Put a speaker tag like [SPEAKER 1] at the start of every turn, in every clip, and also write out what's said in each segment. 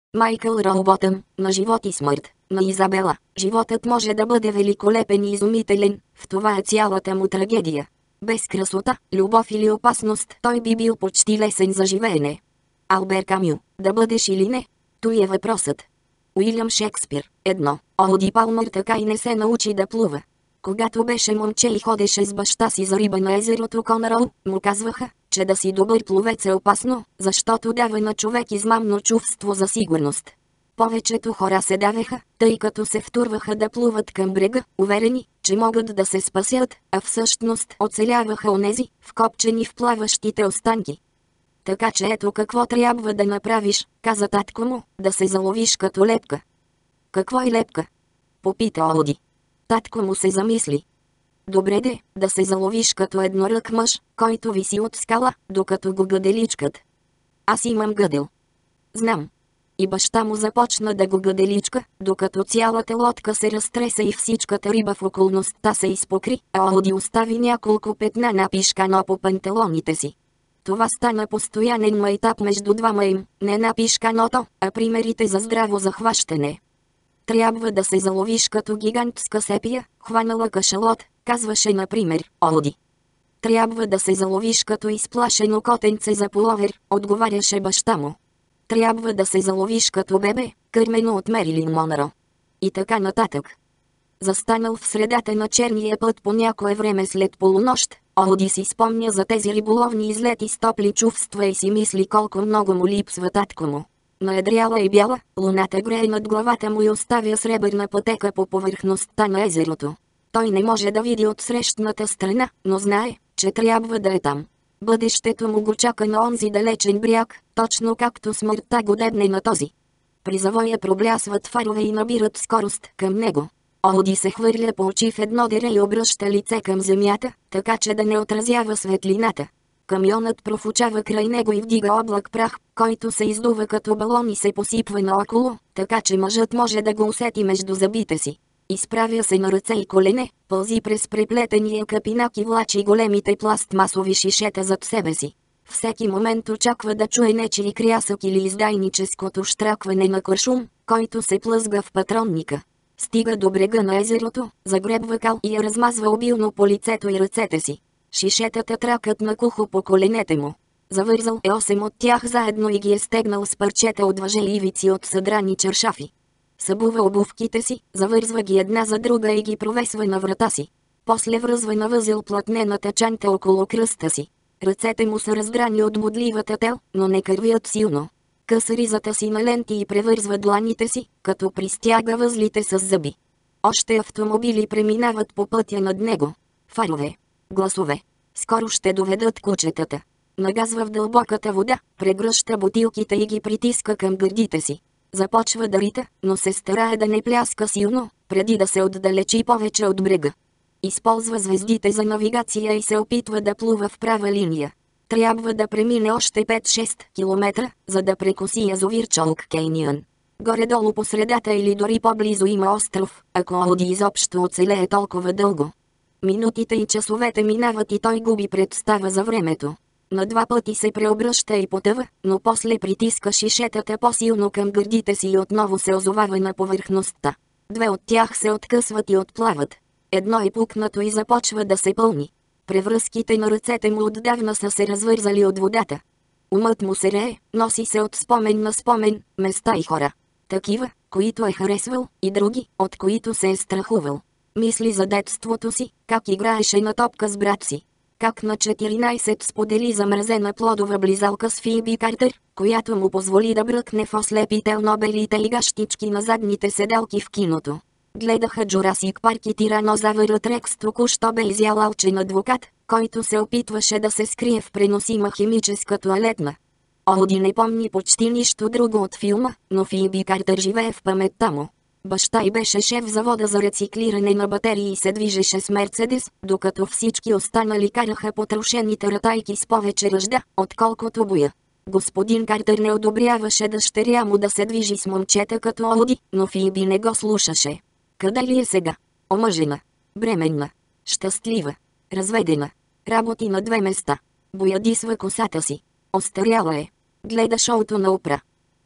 [SPEAKER 1] Майкъл Роуботън, на живот и смърт, на Изабела. Животът може да бъде великолепен и изумителен, в това е цялата му трагедия. Без красота, любов или опасност той би бил почти лесен за живеене. Албер Камю, да бъдеш или не? Той е въпросът. Уилям Шекспир, едно. Оди Палмър така и не се научи да плува. Когато беше момче и ходеше с баща си за риба на езерото Конърол, му казваха, че да си добър пловец е опасно, защото дава на човек измамно чувство за сигурност. Повечето хора се давеха, тъй като се втурваха да плуват към брега, уверени, че могат да се спасят, а всъщност оцеляваха онези, вкопчени в плаващите останки. Така че ето какво трябва да направиш, каза татко му, да се заловиш като лепка. Какво е лепка? Попита Оди. Татко му се замисли. Добре де, да се заловиш като еднорък мъж, който виси от скала, докато го гъделичкат. Аз имам гъдел. Знам. И баща му започна да го гъделичка, докато цялата лодка се разтреса и всичката риба в околността се изпокри, а Оди остави няколко петна на пишкано по панталоните си. Това стана постоянен майтап между двама им, не на пишканото, а примерите за здраво захващане. Трябва да се заловиш като гигантска сепия, хванала кашалот, казваше например Оди. Трябва да се заловиш като изплашено котенце за половер, отговаряше баща му. Трябва да се заловиш като бебе, кърмено от Мерилин Монро. И така нататък. Застанал в средата на черния път по някое време след полунощ, Оди си спомня за тези риболовни излети с топли чувства и си мисли колко много му липсва татко му. Наедряла и бяла, луната грее над главата му и оставя сребърна пътека по повърхността на езерото. Той не може да види от срещната страна, но знае, че трябва да е там. Бъдещето му го чака на онзи далечен бряг, точно както смъртта го дебне на този. При завоя проблясват фарове и набират скорост към него. Оди се хвърля по очи в едно дере и обръща лице към земята, така че да не отразява светлината. Камионът профучава край него и вдига облак прах, който се издува като балон и се посипва наоколо, така че мъжът може да го усети между зъбите си. Изправя се на ръце и колене, пълзи през преплетения капинак и влачи големите пластмасови шишета зад себе си. Всеки момент очаква да чуе нечий крясък или издайническото щракване на куршум, който се плъзга в патронника. Стига до брега на езерото, загребва кал и я размазва обилно по лицето и ръцете си. Шишетата тракат на кухо по коленете му. Завързал е 8 от тях заедно и ги е стегнал с парчета от въже и ивици от съдрани чершафи. Събува обувките си, завързва ги една за друга и ги провесва на врата си. После връзва на възел платнената чанта около кръста си. Ръцете му са раздрани от бодливата тел, но не кървят силно. Къса ризата си на ленти и превързва дланите си, като пристяга възлите с зъби. Още автомобили преминават по пътя над него. Фарове. Гласове. Скоро ще доведат кучетата. Нагазва в дълбоката вода, прегръща бутилките и ги притиска към гърдите си. Започва да рита, но се старае да не пляска силно, преди да се отдалечи повече от брега. Използва звездите за навигация и се опитва да плува в права линия. Трябва да премине още 5-6 км, за да прекоси язовир Чолк Кейниън. Горе-долу по средата или дори по-близо има остров, ако Оди изобщо оцелее толкова дълго. Минутите и часовете минават и той губи представа за времето. На 2 пъти се преобръща и потъва, но после притиска шишетата по-силно към гърдите си и отново се озовава на повърхността. 2 от тях се откъсват и отплават. Едно е пукнато и започва да се пълни. Превръзките на ръцете му отдавна са се развързали от водата. Умът му се рее, носи се от спомен на спомен, места и хора. Такива, които е харесвал, и други, от които се е страхувал. Мисли за детството си, как играеше на топка с брат си. Как на 14 сподели замразена плодова близалка с Фиби Картер, която му позволи да бръкне в ослепително белите игащички на задните седалки в киното. Гледаха Джурасик Парк и тиранозавърът Рекс току-що бе изял алчен адвокат, който се опитваше да се скрие в преносима химическа тоалетна. Оди не помни почти нищо друго от филма, но Фиби Картер живее в паметта му. Баща й беше шеф завода за рециклиране на батерии и се движеше с Мерцедес, докато всички останали караха потрошените ратайки с повече ръжда, отколкото боя. Господин Картер не одобряваше дъщеря му да се движи с момчета като Оди, но Фиби не го слушаше. Къде ли е сега? Омъжена. Бременна. Щастлива. Разведена. Работи на 2 места. Боядисва косата си. Остаряла е. Гледа шоуто на Опра.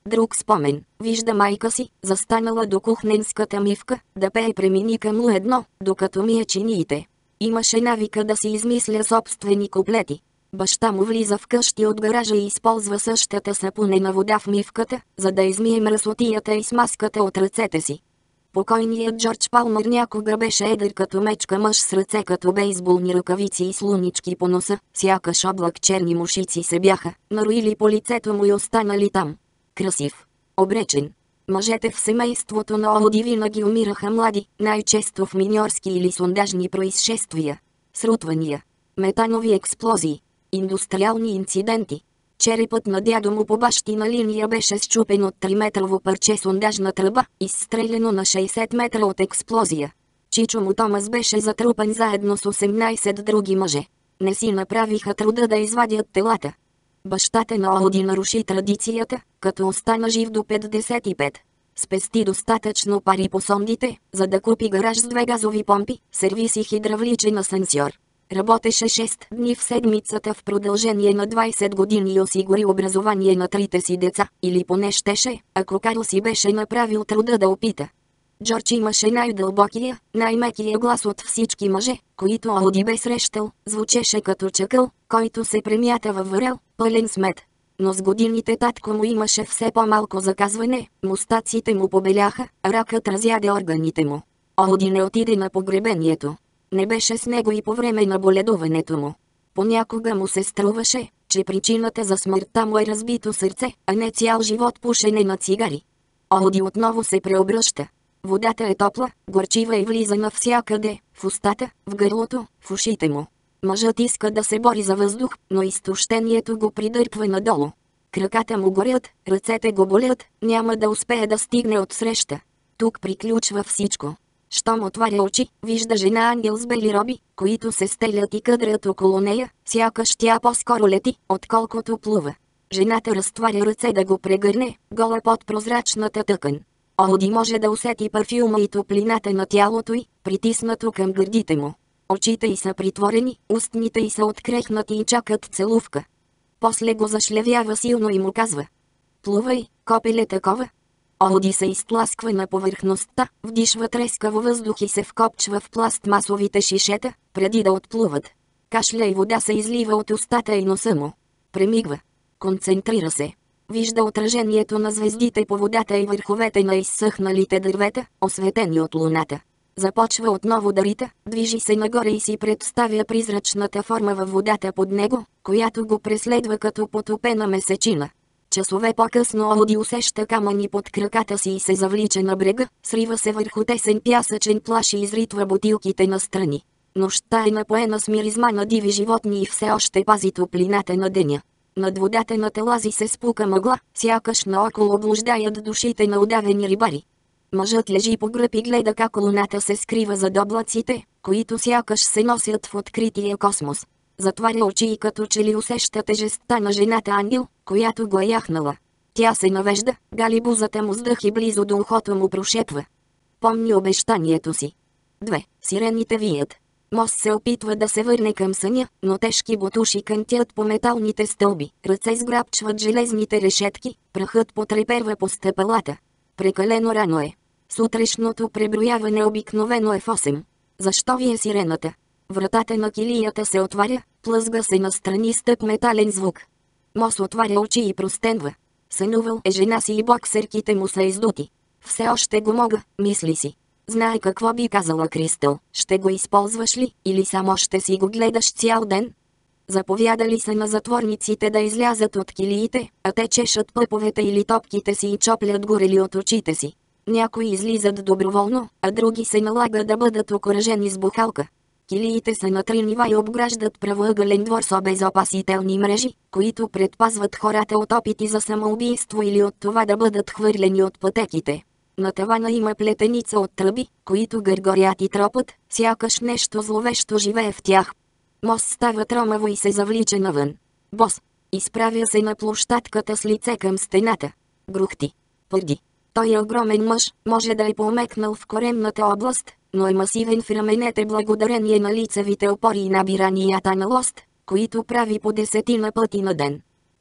[SPEAKER 1] Друг спомен. Вижда майка си, застанала до кухненската мивка, да пее премини към Л1, докато мие чиниите. Имаше навика да си измисля собствени куплети. Баща му влиза в къщи от гаража и използва същата сапунена вода в мивката, за да измие мръсотията и смазката от ръцете си. Покойният Джордж Палмър някога беше едър като мечка мъж с ръце като бейсболни ръкавици и слунички по носа, сякаш облак черни мушици се бяха нароили по лицето му и останали там. Красив. Обречен. Мъжете в семейството на Оуди винаги умираха млади, най-често в миньорски или сондажни произшествия. Срутвания. Метанови експлозии. Индустриални инциденти. Черепът на дядо му по бащина линия беше счупен от 3-метрово парче сондажна тръба, изстреляно на 60 метра от експлозия. Чичо му Томас беше затрупан заедно с 18 други мъже. Не си направиха труда да извадят телата. Бащата на Оуди наруши традицията, като остана жив до 55. Спести достатъчно пари по сондите, за да купи гараж с 2 газови помпи, сервис и хидравличен асансьор. Работеше 6 дни в седмицата в продължение на 20 години и осигури образование на 3-те си деца, или поне щеше, ако Карл си беше направил труда да опита. Джордж имаше най-дълбокия, най-мекия глас от всички мъже, които Оуди бе срещал, звучеше като чакъл, който се премята във варел, пълен с мед. Но с годините татко му имаше все по-малко заказване, мустаците му побеляха, ракът разяде органите му. Оуди не отиде на погребението. Не беше с него и по време на боледуването му. Понякога му се струваше, че причината за смъртта му е разбито сърце, а не цял живот пушене на цигари. Оуди отново се преобръща. Водата е топла, горчива и влиза навсякъде, в устата, в гърлото, в ушите му. Мъжът иска да се бори за въздух, но изтощението го придърпва надолу. Краката му горят, ръцете го болят, няма да успее да стигне отсреща. Тук приключва всичко. Щом отваря очи, вижда жена ангел с бели роби, които се стелят и къдрят около нея, сякаш тя по-скоро лети, отколкото плува. Жената разтваря ръце да го прегърне, гола под прозрачната тъкан. Оуди може да усети парфюма и топлината на тялото й, притиснато към гърдите му. Очите й са притворени, устните й са открехнати и чакат целувка. После го зашлевява силно и му казва: "Плувай, копеле такова." Оуди се изтласква на повърхността, вдишва трескаво въздух и се вкопчва в пластмасовите шишета, преди да отплуват. Кашля и вода се излива от устата и носа му. Премигва. Концентрира се. Вижда отражението на звездите по водата и върховете на изсъхналите дървета, осветени от луната. Започва отново да рита, движи се нагоре и си представя призрачната форма във водата под него, която го преследва като потопена месечина. Часове по-късно Оуди усеща камъни под краката си и се завлича на брега, срива се върху тесен пясъчен плаж и изритва бутилките настрани. Нощта е напоена с миризма на диви животни и все още пази топлината на деня. Над водата на телази се спука мъгла, сякаш наоколо блуждаят душите на удавени рибари. Мъжът лежи по гръб и гледа как луната се скрива зад облаците, които сякаш се носят в открития космос. Затваря очи и като че ли усеща тежестта на жената ангел, която го е яхнала. Тя се навежда, гали бузата му с дъх и близо до ухото му прошепва: "Помни обещанието си." 2. Сирените вият. Мос се опитва да се върне към съня, но тежки бутуши кънтят по металните стълби, ръце сграбчват железните решетки, прахът потреперва по стъпалата. Прекалено рано е. Сутрешното преброяване обикновено е в 8. Защо ви е сирената? Вратата на килията се отваря, плъзга се настрани с тъп метален звук. Мос отваря очи и простенва. Сънувал е жена си и боксерките му са издути. Все още го мога, мисли си. Знае какво би казала Кристал, ще го използваш ли, или само ще си го гледаш цял ден? Заповядали са на затворниците да излязат от килиите, а те чешат пъповете или топките си и чоплят горели от очите си. Някои излизат доброволно, а други се налага да бъдат окоръжени с бухалка. Килиите са на 3 нива и обграждат правоъгълен двор с обезопасителни мрежи, които предпазват хората от опити за самоубийство или от това да бъдат хвърлени от пътеките. На тавана има плетеница от тръби, които гъргорят и тропът, сякаш нещо зловещо живее в тях. Мос става тромаво и се завлича навън. Бос. Изправя се на площадката с лице към стената. Грухти. Пърди. Той е огромен мъж, може да е помекнал в коремната област, но е масивен в раменете благодарение на лицевите опори и набиранията на лост, които прави по 10 пъти на ден.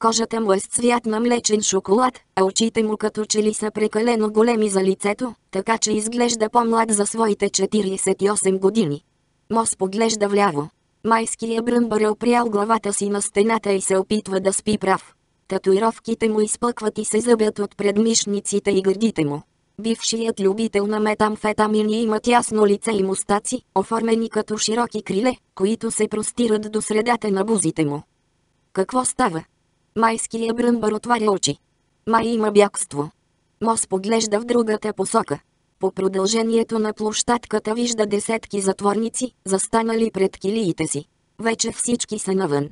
[SPEAKER 1] Кожата му е с цвят на млечен шоколад, а очите му като че ли са прекалено големи за лицето, така че изглежда по-млад за своите 48 години. Мос поглежда вляво. Майският бръмбър е опрял главата си на стената и се опитва да спи прав. Татуировките му изпъкват и се зъбят от предмишниците и гърдите му. Бившият любител на метамфетамини има тясно лице и мустаци, оформени като широки криле, които се простират до средата на бузите му. Какво става? Майският бръмбър отваря очи. Май има бягство. Мос поглежда в другата посока. По продължението на площадката вижда десетки затворници, застанали пред килиите си. Вече всички са навън.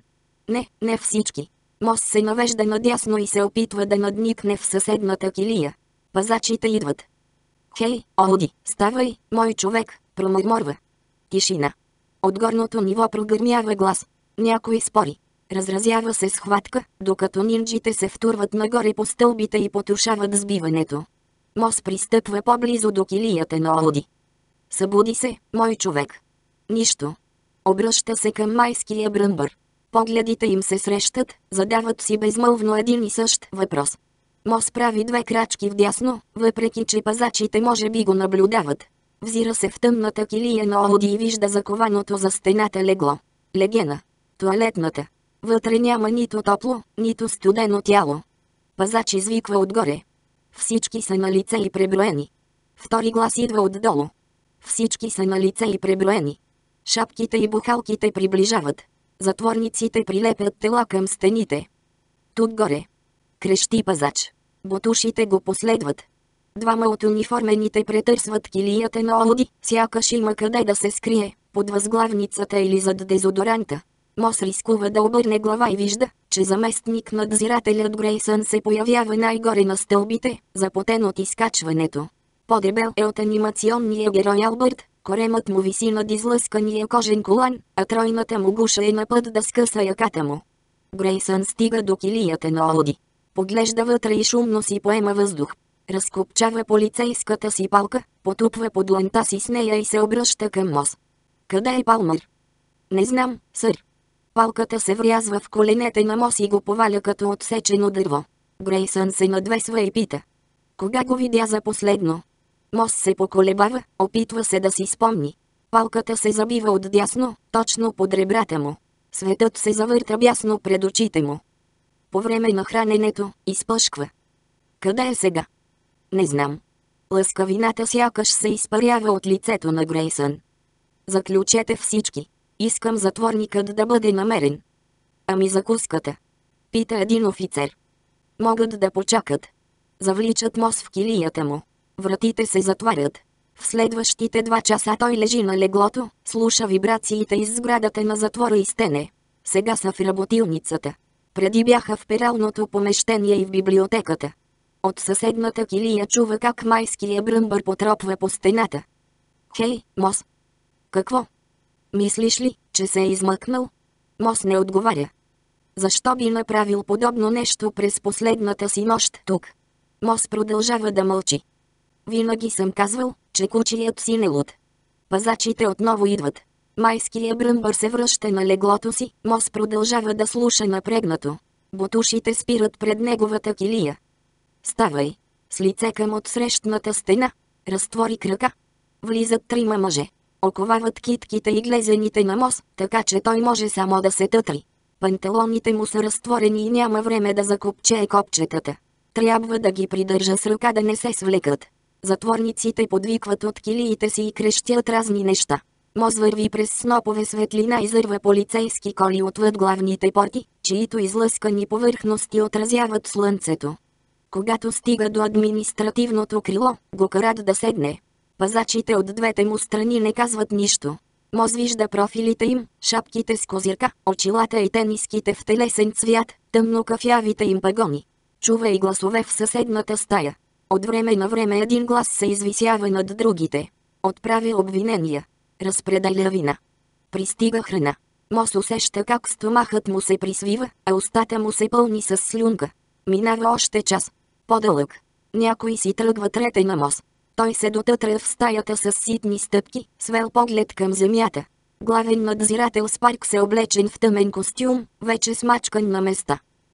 [SPEAKER 1] Не всички. Мос се навежда надясно и се опитва да надникне в съседната килия. Пазачите идват. Хей, Оди, ставай, мой човек, промърморва. Тишина. От горното ниво прогърмява глас. Някой спори. Разразява се схватка, докато нинджите се втурват нагоре по стълбите и потушават сбиването. Мос пристъпва по-близо до килията на Оди. Събуди се, мой човек. Нищо. Обръща се към майския бръмбър. Погледите им се срещат, задават си безмълвно един и същ въпрос. Мос прави 2 крачки вдясно, въпреки че пазачите може би го наблюдават. Взира се в тъмната килия на Оди и вижда закованото за стената легло. Легена. Тоалетната. Вътре няма нито топло, нито студено тяло. Пазач извиква отгоре. Всички са на лице и преброени. Втори глас идва отдолу. Всички са на лице и преброени. Шапките и бухалките приближават. Затворниците прилепят тела към стените. Тук горе. Крещи пазач. Ботушите го последват. Двама от униформените претърсват килията на Оди, сякаш има къде да се скрие, под възглавницата или зад дезодоранта. Мос рискува да обърне глава и вижда, че заместник надзирателят Грейсън се появява най-горе на стълбите, запотен от изкачването. По-дебел е от анимационния герой Албърт, коремът му виси над излъскания кожен колан, а тройната му гуша е на път да скъса яката му. Грейсън стига до килията на Оди. Поглежда вътре и шумно си поема въздух. Разкопчава полицейската си палка, потупва под дланта си с нея и се обръща към Мос. Къде е Палмър? Не знам, сър. Палката се врязва в коленете на Мос и го поваля като отсечено дърво. Грейсън се надвесва и пита. Кога го видя за последно? Мос се поколебава, опитва се да си спомни. Палката се забива отдясно, точно под ребрата му. Светът се завърта бясно пред очите му. По време на храненето, изпъшква. Къде е сега? Не знам. Лъскавината сякаш се изпарява от лицето на Грейсън. Заключете всички. Искам затворникът да бъде намерен. Ами закуската? Пита един офицер. Могат да почакат. Завличат Мос в килията му. Вратите се затварят. В следващите 2 часа той лежи на леглото, слуша вибрациите из сградата на затвора и стене. Сега са в работилницата. Преди бяха в пералното помещение и в библиотеката. От съседната килия чува как майския бръмбър потропва по стената. Хей, Мос! Какво? Мислиш ли, че се е измъкнал? Мос не отговаря. Защо би направил подобно нещо през последната си нощ тук? Мос продължава да мълчи. Винаги съм казвал, че кучият си не луд. Пазачите отново идват. Майският бръмбър се връща на леглото си, Мос продължава да слуша напрегнато. Ботушите спират пред неговата килия. Ставай. С лице към отсрещната стена. Разтвори крака. Влизат 3 мъже. Оковават китките и глезените на Мос, така че той може само да се тътри. Панталоните му са разтворени и няма време да закопчее копчетата. Трябва да ги придържа с ръка да не се свлекат. Затворниците подвикват от килиите си и крещят разни неща. Мос върви през снопове светлина и зърва полицейски коли отвъд главните порти, чието излъскани повърхности отразяват слънцето. Когато стига до административното крило, го карат да седне. Пазачите от двете му страни не казват нищо. Мос вижда профилите им, шапките с козирка, очилата и тениските в телесен цвят, тъмнокафявите им пагони. Чува и гласове в съседната стая. От време на време един глас се извисява над другите. Отправя обвинения. Разпределя вина. Пристига храна. Мос усеща как стомахът му се присвива, а устата му се пълни с слюнка. Минава още час. По-дълъг. Някой си тръгва трете на Мос. Той се дотътра в стаята с ситни стъпки, свел поглед към земята. Главен надзирател Спарк се облечен в тъмен костюм, вече смачкан на места.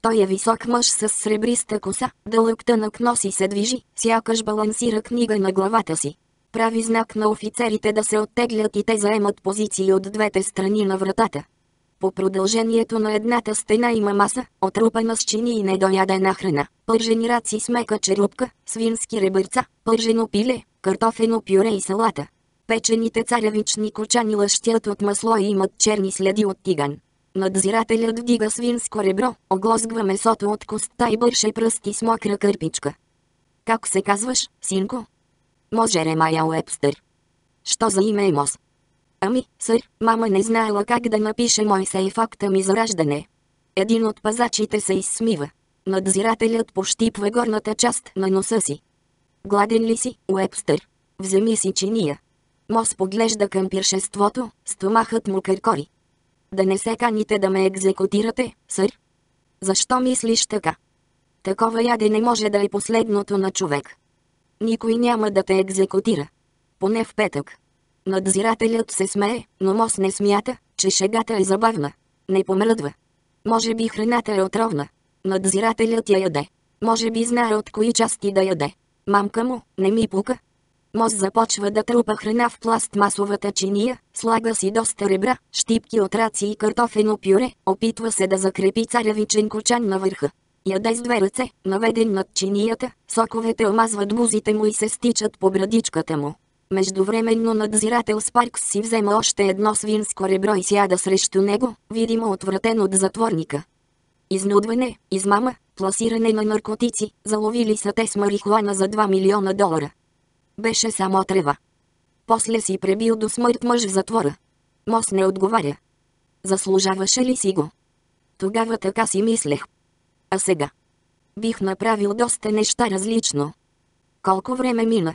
[SPEAKER 1] Той е висок мъж с сребриста коса, дълъг тънък нос и се движи, сякаш балансира книга на главата си. Прави знак на офицерите да се оттеглят и те заемат позиции от двете страни на вратата. По продължението на едната стена има маса, отрупана с чини и недоядена храна, пържени раци с мека черупка, свински ребърца, пържено пиле, картофено пюре и салата. Печените царевични кочани лъщят от масло и имат черни следи от тиган. Надзирателят вдига свинско ребро, оглозгва месото от костта и бърше пръсти с мокра кърпичка. Как се казваш, синко? Мос Жеремая Уебстър. Що за име е Мос? Ами, сър, мама не знаела как да напише Мойсей в акта ми за раждане. Един от пазачите се изсмива. Надзирателят пощипва горната част на носа си. Гладен ли си, Уебстър? Вземи си чиния. Мос поглежда към пиршеството, стомахът му къркори. Да не се каните да ме екзекутирате, сър? Защо мислиш така? Такова ядене може да е последното на човек. Никой няма да те екзекутира. Поне в петък. Надзирателят се смее, но Мос не смята, че шегата е забавна. Не помръдва. Може би храната е отровна. Надзирателят я яде. Може би знае от кои части да яде. Мамка му, не ми пука. Мос започва да трупа храна в пластмасовата чиния, слага си доста ребра, щипки от раци и картофено пюре, опитва се да закрепи царевичен кочан на върха. Яде с две ръце, наведен над чинията, соковете омазват бузите му и се стичат по брадичката му. Междувременно надзирател Спаркс си взема още едно свинско ребро и сяда срещу него, видимо отвратен от затворника. Изнудване, измама, пласиране на наркотици, заловили са те с марихуана за $2 милиона. Беше само трева. После си пребил до смърт мъж в затвора. Мос не отговаря. Заслужаваше ли си го? Тогава така си мислех. А сега? Бих направил доста неща различно. Колко време мина?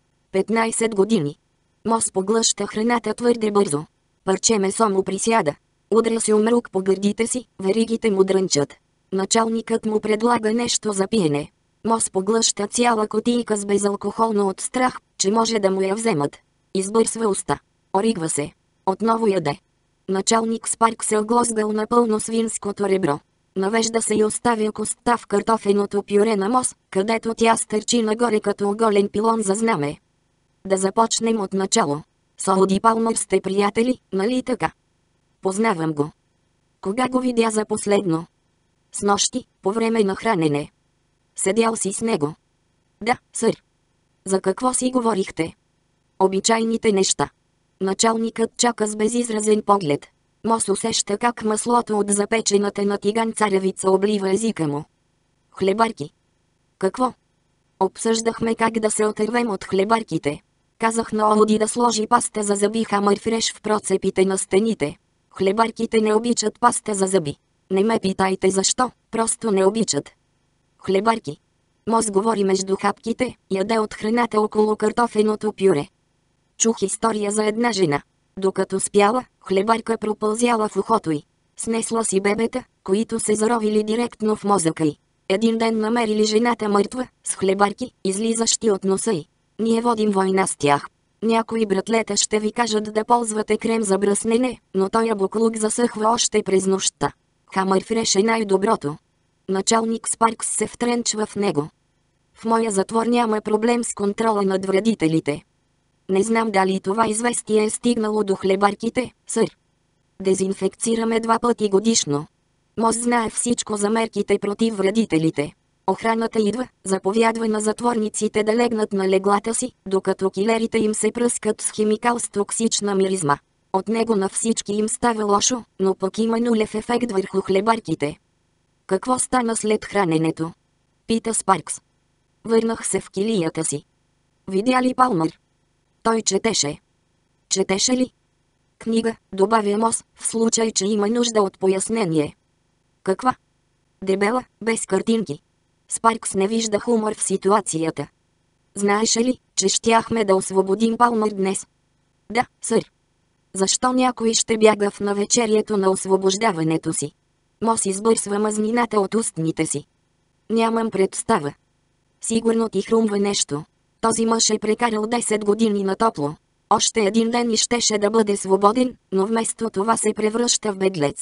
[SPEAKER 1] 15 години. Мос поглъща храната твърде бързо. Парче месо му присяда. Удря се умрук по гърдите си, веригите му дрънчат. Началникът му предлага нещо за пиене. Мос поглъща цяла кутийка с безалкохолно от страх, че може да му я вземат. Избърсва уста. Оригва се. Отново яде. Началник Спарк се оглозгал напълно свинското ребро. Навежда се и оставя костта в картофеното пюре на Мос, където тя стърчи нагоре като оголен пилон за знаме. Да започнем от начало. Солоди Палмър сте приятели, нали така? Познавам го. Кога го видя за последно? Снощи, по време на хранене. Седял си с него. Да, сър. За какво си говорихте? Обичайните неща. Началникът чака с безизразен поглед. Мос усеща как маслото от запечената на тиган царевица облива езика му. Хлебарки. Какво? Обсъждахме как да се отървем от хлебарките. Казах на Олоди да сложи паста за зъби Хамър Фреш в процепите на стените. Хлебарките не обичат паста за зъби. Не ме питайте защо, просто не обичат. Хлебарки. Мос говори между хапките, яде от храната около картофеното пюре. Чух история за една жена. Докато спяла, хлебарка пропълзяла в ухото й. Снесла си бебета, които се заровили директно в мозъка й. Един ден намерили жената мъртва, с хлебарки, излизащи от носа й. Ние водим война с тях. Някои братлета ще ви кажат да ползвате крем за бръснене, но тоя буклук засъхва още през нощта. Хамър Фреш е най-доброто. Началник Спаркс се втренчва в него. В моя затвор няма проблем с контрола над вредителите. Не знам дали това известие е стигнало до хлебарките, сър. Дезинфекцираме 2 пъти годишно. Мос знае всичко за мерките против вредителите. Охраната идва, заповядва на затворниците да легнат на леглата си, докато килерите им се пръскат с химикал с токсична миризма. От него на всички им става лошо, но пък има нулев ефект върху хлебарките. Какво стана след храненето? Пита Спаркс. Върнах се в килията си. Видя ли Палмър? Той четеше. Четеше ли? Книга, добавя Мос, в случай, че има нужда от пояснение. Каква? Дебела, без картинки. Спаркс не вижда хумор в ситуацията. Знаеш ли, че щяхме да освободим Палмър днес? Да, сър. Защо някой ще бяга в навечерието на освобождаването си? Мос избърсва мазнината от устните си. Нямам представа. Сигурно ти хрумва нещо. Този мъж е прекарал 10 години на топло. Още един ден и щеше да бъде свободен, но вместо това се превръща в беглец.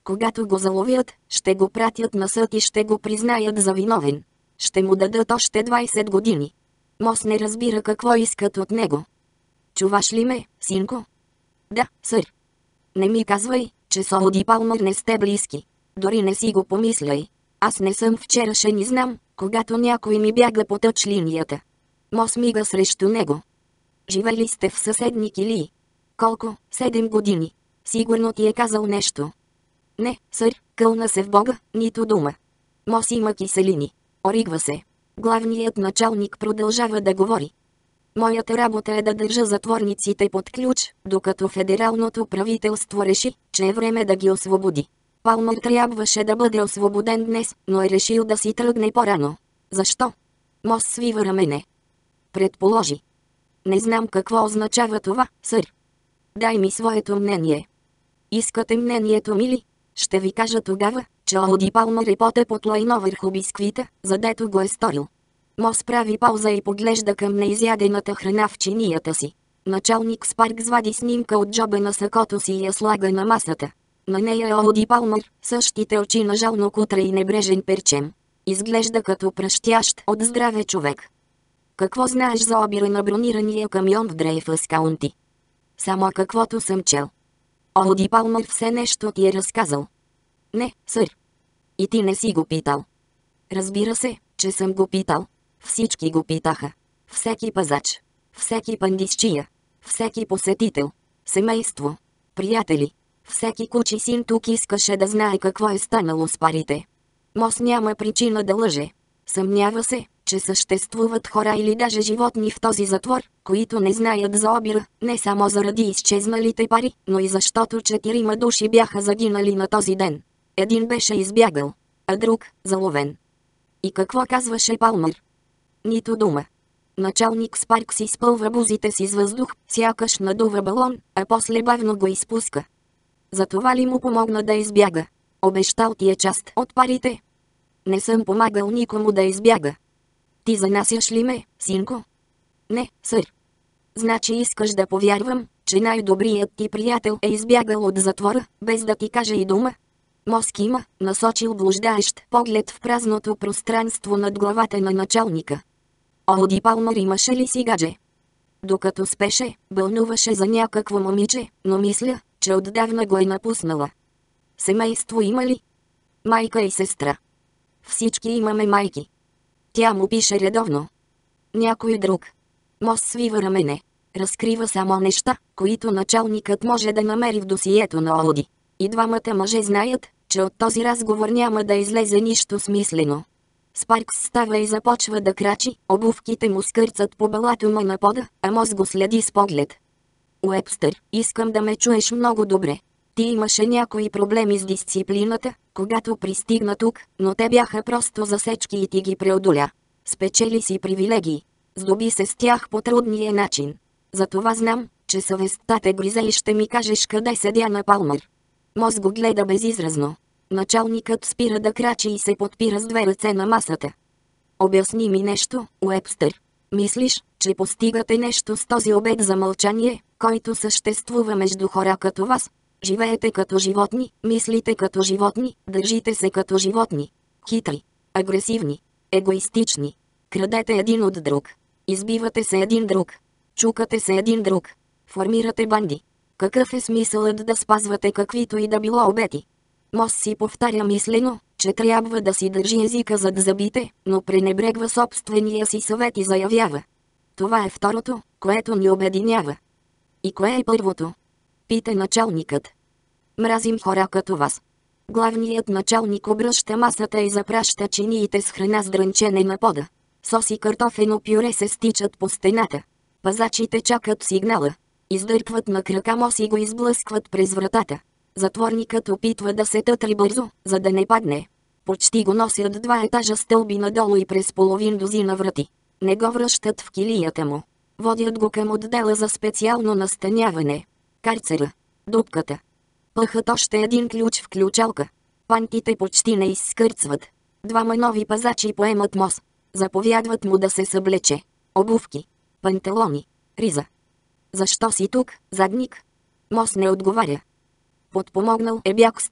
[SPEAKER 1] Когато го заловят, ще го пратят на съд и ще го признаят за виновен. Ще му дадат още 20 години. Мос не разбира какво искат от него. Чуваш ли ме, синко? Да, сър. Не ми казвай, че с Оуди Палмър не сте близки. Дори не си го помисляй. Аз не съм вчерашен и знам, когато някой ми бяга по тъч линията. Мос мига срещу него. Живели сте в съседни килии. Колко? 7 години. Сигурно ти е казал нещо. Не, сър, кълна се в Бога, нито дума. Мос има киселини. Оригва се. Главният началник продължава да говори. Моята работа е да държа затворниците под ключ, докато федералното правителство реши, че е време да ги освободи. Палмър трябваше да бъде освободен днес, но е решил да си тръгне по-рано. Защо? Мос свива рамене. Предположи. Не знам какво означава това, сър. Дай ми своето мнение. Искате мнението ми ли? Ще ви кажа тогава, че Оуди Палмър е потъпот лайно върху бисквита, задето го е сторил. Мос прави пауза и поглежда към неизядената храна в чинията си. Началник Спарк звади снимка от джоба на сакото си и я слага на масата. На нея е Оуди Палмър, същите очи на жално кутра и небрежен перчем. Изглежда като пръщящ от здраве човек. Какво знаеш за обира на бронирания камион в Дрейфъс Каунти? Само каквото съм чел. Оуди Палмър все нещо ти е разказал. Не, сър. И ти не си го питал. Разбира се, че съм го питал. Всички го питаха. Всеки пазач. Всеки пандисчия. Всеки посетител. Семейство. Приятели. Всеки кучи син тук искаше да знае какво е станало с парите. Мос няма причина да лъже. Съмнява се, че съществуват хора или даже животни в този затвор, които не знаят за обира, не само заради изчезналите пари, но и защото 4 души бяха загинали на този ден. Един беше избягал, а друг – заловен. И какво казваше Палмър? Нито дума. Началник Спарк си изпълва бузите си с въздух, сякаш надува балон, а после бавно го изпуска. Затова ли му помогна да избяга? Обещал ти е част от парите? Не съм помагал никому да избяга. Ти занасяш ли ме, синко? Не, сър. Значи искаш да повярвам, че най-добрият ти приятел е избягал от затвора, без да ти каже и дума? Мос кима, насочил блуждаещ поглед в празното пространство над главата на началника. Оуди Палмър имаше ли си гадже? Докато спеше, бълнуваше за някакво момиче, но мисля, че отдавна го е напуснала. Семейство има ли? Майка и сестра. Всички имаме майки. Тя му пише редовно. Някой друг. Мос свива рамене. Разкрива само неща, които началникът може да намери в досието на Оуди. И двамата мъже знаят, че от този разговор няма да излезе нищо смислено. Спаркс става и започва да крачи, обувките му скърцат по балатума на пода, а Мос го следи с поглед. Уебстър, искам да ме чуеш много добре. Ти имаше някои проблеми с дисциплината, когато пристигна тук, но те бяха просто засечки и ти ги преодоля. Спечели си привилегии. Здоби се с тях по трудния начин. Затова знам, че съвестта те гризе и ще ми кажеш къде седя на Палмър. Мос го гледа безизразно. Началникът спира да крачи и се подпира с 2 ръце на масата. Обясни ми нещо, Уебстър. Мислиш, че постигате нещо с този обет за мълчание, който съществува между хора като вас? Живеете като животни, мислите като животни, държите се като животни. Хитри, агресивни, егоистични. Крадете един от друг. Избивате се един друг. Чукате се един друг. Формирате банди. Какъв е смисълът да спазвате каквито и да било обети? Мос си повтаря мислено, че трябва да си държи езика зад зъбите, но пренебрегва собствения си съвет и заявява. Това е второто, което ни обединява. И кое е първото? Пита началникът. Мразим хора като вас. Главният началник обръща масата и запраща чиниите с храна с дрънчене на пода. Сос и картофено пюре се стичат по стената. Пазачите чакат сигнала. Издърпват на крака Мос и го изблъскват през вратата. Затворникът опитва да се тътри бързо, за да не падне. Почти го носят 2 етажа стълби надолу и през половин дозина врати. Не го връщат в килията му. Водят го към отдела за специално настаняване. Карцера. Дупката. Пъхат още един ключ в ключалка. Пантите почти не изскърцват. 2 нови пазачи поемат Мос. Заповядват му да се съблече. Обувки. Панталони. Риза. Защо си тук, задник? Мос не отговаря. Подпомогнал е бягство,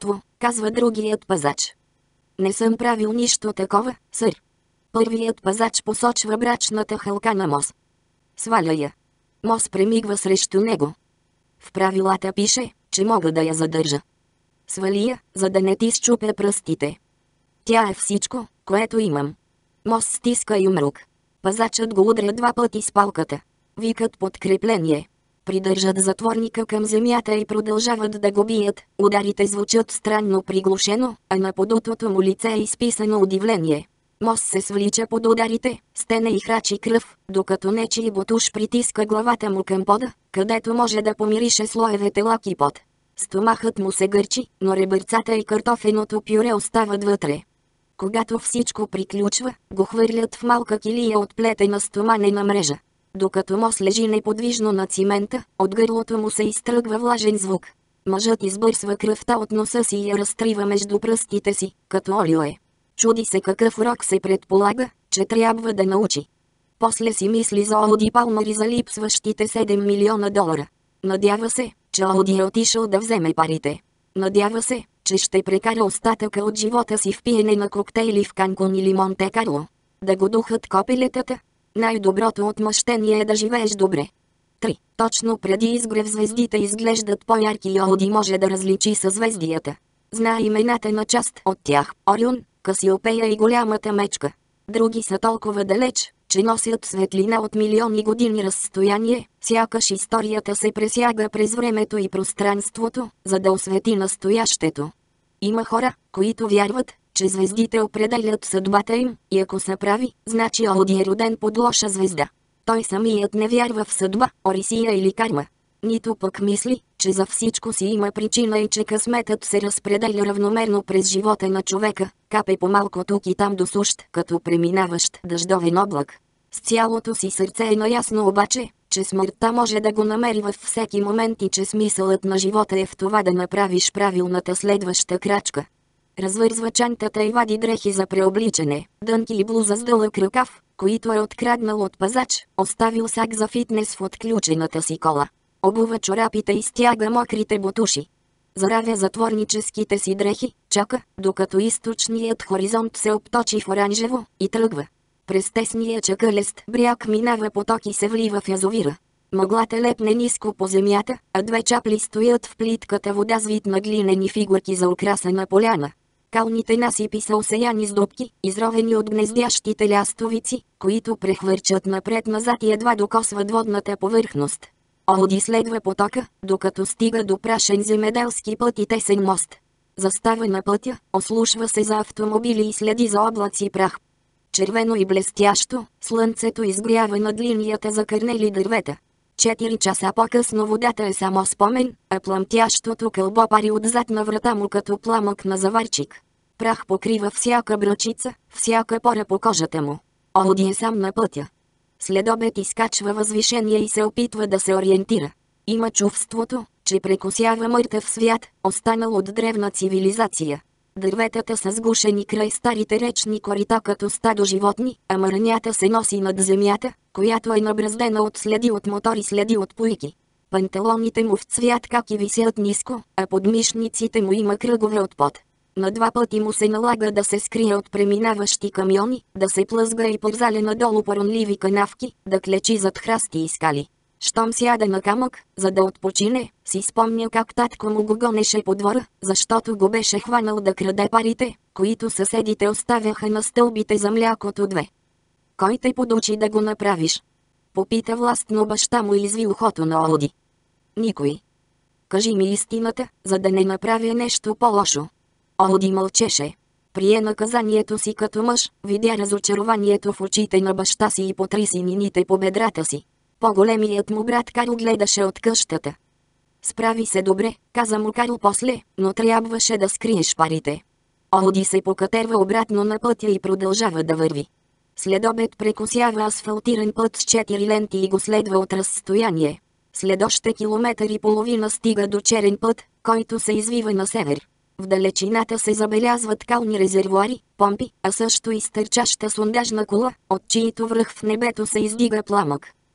[SPEAKER 1] казва другият пазач. Не съм правил нищо такова, сър. Първият пазач посочва брачната хълка на Мос. Сваля я. Мос премигва срещу него. В правилата пише, че мога да я задържа. Свали я, за да не ти счупя пръстите. Тя е всичко, което имам. Мос стиска юмрук. Пазачът го удря 2 пъти с палката. Викат подкрепление. Придържат затворника към земята и продължават да го бият. Ударите звучат странно приглушено, а на подутото му лице е изписано удивление. Мос се свлича под ударите, стене и храчи кръв, докато нечий ботуш притиска главата му към пода, където може да помирише слоевете лак и пот. Стомахът му се гърчи, но ребърцата и картофеното пюре остават вътре. Когато всичко приключва, го хвърлят в малка килия от плетена стоманена мрежа. Докато Мос лежи неподвижно на цимента, от гърлото му се изтръгва влажен звук. Мъжът избърсва кръвта от носа си и я разтрива между пръстите си, като олио. Чуди се какъв урок се предполага, че трябва да научи. После си мисли за Оуди Палмър и за липсващите $7 милиона. Надява се, че Оуди е отишъл да вземе парите. Надява се, че ще прекара остатъка от живота си в пиене на коктейли в Канкун или Монте Карло. Да го духат копелетата. Най-доброто отмъщение е да живееш добре. 3. Точно преди изгрев звездите изглеждат по-ярки и Оуди може да различи съзвездията. Знае имената на част от тях – Орион, Касиопея и голямата мечка. Други са толкова далеч, че носят светлина от милиони години разстояние, сякаш историята се пресяга през времето и пространството, за да освети настоящето. Има хора, които вярват, че звездите определят съдбата им, и ако са прави, значи Оуди е роден под лоша звезда. Той самият не вярва в съдба, орисия или карма. Нито пък мисли, че за всичко си има причина и че късметът се разпределя равномерно през живота на човека, капе по-малко тук и там до сущ, като преминаващ дъждовен облак. С цялото си сърце е наясно обаче, че смъртта може да го намери във всеки момент и че смисълът на живота е в това да направиш правилната следваща крачка. Развързва чантата и вади дрехи за преобличане, дънки и блуза с дълъг ръкав, които е откраднал от пазач, оставил сак за фитнес в отключената си кола. Обува чорапите и стяга мокрите ботуши. Заравя затворническите си дрехи, чака, докато източният хоризонт се обточи в оранжево, и тръгва. През тесния чакълест бряг минава поток и се влива в язовира. Мъглата лепне ниско по земята, а 2 чапли стоят в плитката вода с вид на глинени фигурки за украсена поляна. Калните насипи са осеяни с дупки, изровени от гнездящите лястовици, които прехвърчат напред-назад и едва докосват водната повърхност. Оуди следва потока, докато стига до прашен земеделски път и тесен мост. Застава на пътя, ослушва се за автомобили и следи за облаци прах. Червено и блестящо, слънцето изгрява над линията за кърнели дървета. 4 часа по-късно водата е само спомен, а пламтящото кълбо пари отзад на врата му като пламък на заварчик. Прах покрива всяка бръчица, всяка пора по кожата му. Оуди е сам на пътя. След обед изкачва възвишение и се опитва да се ориентира. Има чувството, че прекосява мъртъв свят, останал от древна цивилизация. Дърветата са сгушени край старите речни корита като стадо животни, а мърнята се носи над земята, която е набраздена от следи от мотори, следи от пуйки. Панталоните му в цвят каки висят ниско, а под мишниците му има кръгове от пот. На 2 пъти му се налага да се скрие от преминаващи камиони, да се плъзга и пързаля надолу по ронливи канавки, да клечи зад храсти и скали. Щом сяда на камък, за да отпочине, си спомня как татко му го гонеше по двора, защото го беше хванал да краде парите, които съседите оставяха на стълбите за млякото 2. Кой те подучи да го направиш? Попита властно баща му и изви ухото на Оуди. Никой. Кажи ми истината, за да не направя нещо по-лошо. Оуди мълчеше. Прие наказанието си като мъж, видя разочарованието в очите на баща си и потри синините по бедрата си. По-големият му брат Карл гледаше от къщата. Справи се добре, каза му Карл после, но трябваше да скриеш парите. Оуди се покатерва обратно на пътя и продължава да върви. След обед прекосява асфалтиран път с 4 ленти и го следва от разстояние. След още 1,5 километра стига до черен път, който се извива на север. В далечината се забелязват кални резервоари, помпи, а също и стърчаща сондажна кула, от чието връх в небето се издига пламък.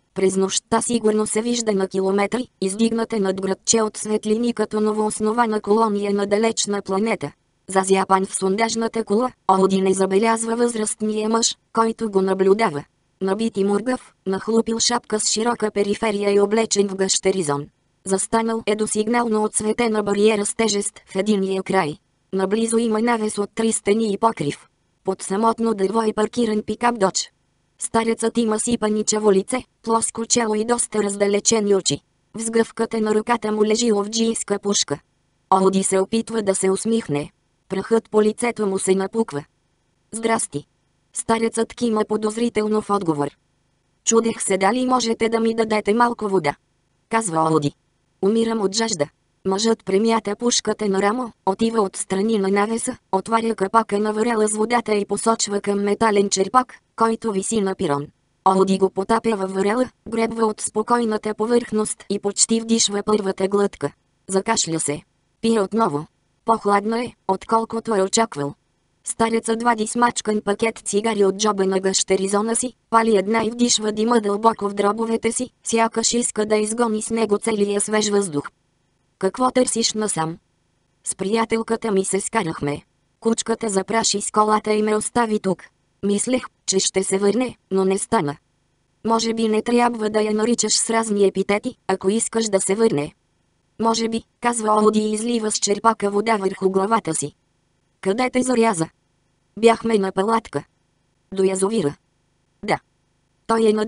[SPEAKER 1] През нощта сигурно се вижда на километри, издигнате над градче от светлини като новооснована колония на далечна планета. Зазяпан в сондажната кула, Оди не забелязва възрастния мъж, който го наблюдава. Набит и мургав, нахлупил шапка с широка периферия и облечен в гащеризон. Застанал е до сигнално отсветена бариера с тежест в единия край. Наблизо има навес от 3 стени и покрив. Под самотно дърво е паркиран пикап Додж. Старецът има сипаничаво лице, плоско чело и доста раздалечени очи. В сгъвката на ръката му лежи ловджийска пушка. Оди се опитва да се усмихне. Прахът по лицето му се напуква. Здрасти. Старецът кима подозрително в отговор. Чудех се дали можете да ми дадете малко вода, казва Оди. Умирам от жажда. Мъжът премята пушката на рамо, отива отстрани на навеса, отваря капака на варела с водата и посочва към метален черпак, който виси на пирон. Оди го потапя във варела, гребва от спокойната повърхност и почти вдишва първата глътка. Закашля се. Пие отново. По-хладно е, отколкото е очаквал. Старецът вади смачкан пакет цигари от джоба на гащеризона си, пали една и вдишва дима дълбоко в дробовете си, сякаш иска да изгони с него целия свеж въздух. Какво търсиш насам? С приятелката ми се скарахме. Кучката запраши с колата и ме остави тук. Мислех, че ще се върне, но не стана. Може би не трябва да я наричаш с разни епитети, ако искаш да се върне. Може би, казва Оди и излива с черпака вода върху главата си. Къде те заряза? Бяхме на палатка. До язовира. Да. Той е на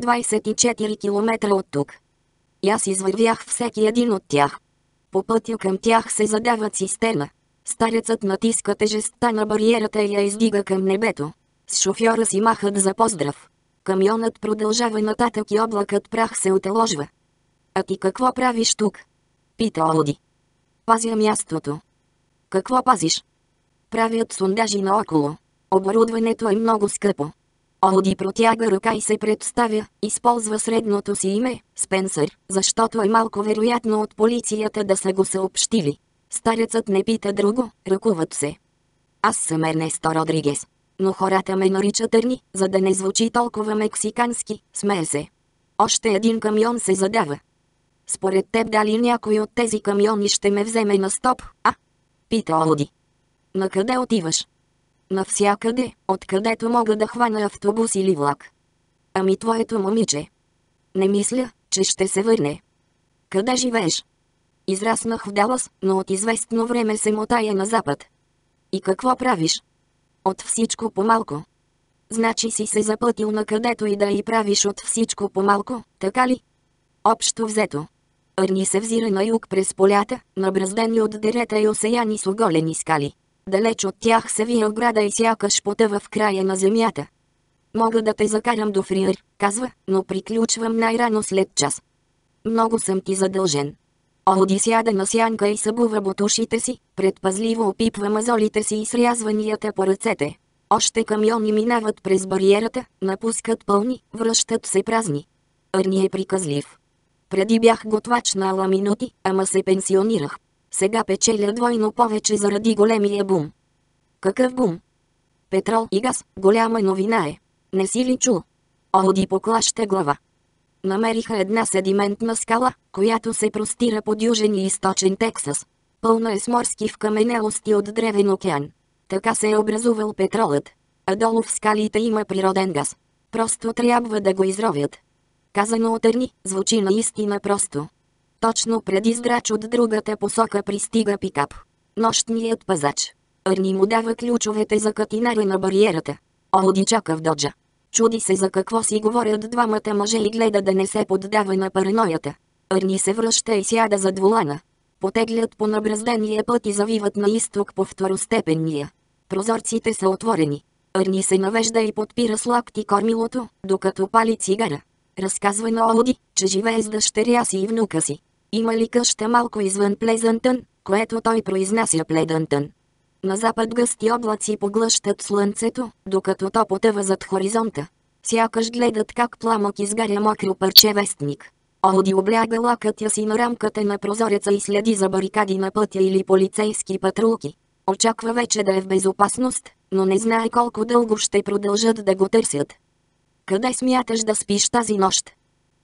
[SPEAKER 1] 24 км от тук. И аз извървях всеки един от тях. По пътя към тях се задава цистерна. Старецът натиска тежестта на бариерата и я издига към небето. С шофьора си махат за поздрав. Камионът продължава нататък и облакът прах се отложва. А ти какво правиш тук? Пита Оди. Пазя мястото. Какво пазиш? Правят сондажи наоколо. Оборудването е много скъпо. Оди протяга ръка и се представя, използва средното си име, Спенсър, защото е малко вероятно от полицията да са го съобщили. Старецът не пита друго, ръкуват се. Аз съм Ернесто Родригес, но хората ме наричат Ерни, за да не звучи толкова мексикански, смее се. Още един камион се задава. Според теб дали някой от тези камиони ще ме вземе на стоп, а? Пита Оди. Накъде отиваш? Навсякъде, откъдето мога да хвана автобус или влак. Ами твоето момиче? Не мисля, че ще се върне. Къде живееш? Израснах в Далас, но от известно време се мотая на запад. И какво правиш? От всичко по-малко. Значи си се запътил накъдето и да и правиш от всичко по-малко, така ли? Общо взето. Ерни се взира на юг през полята, набраздени от дерета и осеяни с оголени скали. Далеч от тях се вие ограда и сякаш потъва в края на земята. Мога да те закарам до Фриер, казва, но приключвам най-рано след час. Много съм ти задължен. Оди сяда на сянка и събува бутушите си, предпазливо опипва мазолите си и срязванията по ръцете. Още камиони минават през бариерата, напускат пълни, връщат се празни. Ерни е приказлив. Преди бях готвач на аламинути, ама се пенсионирах. Сега печеля двойно повече заради големия бум. Какъв бум? Петрол и газ, голяма новина е. Не си ли чул? Оди поклаща глава. Намериха една седиментна скала, която се простира под южен и източен Тексас. Пълна е с морски вкаменелости от древен океан. Така се е образувал петролът. А долу в скалите има природен газ. Просто трябва да го изровят. Казано от Ерни, звучи наистина просто. Точно преди здрач от другата посока пристига пикап. Нощният пазач. Ерни му дава ключовете за катинара на бариерата. Оди чака в доджа. Чуди се за какво си говорят двамата мъже и гледа да не се поддава на параноята. Ерни се връща и сяда зад волана. Потеглят по набраздения път и завиват на изток по второстепенния. Прозорците са отворени. Ерни се навежда и подпира с лакти кормилото, докато пали цигара. Разказва на Оди, че живее с дъщеря си и внука си. Има ли къща малко извън Плезънтън, което той произнася Пледънтън. На запад гъсти облаци поглъщат слънцето, докато то потъва зад хоризонта. Сякаш гледат как пламък изгаря мокро парче вестник. Оди обляга лакътя си на рамката на прозореца и следи за барикади на пътя или полицейски патрулки. Очаква вече да е в безопасност, но не знае колко дълго ще продължат да го търсят. Къде смяташ да спиш тази нощ?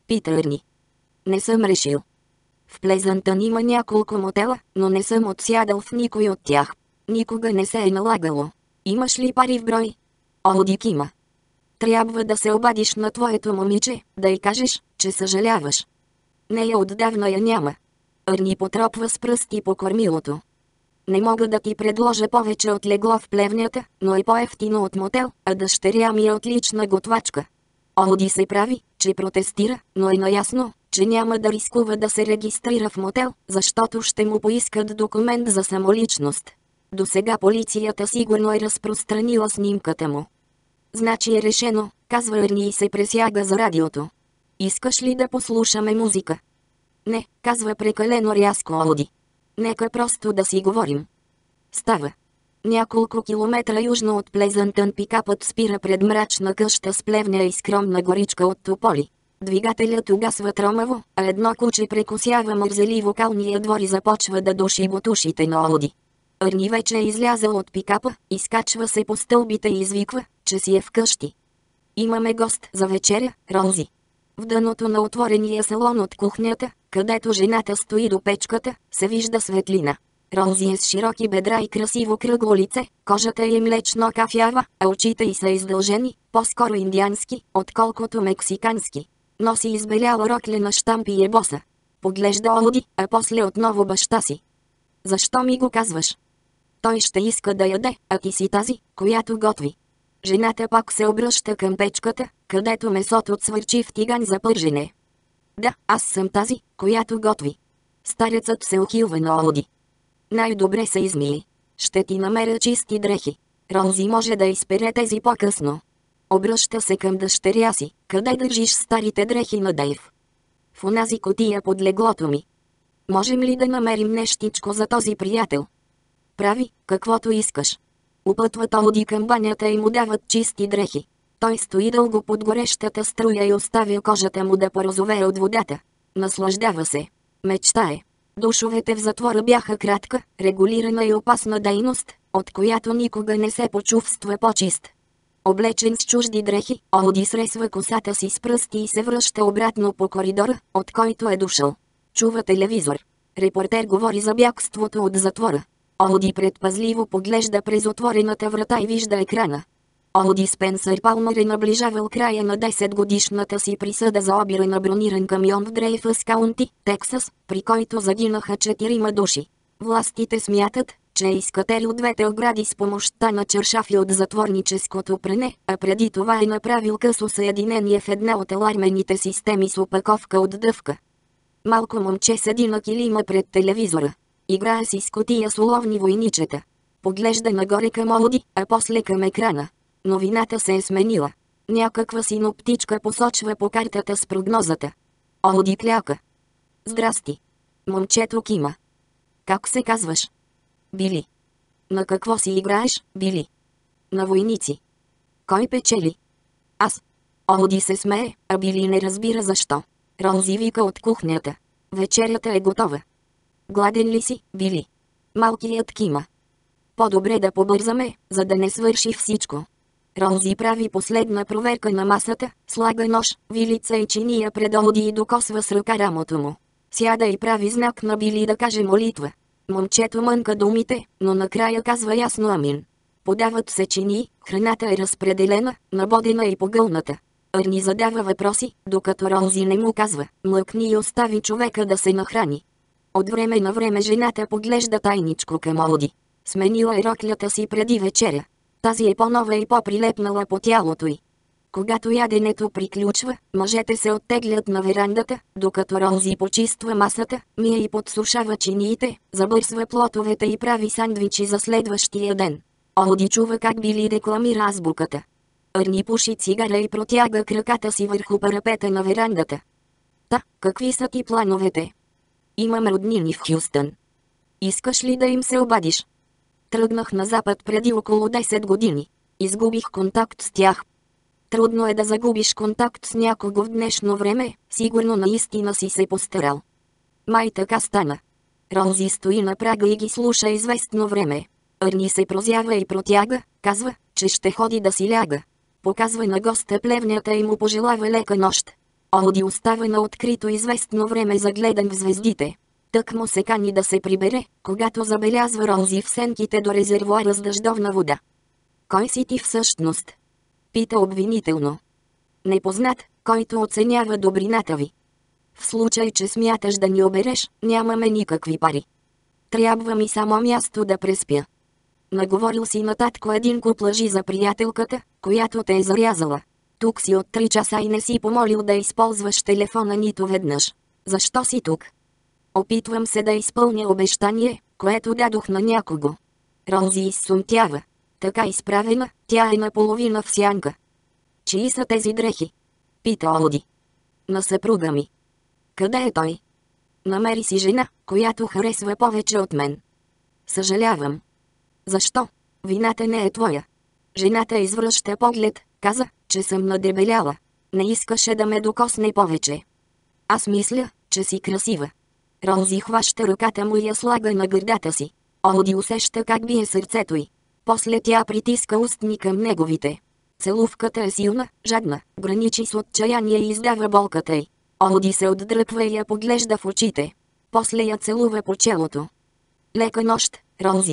[SPEAKER 1] Пита Ерни. Не съм решил. В Плезънтън има няколко мотела, но не съм отсядал в никой от тях. Никога не се е налагало. Имаш ли пари в брой? Оди кима. Трябва да се обадиш на твоето момиче, да й кажеш, че съжаляваш. Нея отдавна я няма. Ерни потропва с пръсти по кормилото. Не мога да ти предложа повече от легло в плевнята, но е по-евтино от мотел, а дъщеря ми е отлична готвачка. Оди се прави, че протестира, но е наясно, че няма да рискува да се регистрира в мотел, защото ще му поискат документ за самоличност. Досега полицията сигурно е разпространила снимката му. Значи е решено, казва Ерни и се пресяга за радиото. Искаш ли да послушаме музика? Не, казва прекалено рязко Оди. Нека просто да си говорим. Става. Няколко километра южно от Плезънтън пикапът спира пред мрачна къща с плевня и скромна горичка от тополи. Двигателят угасва тромаво, а едно куче прекосява мързеливо калния двор и започва да души бутушите на Оди. Ерни вече е излязъл от пикапа, изкачва се по стълбите и извиква, че си е вкъщи. Имаме гост за вечеря, Роузи. В дъното на отворения салон от кухнята, където жената стои до печката, се вижда светлина. Роузи е с широки бедра и красиво кръгло лице, кожата е млечно кафява, а очите й са издължени, по-скоро индиански, отколкото мексикански. Носи избеляла роклена щампи и е боса. Поглежда Оди, а после отново баща си. Защо ми го казваш? Той ще иска да яде, а ти си тази, която готви. Жената пак се обръща към печката, където месото цвърчи в тиган за пържене. Да, аз съм тази, която готви. Старецът се ухилва на Оди. Най-добре се измии. Ще ти намеря чисти дрехи. Роузи може да изпере тези по-късно. Обръща се към дъщеря си. Къде държиш старите дрехи на Дейв? В онази кутия под леглото ми. Можем ли да намерим нещичко за този приятел? Прави, каквото искаш. Упътват Оди към банята и му дават чисти дрехи. Той стои дълго под горещата струя и оставя кожата му да порозовее от водата. Наслаждава се. Мечтае. Душовете в затвора бяха кратка, регулирана и опасна дейност, от която никога не се почувства по-чист. Облечен с чужди дрехи, Оди сресва косата си с пръсти и се връща обратно по коридора, от който е дошъл. Чува телевизор. Репортер говори за бягството от затвора. Оди предпазливо поглежда през отворената врата и вижда екрана. Оди Спенсър Палмър е наближавал края на 10-годишната си присъда за обира на брониран камион в Дрейфъс Каунти, Тексас, при който загинаха 4 души. Властите смятат, че е изкатерил двете огради с помощта на чершафи от затворническото пране, а преди това е направил късо съединение в една от алармените системи с опаковка от дъвка. Малко момче седи на килима пред телевизора. Играе си с кутия с уловни войничета. Поглежда нагоре към Оди, а после към екрана. Новината се е сменила. Някаква синоптичка посочва по картата с прогнозата. Оди кляка. Здрасти. Момчето кима. Как се казваш? Били. На какво си играеш, Били? На войници. Кой печели? Аз. Оди се смее, а Били не разбира защо. Роузи вика от кухнята. Вечерята е готова. Гладен ли си, Били? Малкият кима. По-добре да побързаме, за да не свърши всичко. Роузи прави последна проверка на масата, слага нож, вилица и чиния пред Оди и докосва с ръка рамото му. Сяда и прави знак на Били да каже молитва. Момчето мънка думите, но накрая казва ясно амин. Подават се чинии, храната е разпределена, набодена и погълната. Ерни задава въпроси, докато Роузи не му казва, млъкни и остави човека да се нахрани. От време на време жената поглежда тайничко към Оди. Сменила е роклята си преди вечеря. Тази е по-нова и по-прилепнала по тялото й. Когато яденето приключва, мъжете се оттеглят на верандата, докато Роузи почиства масата, мие и подсушава чиниите, забърсва плотовете и прави сандвичи за следващия ден. Оди чува как Били декламира азбуката. Ерни пуши цигара и протяга краката си върху парапета на верандата. Та, какви са ти плановете? Имам роднини в Хюстън. Искаш ли да им се обадиш? Тръгнах на запад преди около 10 години. Изгубих контакт с тях. Трудно е да загубиш контакт с някого в днешно време, сигурно наистина си се постарал. Май така стана. Роузи стои на прага и ги слуша известно време. Ерни се прозява и протяга, казва, че ще ходи да си ляга. Показва на госта плевнята и му пожелава лека нощ. Оди остава на открито известно време загледан в звездите. Тък му се кани да се прибере, когато забелязва Рози в сенките до резервоара с дъждовна вода. Кой си ти всъщност? Пита обвинително. Непознат, който оценява добрината ви. В случай, че смяташ да ни обереш, нямаме никакви пари. Трябва ми само място да преспя. Наговорил си на татко един куп лъжи за приятелката, която те е зарязала. Тук си от 3 часа и не си помолил да използваш телефона нито веднъж. Защо си тук? Опитвам се да изпълня обещание, което дадох на някого. Рози изсумтява. Така изправена, тя е наполовина в сянка. Чии са тези дрехи? Пита Оди. На съпруга ми. Къде е той? Намери си жена, която харесва повече от мен. Съжалявам. Защо? Вината не е твоя. Жената извръща поглед, каза, че съм надебеляла. Не искаше да ме докосне повече. Аз мисля, че си красива. Рози хваща ръката му и я слага на гърдата си. Оди усеща как бие сърцето й. После тя притиска устни към неговите. Целувката е силна, жадна, граничи с отчаяние и издава болката й. Оди се отдръпва и я поглежда в очите. После я целува по челото. Лека нощ, Рози.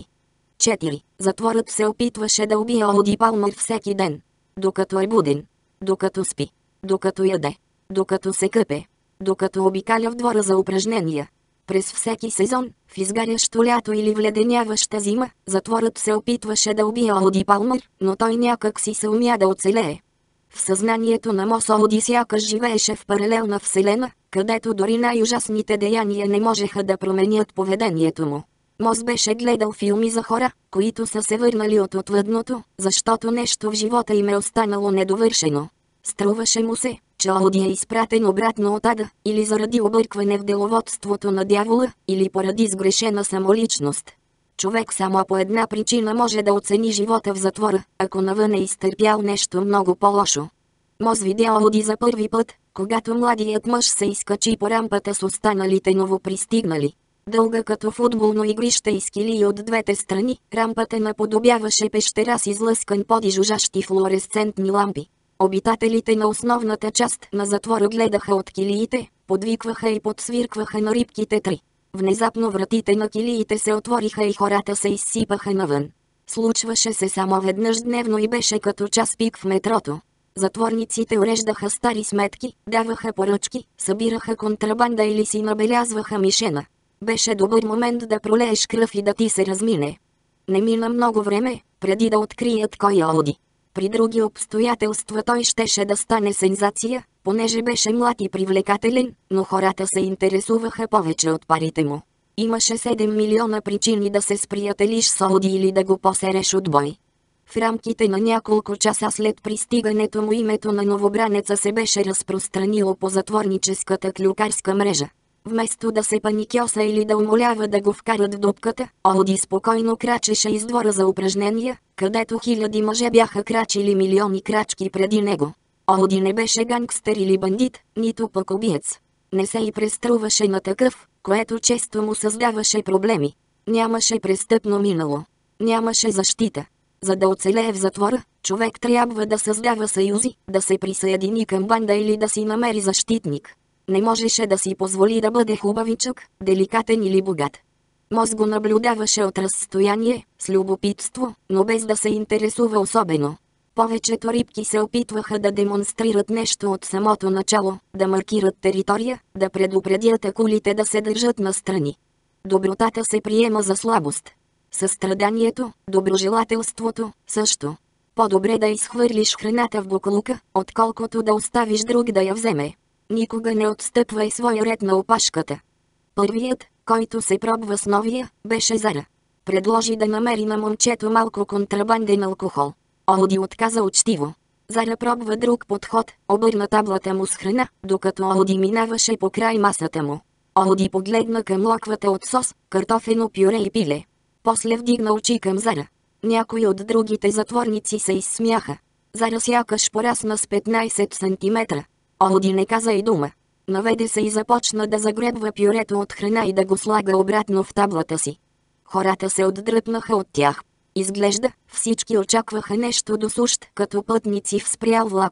[SPEAKER 1] 4. Затворът се опитваше да убие Оди Палмър всеки ден. Докато е буден. Докато спи. Докато яде. Докато се къпе. Докато обикаля в двора за упражнения. През всеки сезон, в изгарящо лято или вледеняваща зима, затворът се опитваше да убие Оди Палмър, но той някак си се умя да оцелее. В съзнанието на Мос Оди сякаш живееше в паралелна вселена, където дори най-ужасните деяния не можеха да променят поведението му. Мос беше гледал филми за хора, които са се върнали от отвъдното, защото нещо в живота им е останало недовършено. Струваше му се, че Оди е изпратен обратно от ада, или заради объркване в деловодството на дявола, или поради сгрешена самоличност. Човек само по една причина може да оцени живота в затвора, ако навън е изтърпял нещо много по-лошо. Мос видя Оди за първи път, когато младият мъж се изкачи по рампата с останалите новопристигнали. Дълга като футболно игрище и скили от двете страни, рампата наподобяваше пещера с излъскан под и жужжащи флуоресцентни лампи. Обитателите на основната част на затвора гледаха от килиите, подвикваха и подсвиркваха на рибките 3. Внезапно вратите на килиите се отвориха и хората се изсипаха навън. Случваше се само веднъж дневно и беше като час пик в метрото. Затворниците уреждаха стари сметки, даваха поръчки, събираха контрабанда или си набелязваха мишена. Беше добър момент да пролееш кръв и да ти се размине. Не мина много време, преди да открият кой е Оди. При други обстоятелства той щеше да стане сензация, понеже беше млад и привлекателен, но хората се интересуваха повече от парите му. Имаше 7 милиона причини да се сприятелиш с Оди или да го посереш от бой. В рамките на няколко часа след пристигането му името на новобранеца се беше разпространило по затворническата клюкарска мрежа. Вместо да се паникьоса или да умолява да го вкарат в дупката, Оди спокойно крачеше из двора за упражнения, където хиляди мъже бяха крачили милиони крачки преди него. Оди не беше гангстер или бандит, нито пък убиец. Не се и преструваше на такъв, което често му създаваше проблеми. Нямаше престъпно минало. Нямаше защита. За да оцелее в затвора, човек трябва да създава съюзи, да се присъедини към банда или да си намери защитник. Не можеше да си позволи да бъде хубавичък, деликатен или богат. Мос го наблюдаваше от разстояние, с любопитство, но без да се интересува особено. Повечето рибки се опитваха да демонстрират нещо от самото начало, да маркират територия, да предупредят акулите да се държат настрани. Добротата се приема за слабост. Състраданието, доброжелателството, също. По-добре да изхвърлиш храната в боклука, отколкото да оставиш друг да я вземе. Никога не отстъпвай своя ред на опашката. Първият, който се пробва с новия, беше Зара. Предложи да намери на момчето малко контрабанден алкохол. Оди отказа учтиво. Зара пробва друг подход, обърна таблата му с храна, докато Оди минаваше по край масата му. Оди погледна към локвата от сос, картофено пюре и пиле. После вдигна очи към Зара. Някои от другите затворници се изсмяха. Зара сякаш порасна с 15 сантиметра. Оди не каза и дума. Наведе се и започна да загребва пюрето от храна и да го слага обратно в таблата си. Хората се отдръпнаха от тях. Изглежда, всички очакваха нещо досущ, като пътници в спрял влак.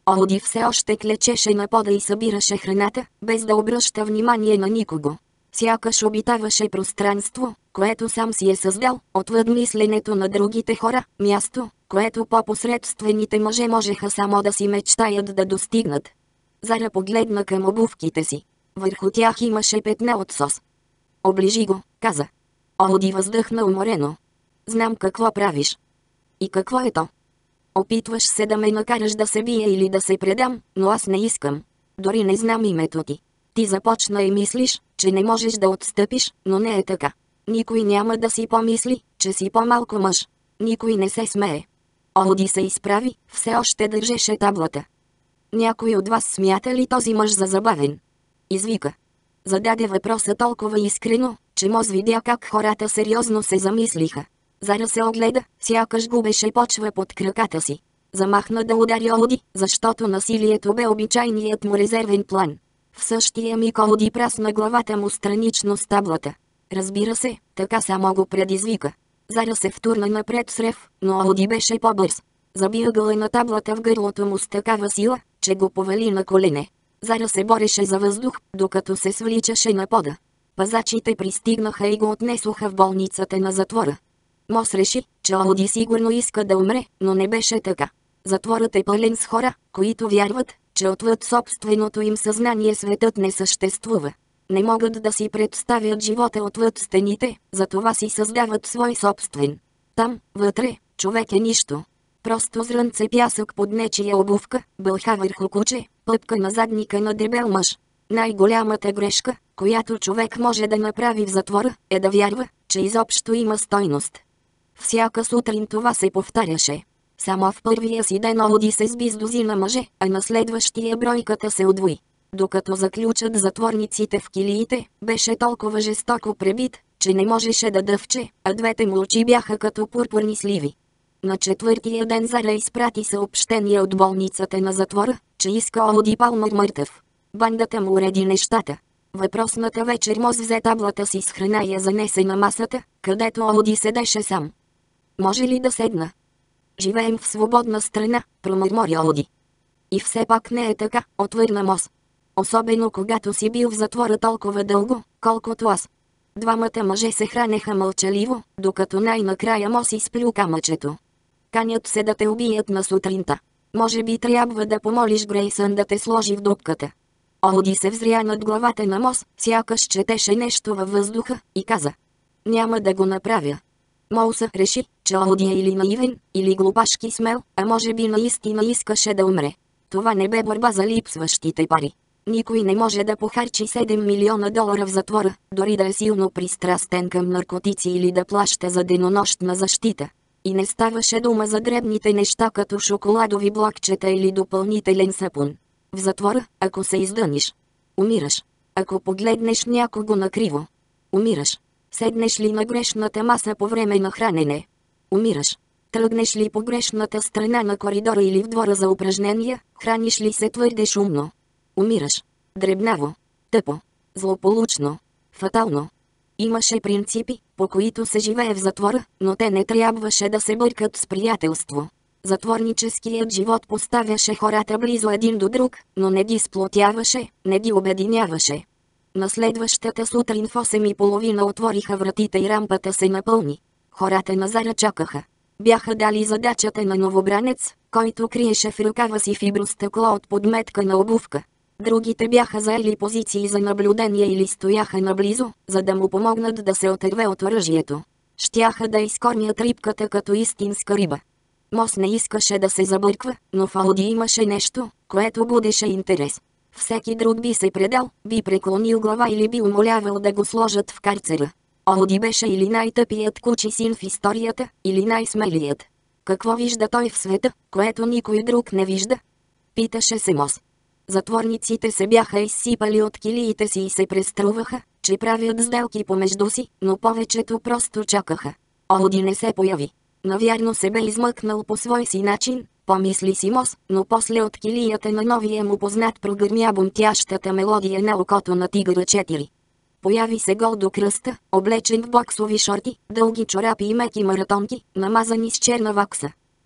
[SPEAKER 1] Оди все още клечеше на пода и събираше храната, без да обръща внимание на никого. Сякаш обитаваше пространство, което сам си е създал, отвъд мисленето на другите хора, място, което по-посредствените мъже можеха само да си мечтаят да достигнат. Зара погледна към обувките си. Върху тях имаше петна от сос. "Оближи го", каза. Оди въздъхна уморено. "Знам какво правиш." "И какво е то?" "Опитваш се да ме накараш да се бия или да се предам, но аз не искам. Дори не знам името ти. Ти започна и мислиш, че не можеш да отстъпиш, но не е така. Никой няма да си помисли, че си по-малко мъж. Никой не се смее." Оди се изправи, все още държеше таблата. "Някой от вас смята ли този мъж за забавен?" извика. Зададе въпроса толкова искрено, че Моз видя как хората сериозно се замислиха. Зара се огледа, сякаш губеше почва под краката си. Замахна да удари Оди, защото насилието бе обичайният му резервен план. В същия миг Оди прасна главата му странично с таблата. Разбира се, така само го предизвика. Зара се втурна напред с рев, но Оди беше по-бърз. Заби ъгъла на таблата в гърлото му с такава сила, че го повали на колене. Зара се бореше за въздух, докато се свличаше на пода. Пазачите пристигнаха и го отнесоха в болницата на затвора. Мос реши, че Оди сигурно иска да умре, но не беше така. Затворът е пълен с хора, които вярват, че отвъд собственото им съзнание светът не съществува. Не могат да си представят живота отвъд стените, затова си създават свой собствен. Там, вътре, човек е нищо. Просто зрънце пясък под нечия обувка, бълха върху куче, пъпка на задника на дебел мъж. Най-голямата грешка, която човек може да направи в затвора, е да вярва, че изобщо има стойност. Всяка сутрин това се повтаряше. Само в първия си ден Оди се сби с дозина мъже, а на следващия бройката се удвои. Докато заключат затворниците в килиите, беше толкова жестоко пребит, че не можеше да дъвче, а двете му очи бяха като пурпурни сливи. На четвъртия ден Зара изпрати съобщение от болницата на затвора, че иска Оди Палмър мъртъв. Бандата му уреди нещата. Въпросната вечер Моз взе таблата си с храна и я занесе на масата, където Оди седеше сам. "Може ли да седна?" "Живеем в свободна страна", промърмори Оди. "И все пак не е така", отвърна Моз. "Особено когато си бил в затвора толкова дълго, колкото аз." Двамата мъже се хранеха мълчаливо, докато най-накрая Моз изплю камъчето. "Канят се да те убият на сутринта. Може би трябва да помолиш Грейсън да те сложи в дупката." Оди се взря над главата на Моз, сякаш четеше нещо във въздуха, и каза: "Няма да го направя." Моуса реши, че Оди е или наивен, или глупашки смел, а може би наистина искаше да умре. Това не бе борба за липсващите пари. Никой не може да похарчи 7 милиона долара в затвора, дори да е силно пристрастен към наркотици или да плаща за денонощна защита. И не ставаше дума за дребните неща като шоколадови блокчета или допълнителен сапун. В затвора, ако се издъниш, умираш. Ако погледнеш някого накриво, умираш. Седнеш ли на грешната маса по време на хранене, умираш. Тръгнеш ли по грешната страна на коридора или в двора за упражнения, храниш ли се твърде шумно, умираш. Дребнаво, тъпо, злополучно, фатално. Имаше принципи, по които се живее в затвора, но те не трябваше да се бъркат с приятелство. Затворническият живот поставяше хората близо един до друг, но не ги сплотяваше, не ги обединяваше. На следващата сутрин в 8:30 отвориха вратите и рампата се напълни. Хората на Зара чакаха. Бяха дали задачата на новобранец, който криеше в ръкава си фибростъкло от подметка на обувка. Другите бяха заели позиции за наблюдение или стояха наблизо, за да му помогнат да се отърве от оръжието. Щяха да изкормят рибката като истинска риба. Мос не искаше да се забърква, но в Оди имаше нещо, което будеше интерес. Всеки друг би се предал, би преклонил глава или би умолявал да го сложат в карцера. Оди беше или най-тъпият кучи син в историята, или най-смелият. Какво вижда той в света, което никой друг не вижда? Питаше се Мос. Затворниците се бяха изсипали от килиите си и се преструваха, че правят сделки помежду си, но повечето просто чакаха. Оди не се появи. Навярно се бе измъкнал по свой си начин, помисли си Мос, но после от килията на новия му познат прогърмя бунтящата мелодия на окото на Тигъра 4. Появи се гол до кръста, облечен в боксови шорти, дълги чорапи и меки маратонки, намазани с черна вакса.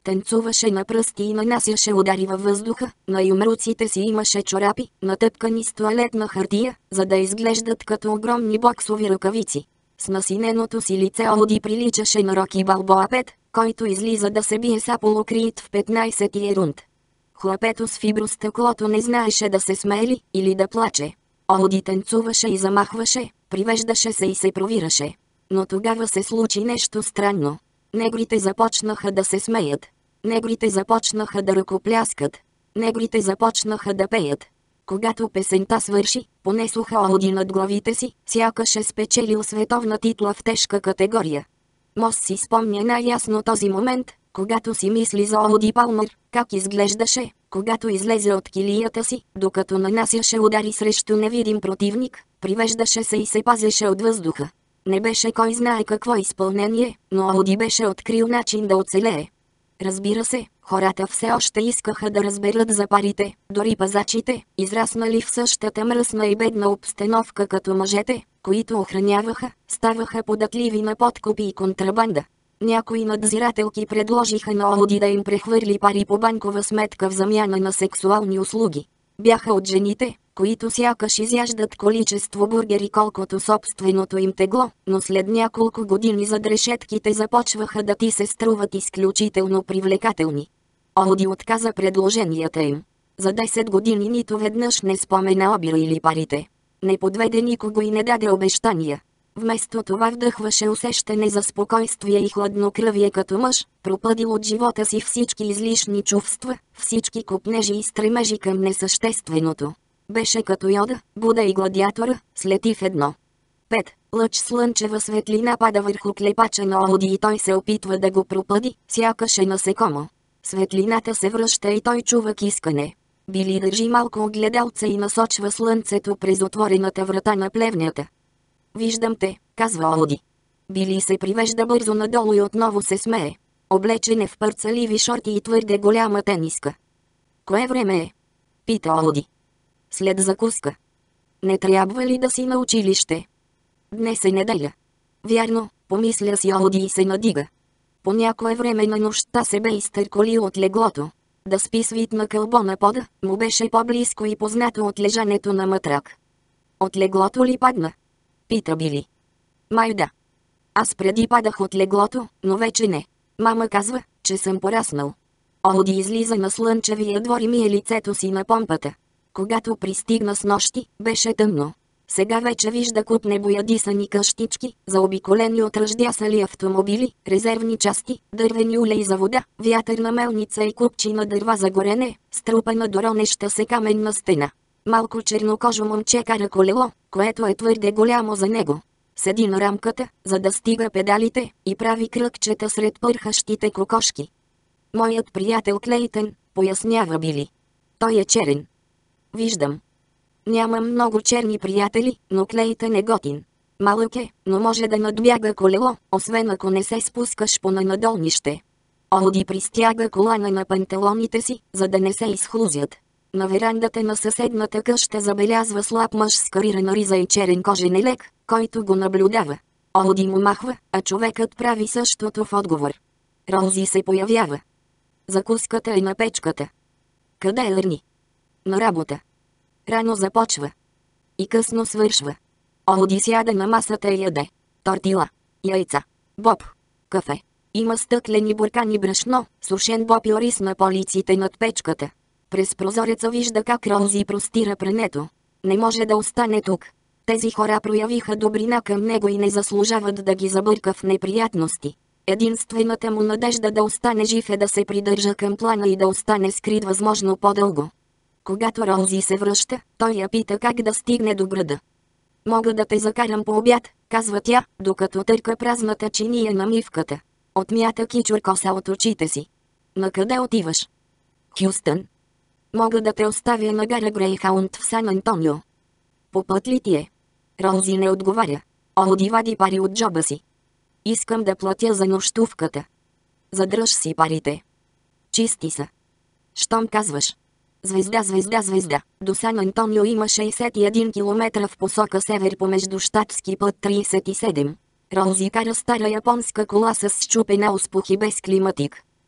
[SPEAKER 1] танцуваше на пръсти и нанасяше удари във въздуха, на юмруците си имаше чорапи, натъпкани с тоалетна хартия, за да изглеждат като огромни боксови ръкавици. С насиненото си лице Оди приличаше на Роки Балбоа 5, който излиза да се бие с Аполо Крийд в 15-тия рунд. Хлапето с фибростъклото не знаеше да се смели или да плаче. Оди танцуваше и замахваше, привеждаше се и се провираше. Но тогава се случи нещо странно. Негрите започнаха да се смеят. Негрите започнаха да ръкопляскат. Негрите започнаха да пеят. Когато песента свърши, понесоха Оди над главите си, сякаш е спечелил световна титла в тежка категория. Мос си спомня най-ясно този момент, когато си мисли за Оди Палмър, как изглеждаше, когато излезе от килията си, докато нанасяше удари срещу невидим противник, привеждаше се и се пазеше от въздуха. Не беше кой знае какво изпълнение, но Оди беше открил начин да оцелее. Разбира се, хората все още искаха да разберат за парите, дори пазачите, израснали в същата мръсна и бедна обстановка като мъжете, които охраняваха, ставаха податливи на подкупи и контрабанда. Някои надзирателки предложиха на Оди да им прехвърли пари по банкова сметка в замяна на сексуални услуги. Бяха от жените, които сякаш изяждат количество бургери колкото собственото им тегло, но след няколко години зад решетките започваха да ти се струват изключително привлекателни. Оди отказа предложенията им. За 10 години нито веднъж не спомена обира или парите. Не подведе никого и не даде обещания. Вместо това вдъхваше усещане за спокойствие и хладнокръвие като мъж, пропъдил от живота си всички излишни чувства, всички копнежи и стремежи към несъщественото. Беше като Йода, Буда и гладиатора, слети в едно. 5. Лъч слънчева светлина пада върху клепача на Оди и той се опитва да го пропъди, сякаш е насекомо. Светлината се връща и той чува кискане. Били държи малко огледалца и насочва слънцето през отворената врата на плевнята. Виждам те, казва Оди. Били се привежда бързо надолу и отново се смее. Облечен е в пърцаливи шорти и твърде голяма тениска. Кое време е? Пита Оди. След закуска. Не трябва ли да си на училище? Днес е неделя. Вярно, помисля си Оди и се надига. По някое време на нощта се бе изтърколил от леглото. Да спи свит на кълбо на пода, му беше по-близко и познато от лежането на матрак. От леглото ли падна? Пита Били. Май да. Аз преди падах от леглото, но вече не. Мама казва, че съм пораснал. Оди излиза на слънчевия двор и мие лицето си на помпата. Когато пристигна с нощи, беше тъмно. Сега вече вижда куп небоядисани къщички, заобиколени от ръждясали автомобили, резервни части, дървени улеи за вода, вятърна мелница и купчина дърва за горене, струпана до ронеща се каменна стена. Малко чернокожо момче кара колело, което е твърде голямо за него. Седи на рамката, за да стига педалите, и прави кръгчета сред пърхащите кокошки. Моят приятел Клейтън, пояснява Били. Той е черен. Виждам. Нямам много черни приятели, но Клейтън е готин. Малък е, но може да надбяга колело, освен ако не се спускаш по нанадолнище. Оди пристяга колана на панталоните си, за да не се изхлузят. На верандата на съседната къща забелязва слаб мъж с карирана риза и черен кожен елек, който го наблюдава. Оди му махва, а човекът прави същото в отговор. Рози се появява. Закуската е на печката. Къде е Ерни? На работа. Рано започва. И късно свършва. Оди сяда на масата и яде. Тортила. Яйца. Боб. Кафе. Има стъклени буркани брашно, сушен боб и ориз на полиците над печката. През прозореца вижда как Рози простира прането. Не може да остане тук. Тези хора проявиха добрина към него и не заслужават да ги забърка в неприятности. Единствената му надежда да остане жив е да се придържа към плана и да остане скрит възможно по-дълго. Когато Рози се връща, той я пита как да стигне до града. Мога да те закарам по обяд, казва тя, докато търка празната чиния на мивката. Отмята кичур коса от очите си. Накъде отиваш? Хюстън. Мога да те оставя на гара Грейхаунд в Сан Антонио. По път ли ти е? Рози не отговаря. Оди вади пари от джоба си. Искам да платя за нощувката. Задръж си парите. Чисти са. Щом казваш. Звезда, звезда, звезда. До Сан Антонио има 61 км в посока север по междущатски път 37. Рози кара стара японска кола с счупена ауспух и без климатик.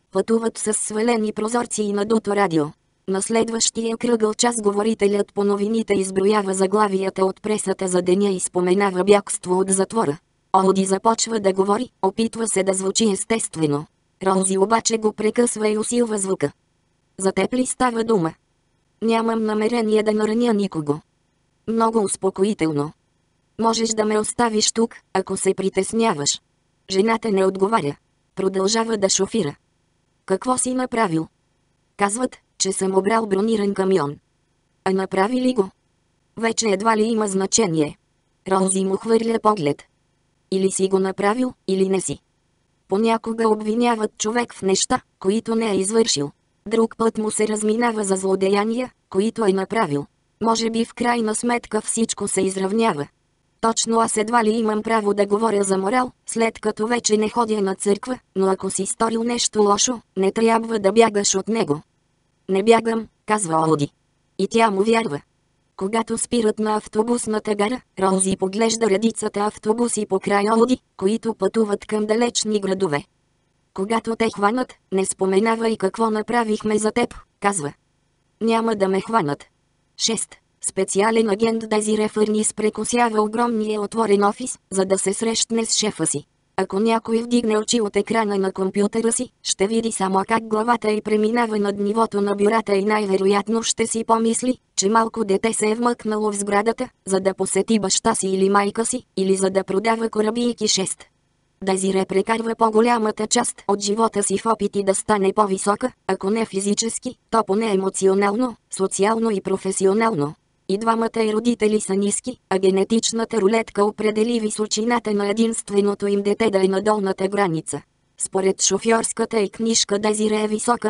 [SPEAKER 1] Пътуват с свалени прозорци и надуто радио. На следващия кръгъл час говорителят по новините изброява заглавията от пресата за деня и споменава бягство от затвора. Оди започва да говори, опитва се да звучи естествено. Рози обаче го прекъсва и усилва звука. За теб ли става дума? Нямам намерение да нараня никого. Много успокоително. Можеш да ме оставиш тук, ако се притесняваш. Жената не отговаря. Продължава да шофира. Какво си направил? Казват, че съм обрал брониран камион. А направи ли го? Вече едва ли има значение. Рози му хвърля поглед. Или си го направил, или не си. Понякога обвиняват човек в неща, които не е извършил. Друг път му се разминава за злодеяния, които е направил. Може би в крайна сметка всичко се изравнява. Точно аз едва ли имам право да говоря за морал, след като вече не ходя на църква, но ако си сторил нещо лошо, не трябва да бягаш от него. Не бягам, казва Оди. И тя му вярва. Когато спират на автобусната гара, Рози поглежда редицата автобуси покрай Оди, които пътуват към далечни градове. Когато те хванат, не споменавай какво направихме за теб, казва. Няма да ме хванат. 6. Специален агент Дезире Фърнис прекосява огромния отворен офис, за да се срещне с шефа си. Ако някой вдигне очи от екрана на компютъра си, ще види само как главата й преминава над нивото на бюрата и най-вероятно ще си помисли, че малко дете се е вмъкнало в сградата, за да посети баща си или майка си, или за да продава корабийки 6. Дезире прекарва по-голямата част от живота си в опити да стане по-висока, ако не физически, то поне емоционално, социално и професионално. И двамата й родители са ниски, а генетичната рулетка определи височината на единственото им дете да е на долната граница. Според шофьорската й книжка Дезире е висока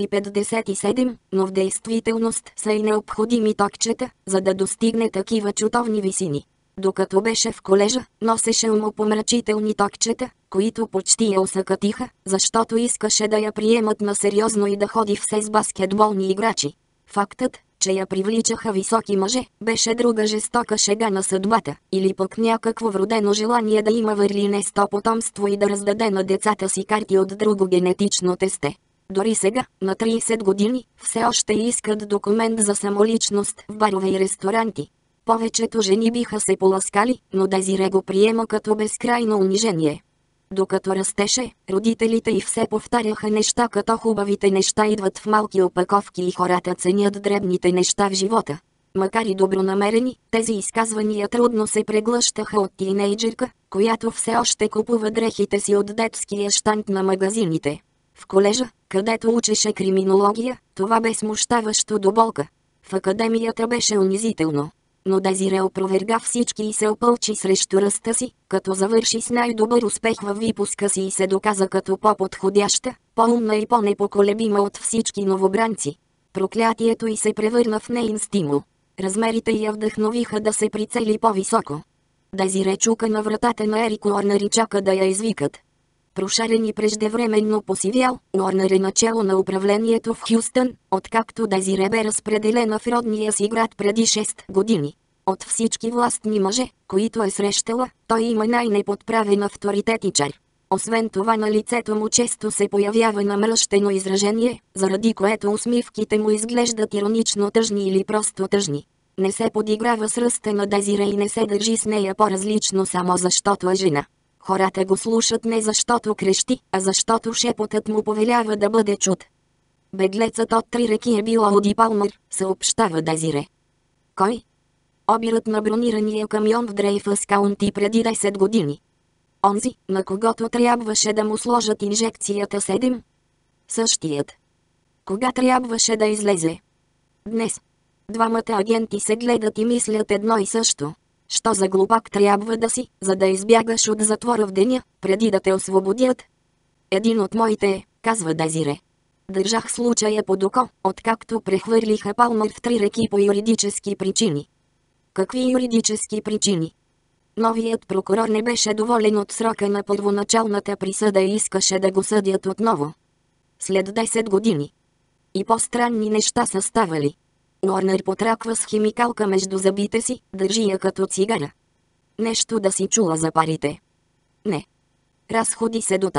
[SPEAKER 1] 1,57 м, но в действителност са и необходими токчета, за да достигне такива чутовни висини. Докато беше в колежа, носеше умопомрачителни токчета, които почти я осъкатиха, защото искаше да я приемат на сериозно и да ходи все с баскетболни играчи. Фактът, че я привличаха високи мъже, беше друга жестока шега на съдбата, или пък някакво вродено желание да има върлинесто потомство и да раздаде на децата си карти от друго генетично тесте. Дори сега, на 30 години, все още искат документ за самоличност в барове и ресторанти. Повечето жени биха се поласкали, но Дезире го приема като безкрайно унижение. Докато растеше, родителите й все повтаряха неща като хубавите неща идват в малки опаковки и хората ценят дребните неща в живота. Макар и добронамерени, тези изказвания трудно се преглъщаха от тийнейджърка, която все още купува дрехите си от детския щанд на магазините. В колежа, където учеше криминология, това бе смущаващо до болка. В академията беше унизително. Но Дезире опроверга всички и се опълчи срещу ръста си, като завърши с най-добър успех във випуска си и се доказа като по-подходяща, по-умна и по-непоколебима от всички новобранци. Проклятието й се превърна в неин стимул. Размерите я вдъхновиха да се прицели по-високо. Дезире чука на вратата на Ерик Уорнер и чака да я извикат. Прошарен и преждевременно посивял, Уорнер е начало на управлението в Хюстън, откакто Дезире бе разпределена в родния си град преди 6 години. От всички властни мъже, които е срещала, той има най-неподправен авторитет и чар. Освен това на лицето му често се появява намръщено изражение, заради което усмивките му изглеждат иронично тъжни или просто тъжни. Не се подиграва с ръста на Дезире и не се държи с нея по-различно само защото е жена. Хората го слушат не защото крещи, а защото шепотът му повелява да бъде чут. Беглецът от 3 реки е бил Оди Палмър, съобщава Дезире. Кой? Обирът на бронирания камион в Дрейфъс Каунти преди 10 години. Онзи, на когото трябваше да му сложат инжекцията 7. Същият. Кога трябваше да излезе? Днес. Двамата агенти се гледат и мислят едно и също. Що за глупак трябва да си, за да избягаш от затвора в деня, преди да те освободят? Един от моите е, казва Дезире. Държах случая под око, откакто прехвърлиха Палмър в 3 реки по юридически причини. Какви юридически причини? Новият прокурор не беше доволен от срока на първоначалната присъда и искаше да го съдят отново. След 10 години. И по-странни неща са ставали. Уорнер потраква с химикалка между зъбите си, държи я като цигара. Нещо да си чула за парите? Не. Разходи се дотам.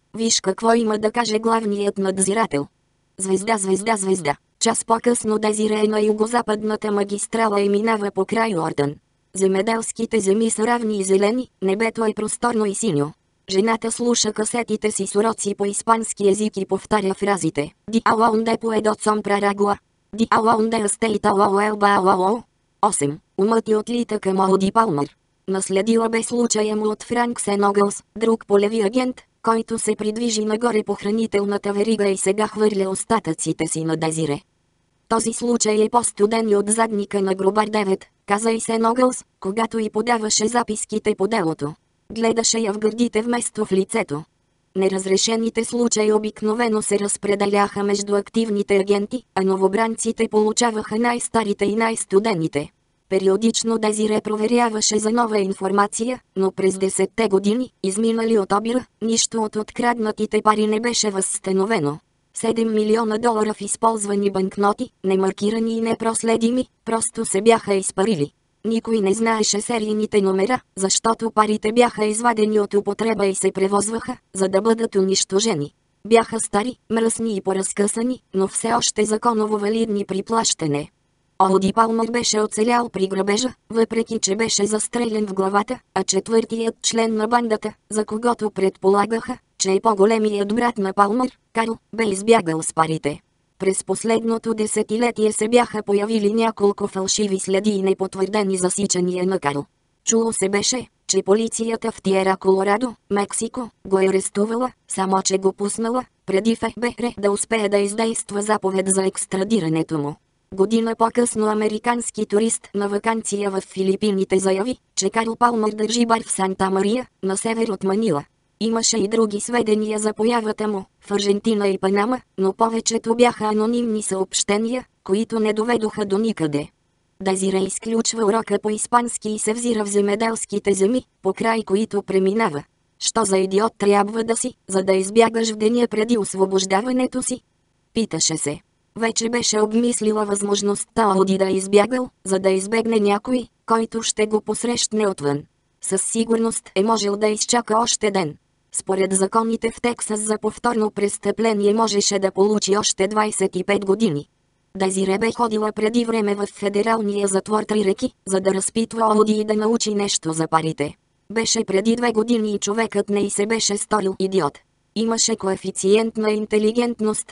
[SPEAKER 1] Виж какво има да каже главният надзирател. Звезда, звезда, звезда. Час по-късно Дезире на югозападната магистрала и минава покрай Ордън. Земеделските земи са равни и зелени, небето е просторно и синьо. Жената слуша касетите си с уроци по испански език и повтаря фразите. Ди алаунде поедоцом прарагуа. Ди алаунде астейта лауелба алао. 8. Умът й отлита към Оди Палмър. Наследила бе случая му от Франк Сеногълс, друг полеви агент, който се придвижи нагоре по хранителната верига и сега хвърля остатъците си на Дезире. Този случай е по-студен и от задника на Гробар 9, каза и Сеногълс, когато й подаваше записките по делото. Гледаше я в гърдите вместо в лицето. Неразрешените случаи обикновено се разпределяха между активните агенти, а новобранците получаваха най-старите и най-студените. Периодично Дезире проверяваше за нова информация, но през 10-те години, изминали от обира, нищо от откраднатите пари не беше възстановено. 7 милиона долара в използвани банкноти, немаркирани и непроследими, просто се бяха изпарили. Никой не знаеше серийните номера, защото парите бяха извадени от употреба и се превозваха, за да бъдат унищожени. Бяха стари, мръсни и поразкъсани, но все още законово валидни при плащане. Оди Палмър беше оцелял при грабежа, въпреки че беше застрелян в главата, а четвъртият член на бандата, за когото предполагаха, че е по-големият брат на Палмър, Карл, бе избягал с парите. През последното десетилетие се бяха появили няколко фалшиви следи и непотвърдени засичания на Карл. Чуло се беше, че полицията в Тиера Колорадо, Мексико, го е арестувала, само че го пуснала, преди ФБР да успее да издейства заповед за екстрадирането му. Година по-късно американски турист на ваканция в Филипините заяви, че Карл Палмър държи бар в Санта Мария, на север от Манила. Имаше и други сведения за появата му в Аржентина и Панама, но повечето бяха анонимни съобщения, които не доведоха до никъде. Дезире изключва урока по испански и се взира в земеделските земи, покрай които преминава. Що за идиот трябва да си, за да избягаш в деня преди освобождаването си? Питаше се. Вече беше обмислила възможността Оди да е избягал, за да избегне някой, който ще го посрещне отвън. Със сигурност е можел да изчака още ден. Според законите в Тексас за повторно престъпление можеше да получи още 25 години. Дезире бе ходила преди време в федералния затвор Три реки, за да разпитва Оди и да научи нещо за парите. Беше преди 2 години и човекът не й се беше сторил идиот. Имаше коефициент на интелигентност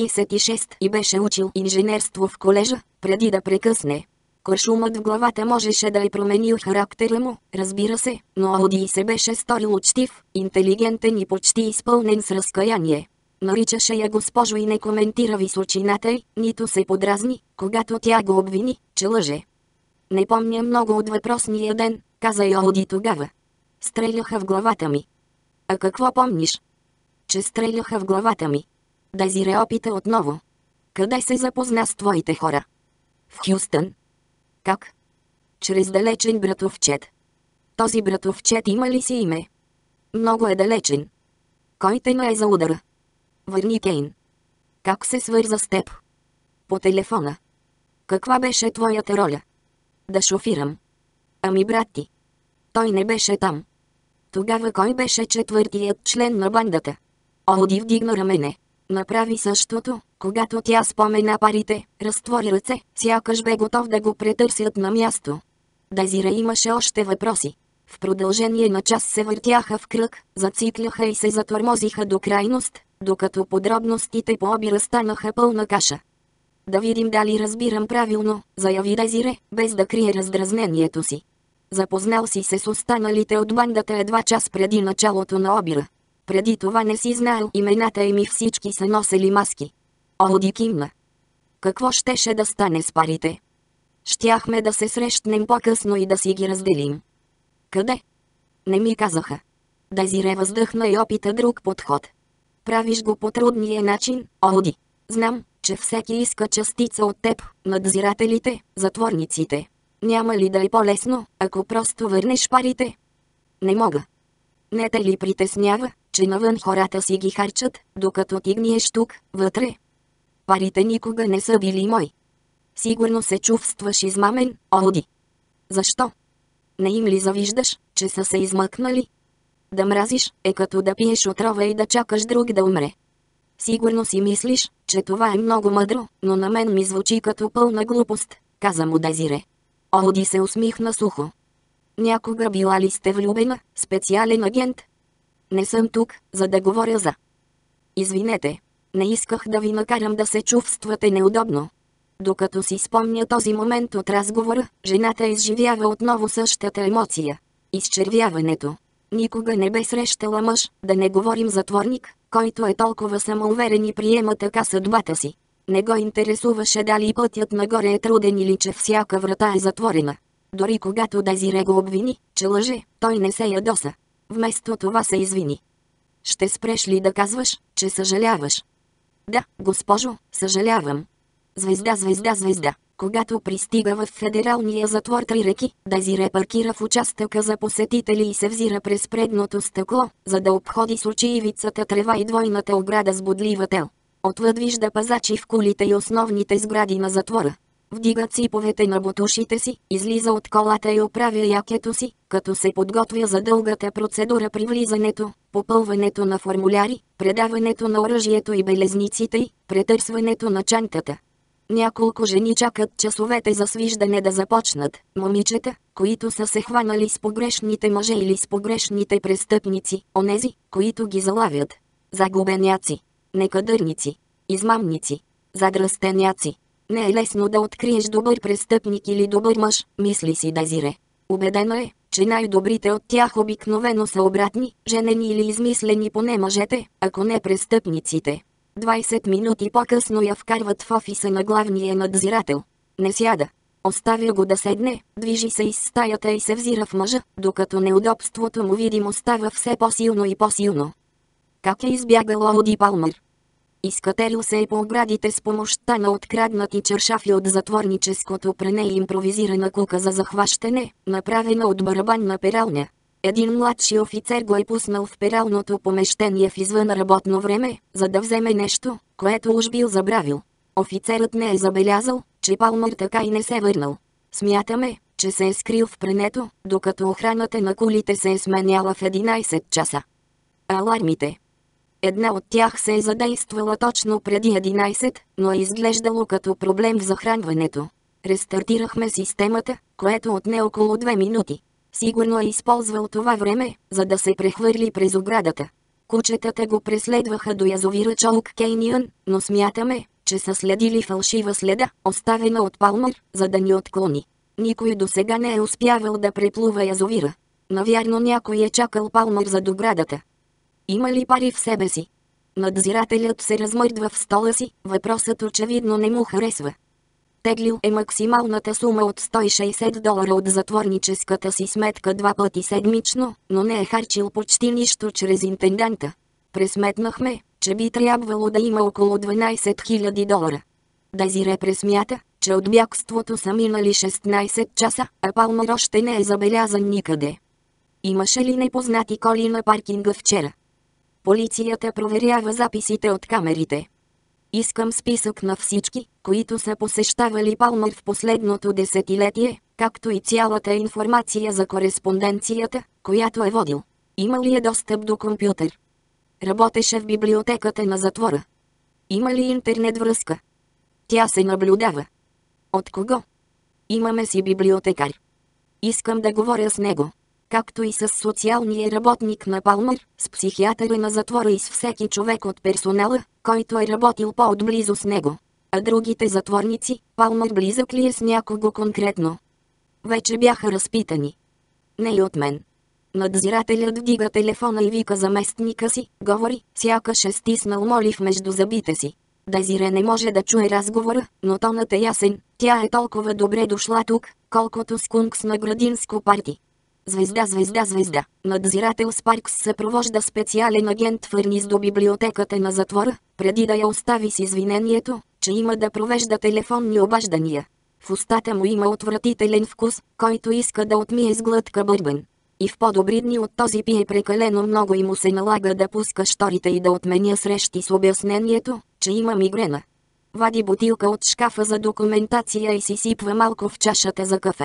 [SPEAKER 1] 136 и беше учил инженерство в колежа, преди да прекъсне. Куршумът в главата можеше да е променил характера му, разбира се, но Оди се беше сторил учтив, интелигентен и почти изпълнен с разкаяние. Наричаше я госпожо и не коментира височината й, нито се подразни, когато тя го обвини, че лъже. Не помня много от въпросния ден, каза и Оди тогава. Стреляха в главата ми. А какво помниш? Че стреляха в главата ми. Дезире опита отново. Къде се запозна с твоите хора? В Хюстън. Как? Чрез далечен братовчет. Този братовчет има ли си име? Много е далечен. Кой те ме е за удара? Върни Кейн. Как се свърза с теб? По телефона. Каква беше твоята роля? Да шофирам. Ами брат ти. Той не беше там. Тогава кой беше четвъртият член на бандата? Оди вдигна рамене. Направи същото, когато тя спомена парите, разтвори ръце, сякаш бе готов да го претърсят на място. Дезире имаше още въпроси. В продължение на час се въртяха в кръг, зацикляха и се затормозиха до крайност, докато подробностите по обира станаха пълна каша. Да видим дали разбирам правилно, заяви Дезире, без да крие раздразнението си. Запознал си се с останалите от бандата едва час преди началото на обира. Преди това не си знаел имената им и всички са носели маски. Оди кимна. Какво щеше да стане с парите? Щяхме да се срещнем по-късно и да си ги разделим. Къде? Не ми казаха. Дезире въздъхна и опита друг подход. Правиш го по трудния начин, Оди. Знам, че всеки иска частица от теб, надзирателите, затворниците. Няма ли да е по-лесно, ако просто върнеш парите? Не мога. Не те ли притеснява, че навън хората си ги харчат, докато ти гниеш тук, вътре? Парите никога не са били мои. Сигурно се чувстваш измамен, Оди. Защо? Не им ли завиждаш, че са се измъкнали? Да мразиш е като да пиеш отрова и да чакаш друг да умре. Сигурно си мислиш, че това е много мъдро, но на мен ми звучи като пълна глупост, каза му Дезире. Оди се усмихна сухо. Някога била ли сте влюбена, специален агент? Не съм тук, за да говоря за... Извинете, не исках да ви накарам да се чувствате неудобно. Докато си спомня този момент от разговора, жената изживява отново същата емоция. Изчервяването. Никога не бе срещала мъж, да не говорим затворник, който е толкова самоуверен и приема така съдбата си. Не го интересуваше дали пътят нагоре е труден или че всяка врата е затворена. Дори когато Дезире го обвини, че лъже, той не се ядоса. Вместо това се извини. Ще спреш ли да казваш, че съжаляваш? Да, госпожо, съжалявам. Звезда, звезда, звезда. Когато пристига в федералния затвор Три реки, Дезире паркира в участъка за посетители и се взира през предното стъкло, за да обходи с очи ивицата трева и двойната ограда с бодлива тел. Отвъд вижда пазачи в кулите и основните сгради на затвора. Вдига циповете на бутушите си, излиза от колата и оправя якето си, като се подготвя за дългата процедура при влизането, попълването на формуляри, предаването на оръжието и белезниците й, претърсването на чантата. Няколко жени чакат часовете за свиждане да започнат, момичета, които са се хванали с погрешните мъже или с погрешните престъпници, онези, които ги залавят. Загубеняци, некадърници, измамници, задръстеняци. Не е лесно да откриеш добър престъпник или добър мъж, мисли си Дезире. Убедена е, че най-добрите от тях обикновено са обратни, женени или измислени поне мъжете, ако не престъпниците. 20 минути по-късно я вкарват в офиса на главния надзирател. Не сяда. Оставя го да седне, движи се из стаята и се взира в мъжа, докато неудобството му видимо става все по-силно и по-силно. Как е избягал Оди Палмър? Изкатерил се е по оградите с помощта на откраднати чершафи от затворническото пране и импровизирана кука за захващане, направена от барабанна пералня. Един младши офицер го е пуснал в пералното помещение в извън работно време, за да вземе нещо, което уж бил забравил. Офицерът не е забелязал, че Палмър така и не се върнал. Смятаме, че се е скрил в прането, докато охраната на кулите се е сменяла в 11 часа. Алармите. Една от тях се е задействала точно преди 11, но е изглеждало като проблем в захранването. Рестартирахме системата, което отне около 2 минути. Сигурно е използвал това време, за да се прехвърли през оградата. Кучетата го преследваха до язовира Чоук Кейниън, но смятаме, че са следили фалшива следа, оставена от Палмър, за да ни отклони. Никой досега не е успявал да преплува язовира. Навярно някой е чакал Палмър зад оградата. Има ли пари в себе си? Надзирателят се размърдва в стола си, въпросът очевидно не му харесва. Теглил е максималната сума от $160 от затворническата си сметка 2 пъти седмично, но не е харчил почти нищо чрез интенданта. Пресметнахме, че би трябвало да има около $12 000. Дезире пресмята, че от бягството са минали 16 часа, а Палмър още не е забелязан никъде. Имаше ли непознати коли на паркинга вчера? Полицията проверява записите от камерите. Искам списък на всички, които са посещавали Палмър в последното десетилетие, както и цялата информация за кореспонденцията, която е водил. Има ли е достъп до компютър? Работеше в библиотеката на затвора. Има ли интернет връзка? Тя се наблюдава. От кого? Имаме си библиотекар. Искам да говоря с него. Както и с социалния работник на Палмър, с психиатъра на затвора и с всеки човек от персонала, който е работил по-отблизо с него. А другите затворници, Палмър близък ли е с някого конкретно? Вече бяха разпитани. Не и от мен. Надзирателят вдига телефона и вика заместника си, говори, сякаш е стиснал молив между зъбите си. Дезире не може да чуе разговора, но тонът е ясен, тя е толкова добре дошла тук, колкото скункс на градинско парти. Звезда, звезда, звезда. Надзирател Спаркс съпровожда специален агент Фърнис до библиотеката на затвора, преди да я остави с извинението, че има да провежда телефонни обаждания. В устата му има отвратителен вкус, който иска да отмие с глътка бърбен. И в по-добри дни от този пие прекалено много и му се налага да пуска щорите и да отменя срещи с обяснението, че има мигрена. Вади бутилка от шкафа за документация и си сипва малко в чашата за кафе.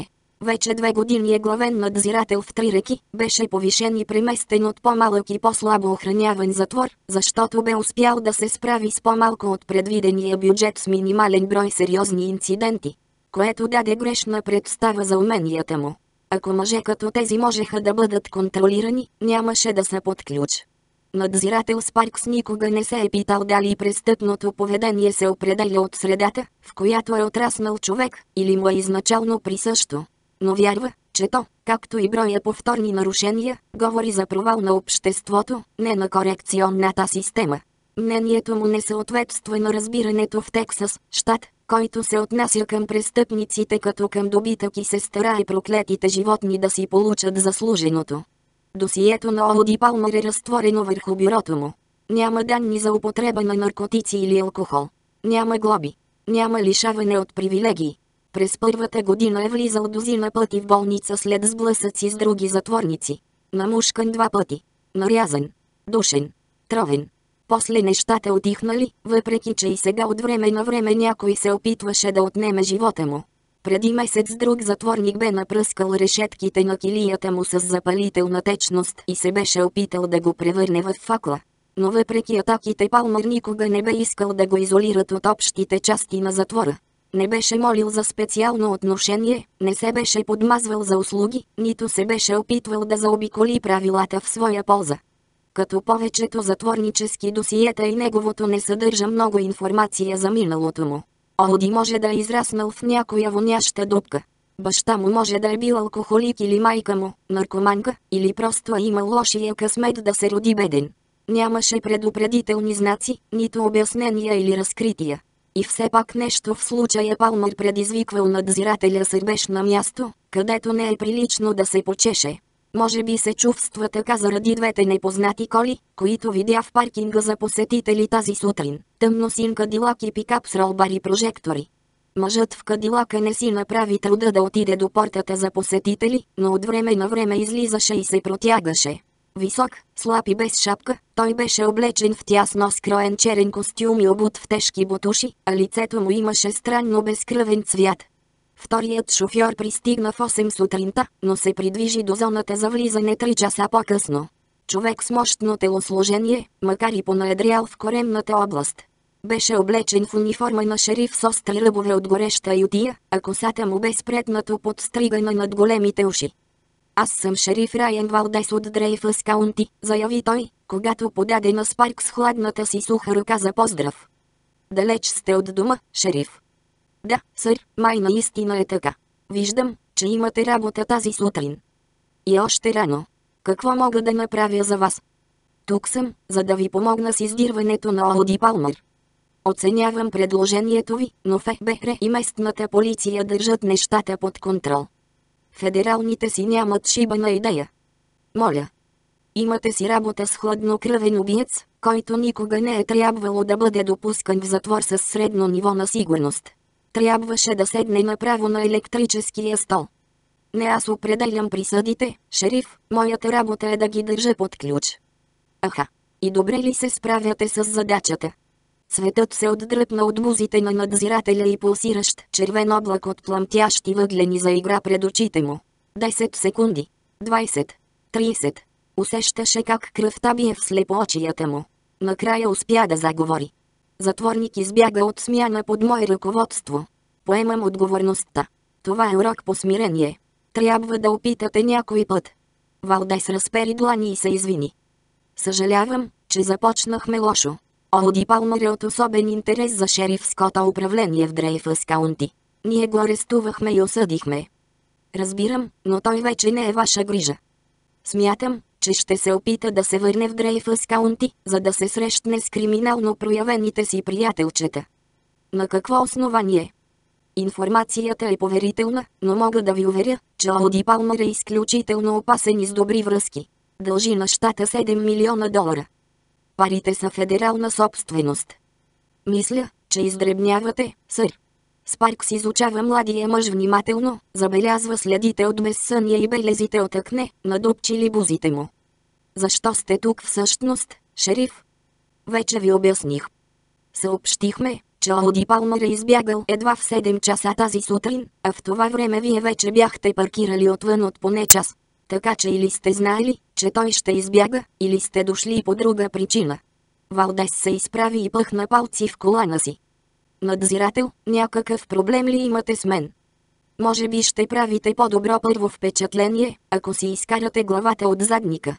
[SPEAKER 2] Вече 2 години е главен надзирател в 3 реки, беше повишен и преместен от по-малък и по-слабо охраняван затвор, защото бе успял да се справи с по-малко от предвидения бюджет с минимален брой сериозни инциденти, което даде грешна представа за уменията му. Ако мъже като тези можеха да бъдат контролирани, нямаше да са под ключ. Надзирател Спаркс никога не се е питал дали престъпното поведение се определя от средата, в която е отраснал човек, или му е изначално присъщо. Но вярва, че то, както и броя повторни нарушения, говори за провал на обществото, не на корекционната система. Мнението му не съответства на разбирането в Тексас, щат, който се отнася към престъпниците като към добитък и се старае проклетите животни да си получат заслуженото. Досието на Оуди Палмър е разтворено върху бюрото му. Няма данни за употреба на наркотици или алкохол. Няма глоби. Няма лишаване от привилегии. През първата година е влизал дозина пъти в болница след сблъсъци с други затворници. Намушкан 2 пъти. Нарязан. Душен. Тровен. После нещата отихнали, въпреки че и сега от време на време някой се опитваше да отнеме живота му. Преди месец друг затворник бе напръскал решетките на килията му с запалителна течност и се беше опитал да го превърне в факла. Но въпреки атаките Палмър никога не бе искал да го изолират от общите части на затвора. Не беше молил за специално отношение, не се беше подмазвал за услуги, нито се беше опитвал да заобиколи правилата в своя полза. Като повечето затворнически досиета и неговото не съдържа много информация за миналото му. Оуди може да е израснал в някоя воняща дупка. Баща му може да е бил алкохолик или майка му, наркоманка, или просто е имал лошия късмет да се роди беден. Нямаше предупредителни знаци, нито обяснения или разкрития. И все пак нещо в случая Палмър предизвиквал надзирателя сърбеж на място, където не е прилично да се почеше. Може би се чувства така заради 2 непознати коли, които видя в паркинга за посетители тази сутрин. Тъмносин Кадилак и пикап с ролбари прожектори. Мъжът в Кадилака не си направи труда да отиде до портата за посетители, но от време на време излизаше и се протягаше. Висок, слаб и без шапка, той беше облечен в тясно скроен черен костюм и обут в тежки ботуши, а лицето му имаше странно безкръвен цвят. Вторият шофьор пристигна в 8 сутринта, но се придвижи до зоната за влизане 3 часа по-късно. Човек с мощно телосложение, макар и понаедрял в коремната област. Беше облечен в униформа на шериф с остри ръбове от гореща ютия, а косата му бе спретнато подстригана над големите уши. Аз съм шериф Райан Валдес от Дрейфъс Каунти, заяви той, когато подаде на Спаркс хладната си суха ръка за поздрав. Далеч сте от дома, шериф. Да, сър, май наистина е така. Виждам, че имате работа тази сутрин. И още рано. Какво мога да направя за вас? Тук съм, за да ви помогна с издирването на Оуди Палмър. Оценявам предложението ви, но ФБР и местната полиция държат нещата под контрол. Федералните си нямат шибана идея. Моля. Имате си работа с хладнокръвен убиец, който никога не е трябвало да бъде допускан в затвор с средно ниво на сигурност. Трябваше да седне направо на електрическия стол. Не аз определям присъдите, шериф, моята работа е да ги държа под ключ. Аха, и добре ли се справяте с задачата? Светът се отдръпна от бузите на надзирателя и пулсиращ червен облак от пламтящи въглени заигра пред очите му. 10 секунди. 20. 30. Усещаше как кръвта бие в слепоочията му. Накрая успя да заговори. Затворник избяга от смяна под мое ръководство. Поемам отговорността. Това е урок по смирение. Трябва да опитате някой път. Валдес разпери длани и се извини. Съжалявам, че започнахме лошо. Оуди Палмър е от особен интерес за шерифското управление в Дрейфъс Каунти. Ние го арестувахме и осъдихме. Разбирам, но той вече не е ваша грижа. Смятам, че ще се опита да се върне в Дрейфъс Каунти, за да се срещне с криминално проявените си приятелчета. На какво основание? Информацията е поверителна, но мога да ви уверя, че Оуди Палмър е изключително опасен и с добри връзки. Дължи на щата $7 милиона. Парите са федерална собственост. Мисля, че издребнявате, сър. Спаркс изучава младия мъж внимателно, забелязва следите от безсъние и белезите от акне, надупчили бузите му. Защо сте тук всъщност, шериф? Вече ви обясних. Съобщихме, че Оди Палмър е избягал едва в 7 часа тази сутрин, а в това време вие вече бяхте паркирали отвън от поне час. Така че или сте знаели, че той ще избяга, или сте дошли по друга причина. Валдес се изправи и пъхна палци в колана си. Надзирател, някакъв проблем ли имате с мен? Може би ще правите по-добро първо впечатление, ако си изкарате главата от задника.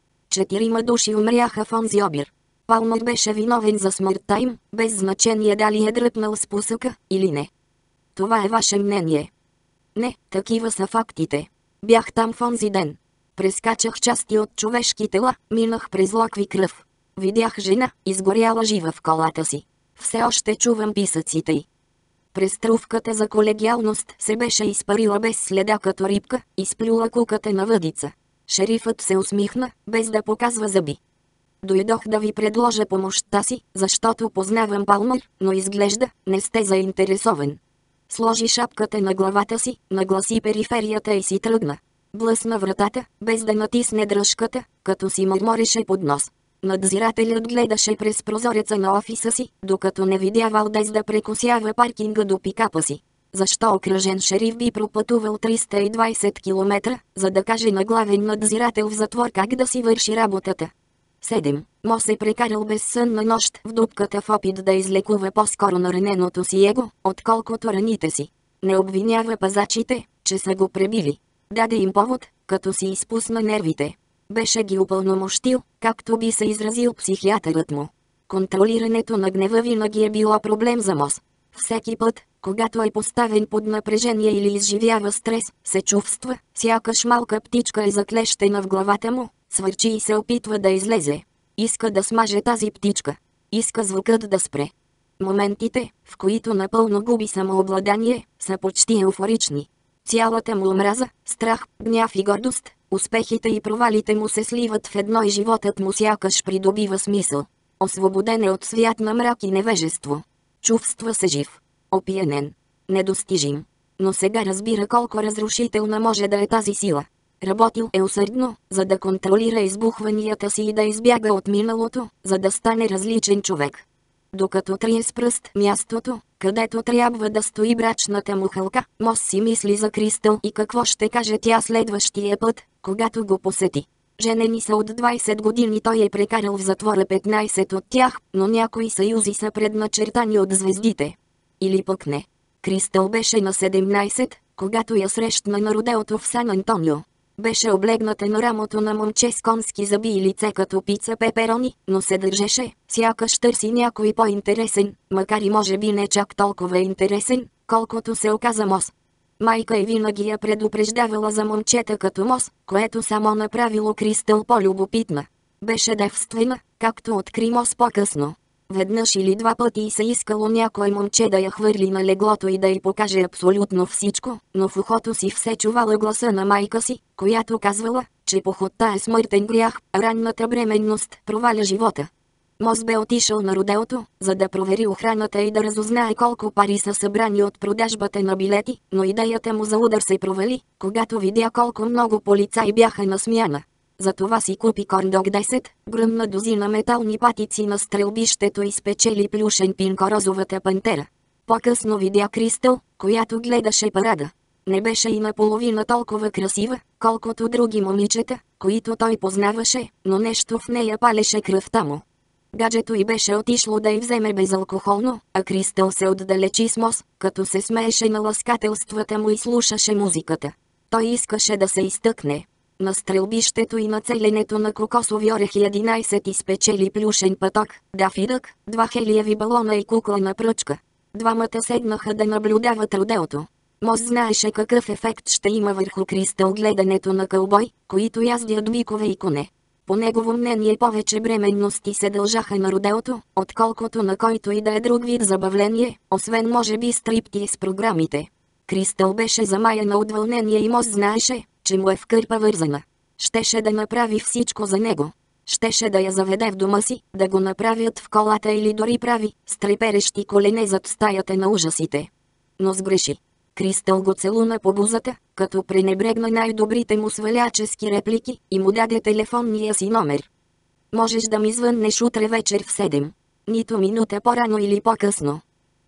[SPEAKER 2] 4 души умряха в онзи обир. Палмър беше виновен за смъртта им, без значение дали е дръпнал с пусъка или не. Това е ваше мнение. Не, такива са фактите. Бях там в онзи ден. Прескачах части от човешки тела, минах през локви кръв. Видях жена, изгоряла жива в колата си. Все още чувам писъците й. Преструвката за колегиалност се беше изпарила без следа като рибка, изплюла куката на въдица. Шерифът се усмихна, без да показва зъби. Дойдох да ви предложа помощта си, защото познавам Палмър, но изглежда, не сте заинтересован. Сложи шапката на главата си, нагласи периферията и си тръгна. Блъсна вратата, без да натисне дръжката, като си мърмореше под нос. Надзирателят гледаше през прозореца на офиса си, докато не видя Валдес да прекосява паркинга до пикапа си. Защо окръжен шериф би пропътувал 320 км, за да каже на главен надзирател в затвор как да си върши работата? 7. Мо се прекарал безсънна нощ в дупката в опит да излекува по-скоро нараненото си его, отколкото раните си. Не обвинява пазачите, че са го пребили. Даде им повод, като си изпусна нервите. Беше ги упълномощил, както би се изразил психиатърът му. Контролирането на гнева винаги е било проблем за Мос. Всеки път, когато е поставен под напрежение или изживява стрес, се чувства, сякаш малка птичка е заклещена в главата му, свърчи и се опитва да излезе. Иска да смаже тази птичка. Иска звукът да спре. Моментите, в които напълно губи самообладание, са почти еуфорични. Цялата му омраза, страх, гняв и гордост, успехите и провалите му се сливат в едно и животът му сякаш придобива смисъл. Освободен е от свят на мрак и невежество. Чувства се жив. Опиянен. Недостижим. Но сега разбира колко разрушителна може да е тази сила. Работил е усърдно, за да контролира избухванията си и да избяга от миналото, за да стане различен човек. Докато трие с пръст мястото, където трябва да стои брачната му хълка, Мос си мисли за Кристъл и какво ще каже тя следващия път, когато го посети. Женени са от 20 години, той е прекарал в затвора 15 от тях, но някои съюзи са предначертани от звездите. Или пък не. Кристъл беше на 17, когато я срещна на родеото в Сан Антонио. Беше облегната на рамото на момче с конски зъби и лице като пица пеперони, но се държеше, сякаш търси някой по-интересен, макар и може би не чак толкова интересен, колкото се оказа Мос. Майка е винаги я предупреждавала за момчета като Мос, което само направило Кристъл по-любопитна. Беше девствена, както откри Мос по-късно. Веднъж или два пъти се искало някой момче да я хвърли на леглото и да й покаже абсолютно всичко, но в ухото си все чувала гласа на майка си, която казвала, че похотта е смъртен грях, а ранната бременност проваля живота. Мос бе отишъл на родеото, за да провери охраната и да разузнае колко пари са събрани от продажбата на билети, но идеята му за удар се провали, когато видя колко много полицаи бяха на смяна. Затова си купи корндог 10, гръмна дозина метални патици на стрелбището и спечели плюшен пинко-розовата пантера. По-късно видя Кристъл, която гледаше парада. Не беше и наполовина толкова красива, колкото други момичета, които той познаваше, но нещо в нея палеше кръвта му. Гаджето й беше отишло да й вземе безалкохолно, а Кристъл се отдалечи с Мос, като се смееше на ласкателствата му и слушаше музиката. Той искаше да се изтъкне. На стрелбището и на целенето на кокосови орехи 11 изпечели плюшен пъток, дафидък, 2 хелиеви балона и куклена пръчка. Двамата седнаха да наблюдават родеото. Мос знаеше какъв ефект ще има върху Кристъл гледането на кълбой, които яздят бикове и коне. По негово мнение повече бременности се дължаха на родеото, отколкото на който и да е друг вид забавление, освен може би стриптиз програмите. Кристъл беше замаяна от вълнение и Мос знаеше, че му е в кърпа вързана. Щеше да направи всичко за него. Щеше да я заведе в дома си, да го направят в колата или дори прави, с треперещи колене зад стаята на ужасите. Но сгреши. Кристъл го целуна по бузата, като пренебрегна най-добрите му свалячески реплики и му даде телефонния си номер. Можеш да ми звъннеш утре вечер в 7. Нито минута по-рано или по-късно.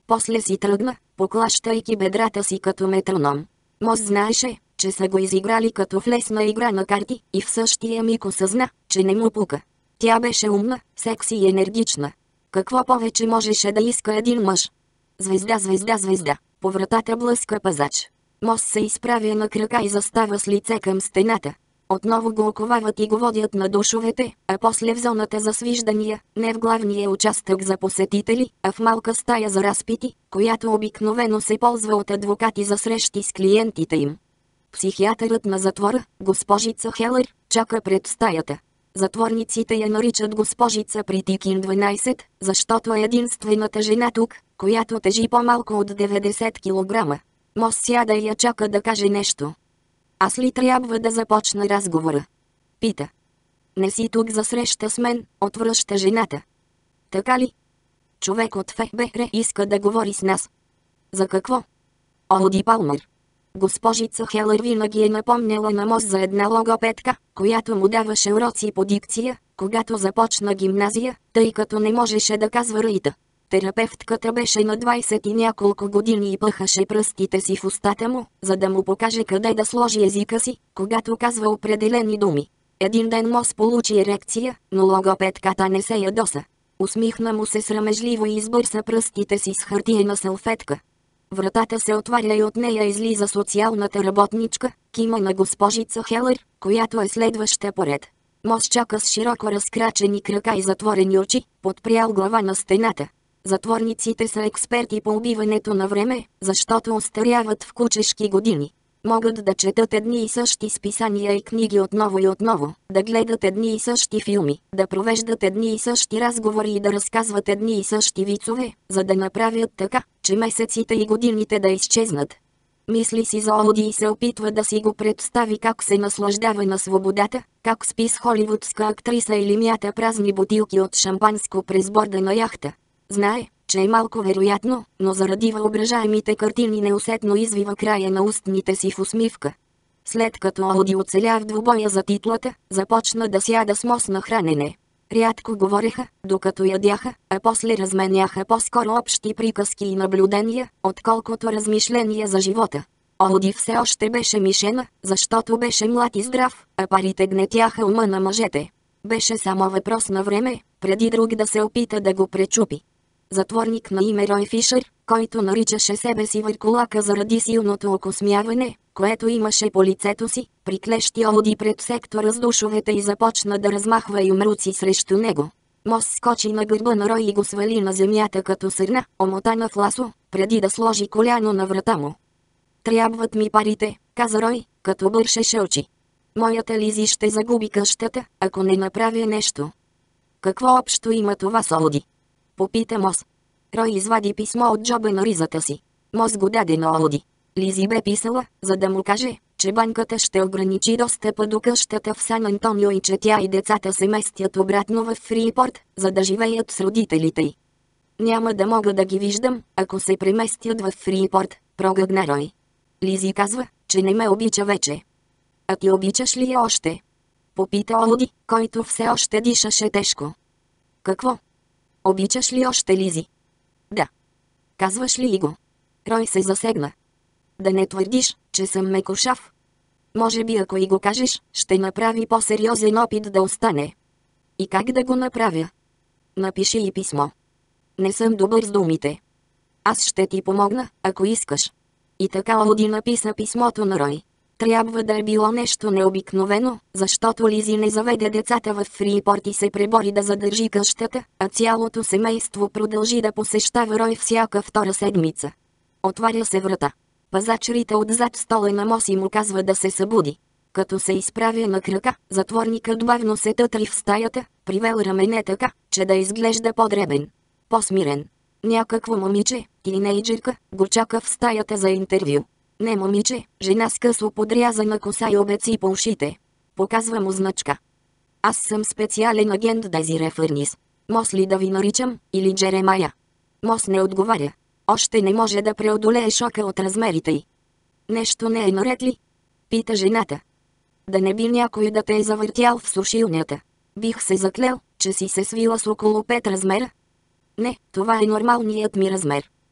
[SPEAKER 2] После си тръгна, поклащайки бедрата си като метроном. Мос знаеше, че са го изиграли като в лесна игра на карти и в същия миг осъзна, че не му пука. Тя беше умна, секси и енергична. Какво повече можеше да иска един мъж? Звезда, звезда, звезда. По вратата блъска пазач. Мос се изправя на крака и застава с лице към стената. Отново го оковават и го водят на душовете, а после в зоната за свиждания, не в главния участък за посетители, а в малка стая за разпити, която обикновено се ползва от адвокати за срещи с клиентите им. Психиатърът на затвора, госпожица Хелър, чака пред стаята. Затворниците я наричат госпожица Притикин 12, защото е единствената жена тук, която тежи по-малко от 90 кг. Мос сяда и я чака да каже нещо. Аз ли трябва да започна разговора? Пита. Не си тук за среща с мен, отвръща жената. Така ли? Човек от ФБР иска да говори с нас. За какво? Оди Палмър. Госпожица Хелър винаги е напомняла на Мос за една логопедка, която му даваше уроци по дикция, когато започна гимназия, тъй като не можеше да казва Рита. Терапевтката беше на 20 и няколко години и пъхаше пръстите си в устата му, за да му покаже къде да сложи езика си, когато казва определени думи. Един ден Мос получи ерекция, но логопедката не се ядоса. Усмихна му се срамежливо и избърса пръстите си с хартиена салфетка. Вратата се отваря и от нея излиза социалната работничка, кима на госпожица Хелър, която е следваща поред. Мос чака с широко разкрачени крака и затворени очи, подпрял глава на стената. Затворниците са експерти по убиването на време, защото остаряват в кучешки години. Могат да четат едни и същи списания и книги отново и отново, да гледат едни и същи филми, да провеждат едни и същи разговори и да разказват едни и същи вицове, за да направят така, че месеците и годините да изчезнат. Мисли си за Оди и се опитва да си го представи как се наслаждава на свободата, как спи с холивудска актриса или мята празни бутилки от шампанско през борда на яхта. Знае, че е малко вероятно, но заради въображаемите картини неусетно извива края на устните си в усмивка. След като Оди оцеля в двубоя за титлата, започна да сяда с Мос на хранене. Рядко говореха, докато ядяха, а после разменяха по-скоро общи приказки и наблюдения, отколкото размишления за живота. Оди все още беше мишена, защото беше млад и здрав, а парите гнетяха ума на мъжете. Беше само въпрос на време, преди друг да се опита да го пречупи. Затворник на име Рой Фишер, който наричаше себе си върколака заради силното окосмяване, което имаше по лицето си, приклещи Оди пред сектора с душовете и започна да размахва юмруци срещу него. Мос скочи на гърба на Рой и го свали на земята като сърна, омотана в ласо, преди да сложи коляно на врата му. Трябват ми парите, каза Рой, като бършеше очи. Моята Лизи ще загуби къщата, ако не направя нещо. Какво общо има това с Оди? Попита Мос. Рой извади писмо от джоба на ризата си. Мос го даде на Оди. Лизи бе писала, за да му каже, че банката ще ограничи достъпа до къщата в Сан Антонио и че тя и децата се местят обратно в Фрипорт, за да живеят с родителите й. Няма да мога да ги виждам, ако се преместят в Фрипорт, прогъгна Рой. Лизи казва, че не ме обича вече. А ти обичаш ли я още? Попита Оди, който все още дишаше тежко. Какво? Обичаш ли още Лизи? Да. Казваш ли и го? Рой се засегна. Да не твърдиш, че съм мекошав. Може би ако и го кажеш, ще направи по-сериозен опит да остане. И как да го направя? Напиши и писмо. Не съм добър с думите. Аз ще ти помогна, ако искаш. И така Оди написа писмото на Рой. Трябва да е било нещо необикновено, защото Лизи не заведе децата в Фрипорт и се пребори да задържи къщата, а цялото семейство продължи да посещава Рой всяка втора седмица. Отваря се врата. Пазачерите отзад стола на Мос и му казва да се събуди. Като се изправя на крака, затворникът бавно се тътри в стаята, привел рамене така, че да изглежда по-дребен. По-смирен. Някакво момиче, тинейджерка, го чака в стаята за интервю. Не момиче, жена с късо подрязана коса и обеци по ушите. Показва му значка. Аз съм специален агент Дезире Фърнис. Мос ли да ви наричам, или Джеремая? Мос не отговаря. Още не може да преодолее шока от размерите й. Нещо не е наред ли? Пита жената. Да не би някой да те е завъртял в сушилнята. Бих се заклел, че си се свила с около 5 размера. Не, това е нормалният ми размер.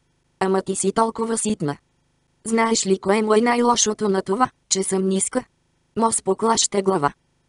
[SPEAKER 2] Ама ти си толкова ситна. Знаеш ли кое му е най-лошото на това, че съм ниска? Мос поклаща глава.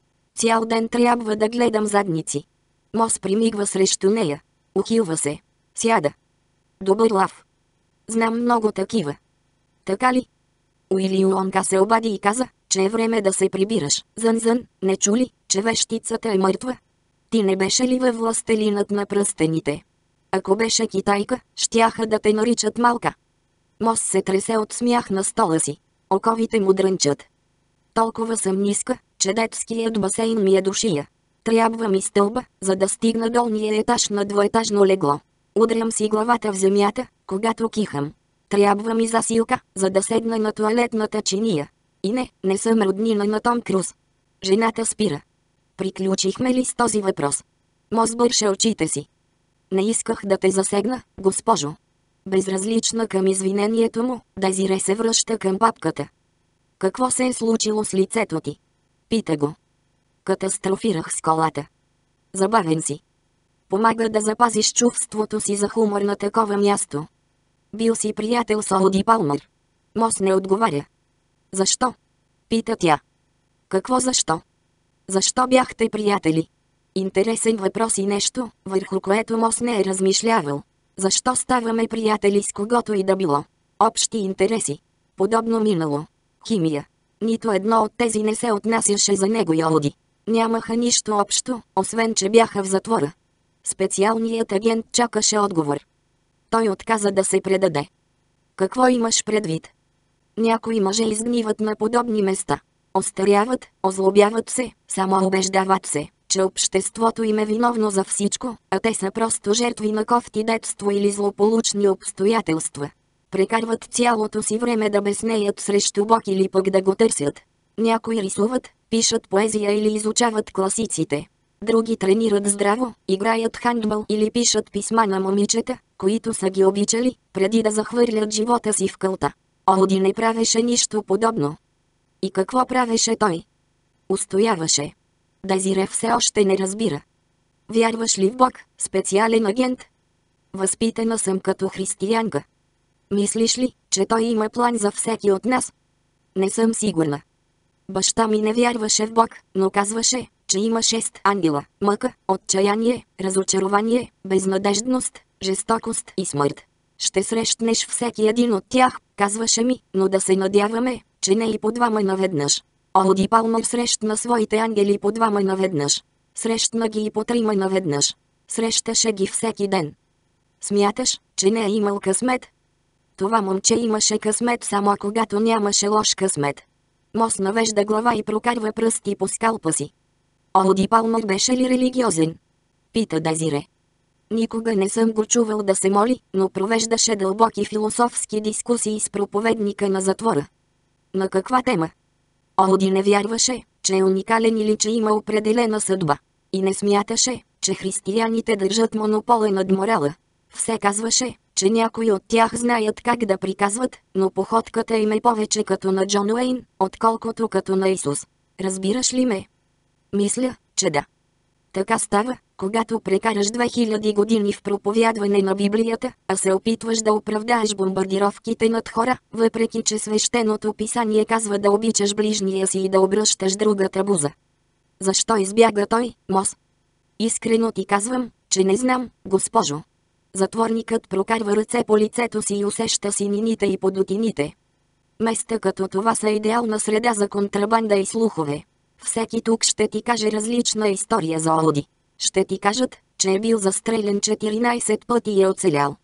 [SPEAKER 2] Цял ден трябва да гледам задници. Мос примигва срещу нея. Ухилва се. Сяда. Добър лав. Знам много такива. Така ли? Уилионка се обади и каза, че е време да се прибираш. Зън, не чули, че вещицата е мъртва? Ти не беше ли във властелинът на пръстените? Ако беше китайка, щяха да те наричат малка. Мос се тресе от смях на стола си. Оковите му дрънчат. Толкова съм ниска, че детският басейн ми е до шия. Трябва ми стълба, за да стигна долния етаж на двоетажно легло. Удрям си главата в земята, когато кихам. Трябва ми засилка, за да седна на тоалетната чиния. И не съм роднина на Том Круз. Жената спира. Приключихме ли с този въпрос? Мос бърше очите си. Не исках да те засегна, госпожо. Безразлична към извинението му, Дезире се връща към папката. Какво се е случило с лицето ти? Пита го. Катастрофирах с колата. Забавен си. Помага да запазиш чувството си за хумор на такова място. Бил си приятел с Оди Палмър. Мос не отговаря. Защо? Пита тя. Какво защо? Защо бяхте приятели? Интересен въпрос и нещо, върху което Мос не е размишлявал. Защо ставаме приятели с когото и да било? Общи интереси. Подобно минало. Химия. Нито едно от тези не се отнасяше за него и Оди. Нямаха нищо общо, освен че бяха в затвора. Специалният агент чакаше отговор. Той отказа да се предаде. Какво имаш предвид? Някои мъже изгниват на подобни места. Остаряват, озлобяват се, само убеждават се, че обществото им е виновно за всичко, а те са просто жертви на кофти детство или злополучни обстоятелства. Прекарват цялото си време да безнеят срещу Бог или пък да го търсят. Някои рисуват, пишат поезия или изучават класиците. Други тренират здраво, играят хандбал или пишат писма на момичета, които са ги обичали, преди да захвърлят живота си в кълта. Оди не правеше нищо подобно. И какво правеше той? Устояваше. Дезире все още не разбира. Вярваш ли в Бог, специален агент? Възпитана съм като християнка. Мислиш ли, че той има план за всеки от нас? Не съм сигурна. Баща ми не вярваше в Бог, но казваше, че има 6 ангела – мъка, отчаяние, разочарование, безнадеждност, жестокост и смърт. Ще срещнеш всеки един от тях, казваше ми, но да се надяваме, че не и по двама наведнъж. Оди Палмър срещна своите ангели по двама наведнъж. Срещна ги и по трима наведнъж. Срещаше ги всеки ден. Смяташ, че не е имал късмет? Това момче имаше късмет само когато нямаше лош късмет. Мос навежда глава и прокарва пръсти по скалпа си. Оди Палмър беше ли религиозен? Пита Дезире. Никога не съм го чувал да се моли, но провеждаше дълбоки философски дискусии с проповедника на затвора. На каква тема? Оди не вярваше, че е уникален или че има определена съдба. И не смяташе, че християните държат монопола над морала. Все казваше, че някои от тях знаят как да приказват, но походката им е повече като на Джон Уейн, отколкото като на Исус. Разбираш ли ме? Мисля, че да. Така става, когато прекараш 2000 години в проповядване на Библията, а се опитваш да оправдаеш бомбардировките над хора, въпреки че свещеното писание казва да обичаш ближния си и да обръщаш другата буза. Защо избяга той, Мос? Искрено ти казвам, че не знам, госпожо. Затворникът прокарва ръце по лицето си и усеща синините и подутините. Места като това са идеална среда за контрабанда и слухове. Всеки тук ще ти каже различна история за Оди. Ще ти кажат, че е бил застрелян 14 пъти и е оцелял.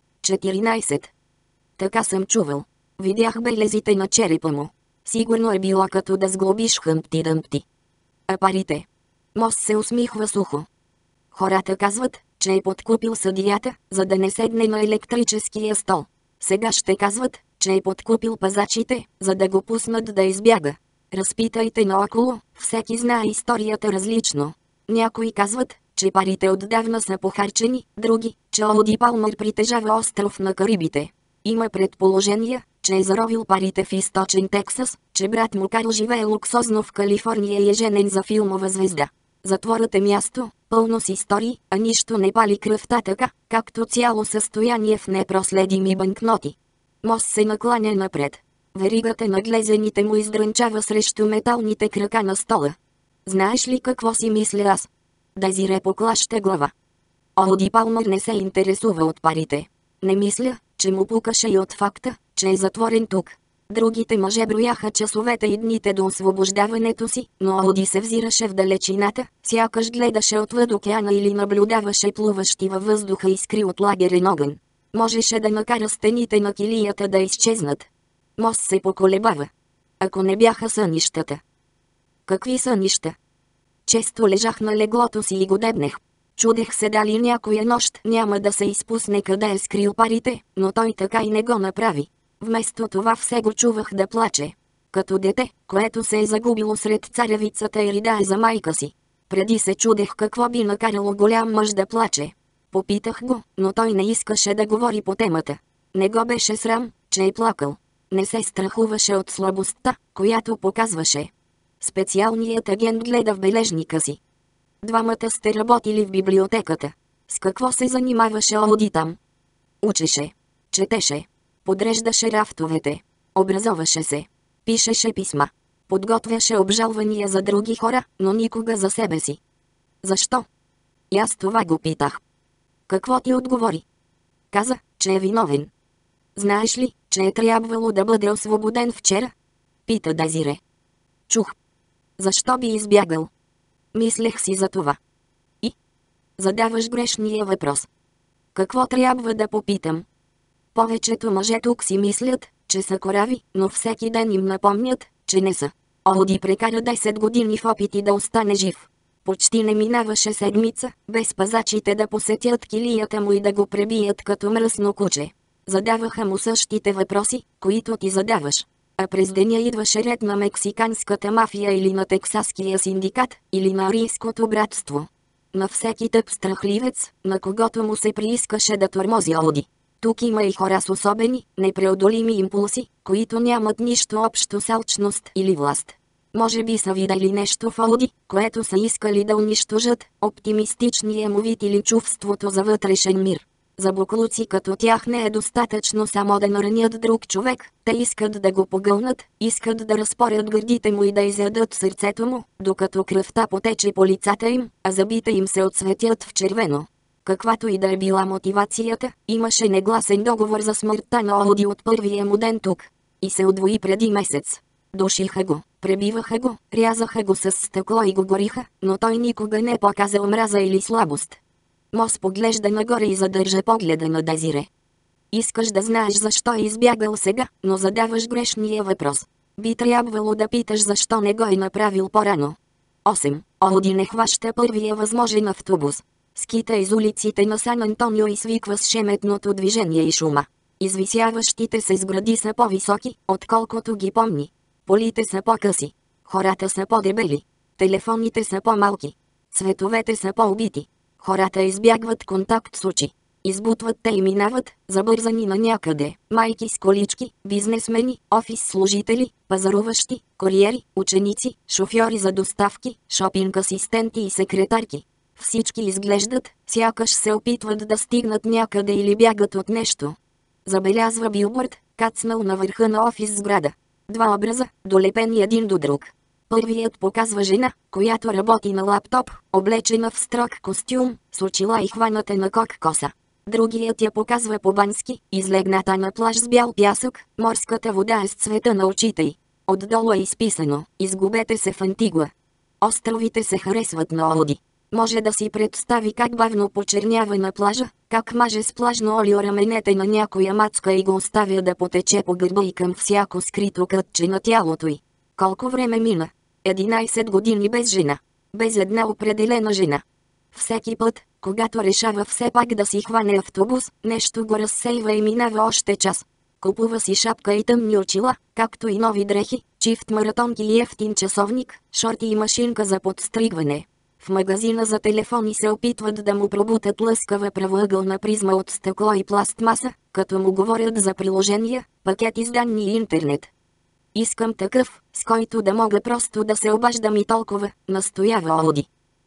[SPEAKER 2] 14. Така съм чувал. Видях белезите на черепа му. Сигурно е било като да сглобиш Хъмпти Дъмпти. А парите? Мос се усмихва сухо. Хората казват, че е подкупил съдията, за да не седне на електрическия стол. Сега ще казват, че е подкупил пазачите, за да го пуснат да избяга. Разпитайте наоколо, всеки знае историята различно. Някои казват, че парите отдавна са похарчени, други, че Оди Палмър притежава остров на Карибите. Има предположения, че е заровил парите в източен Тексас, че брат му Карл живее луксозно в Калифорния и е женен за филмова звезда. Затворът е място, пълно с истории, а нищо не пали кръвта така, както цяло състояние в непроследими банкноти. Мос се накланя напред. Веригата на глезените му издрънчава срещу металните крака на стола. Знаеш ли какво си мисля аз? Дезире поклаща глава. Оди Палмър не се интересува от парите. Не мисля, че му пукаше и от факта, че е затворен тук. Другите мъже брояха часовете и дните до освобождаването си, но Оди се взираше в далечината, сякаш гледаше отвъд океана или наблюдаваше плуващи във въздуха искри от лагерен огън. Можеше да накара стените на килията да изчезнат. Мос се поколебава. Ако не бяха сънищата. Какви сънища? Често лежах на леглото си и го дебнех. Чудех се дали някоя нощ няма да се изпусне къде е скрил парите, но той така и не го направи. Вместо това все го чувах да плаче. Като дете, което се е загубило сред царевицата и ридае за майка си. Преди се чудех какво би накарало голям мъж да плаче. Попитах го, но той не искаше да говори по темата. Не го беше срам, че е плакал. Не се страхуваше от слабостта, която показваше. Специалният агент гледа в бележника си. Двамата сте работили в библиотеката. С какво се занимаваше Оди там? Учеше. Четеше. Подреждаше рафтовете. Образоваше се. Пишеше писма. Подготвяше обжалвания за други хора, но никога за себе си. Защо? И аз това го питах. Какво ти отговори? Каза, че е виновен. Знаеш ли, че е трябвало да бъде освободен вчера? Пита Дезире. Чух. Защо би избягал? Мислех си за това. И? Задаваш грешния въпрос. Какво трябва да попитам? Повечето мъже тук си мислят, че са корави, но всеки ден им напомнят, че не са. Оди прекара 10 години в опити да остане жив. Почти не минаваше седмица, без пазачите да посетят килията му и да го пребият като мръсно куче. Задаваха му същите въпроси, които ти задаваш. А през деня идваше ред на мексиканската мафия или на тексаския синдикат, или на арийското братство. На всеки тъп страхливец, на когото му се приискаше да тормози Оди. Тук има и хора с особени, непреодолими импулси, които нямат нищо общо с алчност или власт. Може би са видели нещо в Оди, което са искали да унищожат, оптимистичния му вид или чувството за вътрешен мир. За буклуци като тях не е достатъчно само да наранят друг човек, те искат да го погълнат, искат да разпорят гърдите му и да изядат сърцето му, докато кръвта потече по лицата им, а зъбите им се отсветят в червено. Каквато и да е била мотивацията, имаше негласен договор за смъртта на Оди от първия му ден тук. И се удвои преди месец. Душиха го, пребиваха го, рязаха го с стъкло и го гориха, но той никога не показа омраза или слабост. Мос поглежда нагоре и задържа погледа на Дезире. Искаш да знаеш защо е избягал сега, но задаваш грешния въпрос. Би трябвало да питаш защо не го е направил по-рано. 8. Оди не хваща първия възможен автобус. Скита из улиците на Сан Антонио и свиква с шеметното движение и шума. Извисяващите се сгради са по-високи, отколкото ги помни. Полите са по-къси. Хората са по-дебели. Телефоните са по-малки. Цветовете са по-убити. Хората избягват контакт с очи. Избутват те и минават, забързани на някъде. Майки с колички, бизнесмени, офис служители, пазаруващи, куриери, ученици, шофьори за доставки, шопинг асистенти и секретарки. Всички изглеждат, сякаш се опитват да стигнат някъде или бягат от нещо. Забелязва билборд, кацнал на върха на офис сграда. Два образа, долепени един до друг. Първият показва жена, която работи на лаптоп, облечена в строг костюм, с очила и хваната на кок коса. Другият я показва по-бански, излегната на плаж с бял пясък, морската вода е с цвета на очите й. Отдолу е изписано: изгубете се в Антигуа. Островите се харесват на Оди. Може да си представи как бавно почернява на плажа, как маже с плажно олио раменете на някоя мацка и го оставя да потече по гърба и към всяко скрито кътче на тялото й. Колко време мина? 11 години без жена. Без една определена жена. Всеки път, когато решава все пак да си хване автобус, нещо го разсейва и минава още час. Купува си шапка и тъмни очила, както и нови дрехи, чифт маратонки и ефтин часовник, шорти и машинка за подстригване. В магазина за телефони се опитват да му пробутат лъскава правоъгълна призма от стъкло и пластмаса, като му говорят за приложения, пакети с данни и интернет. Искам такъв, с който да мога просто да се обаждам и толкова, настоява Оди.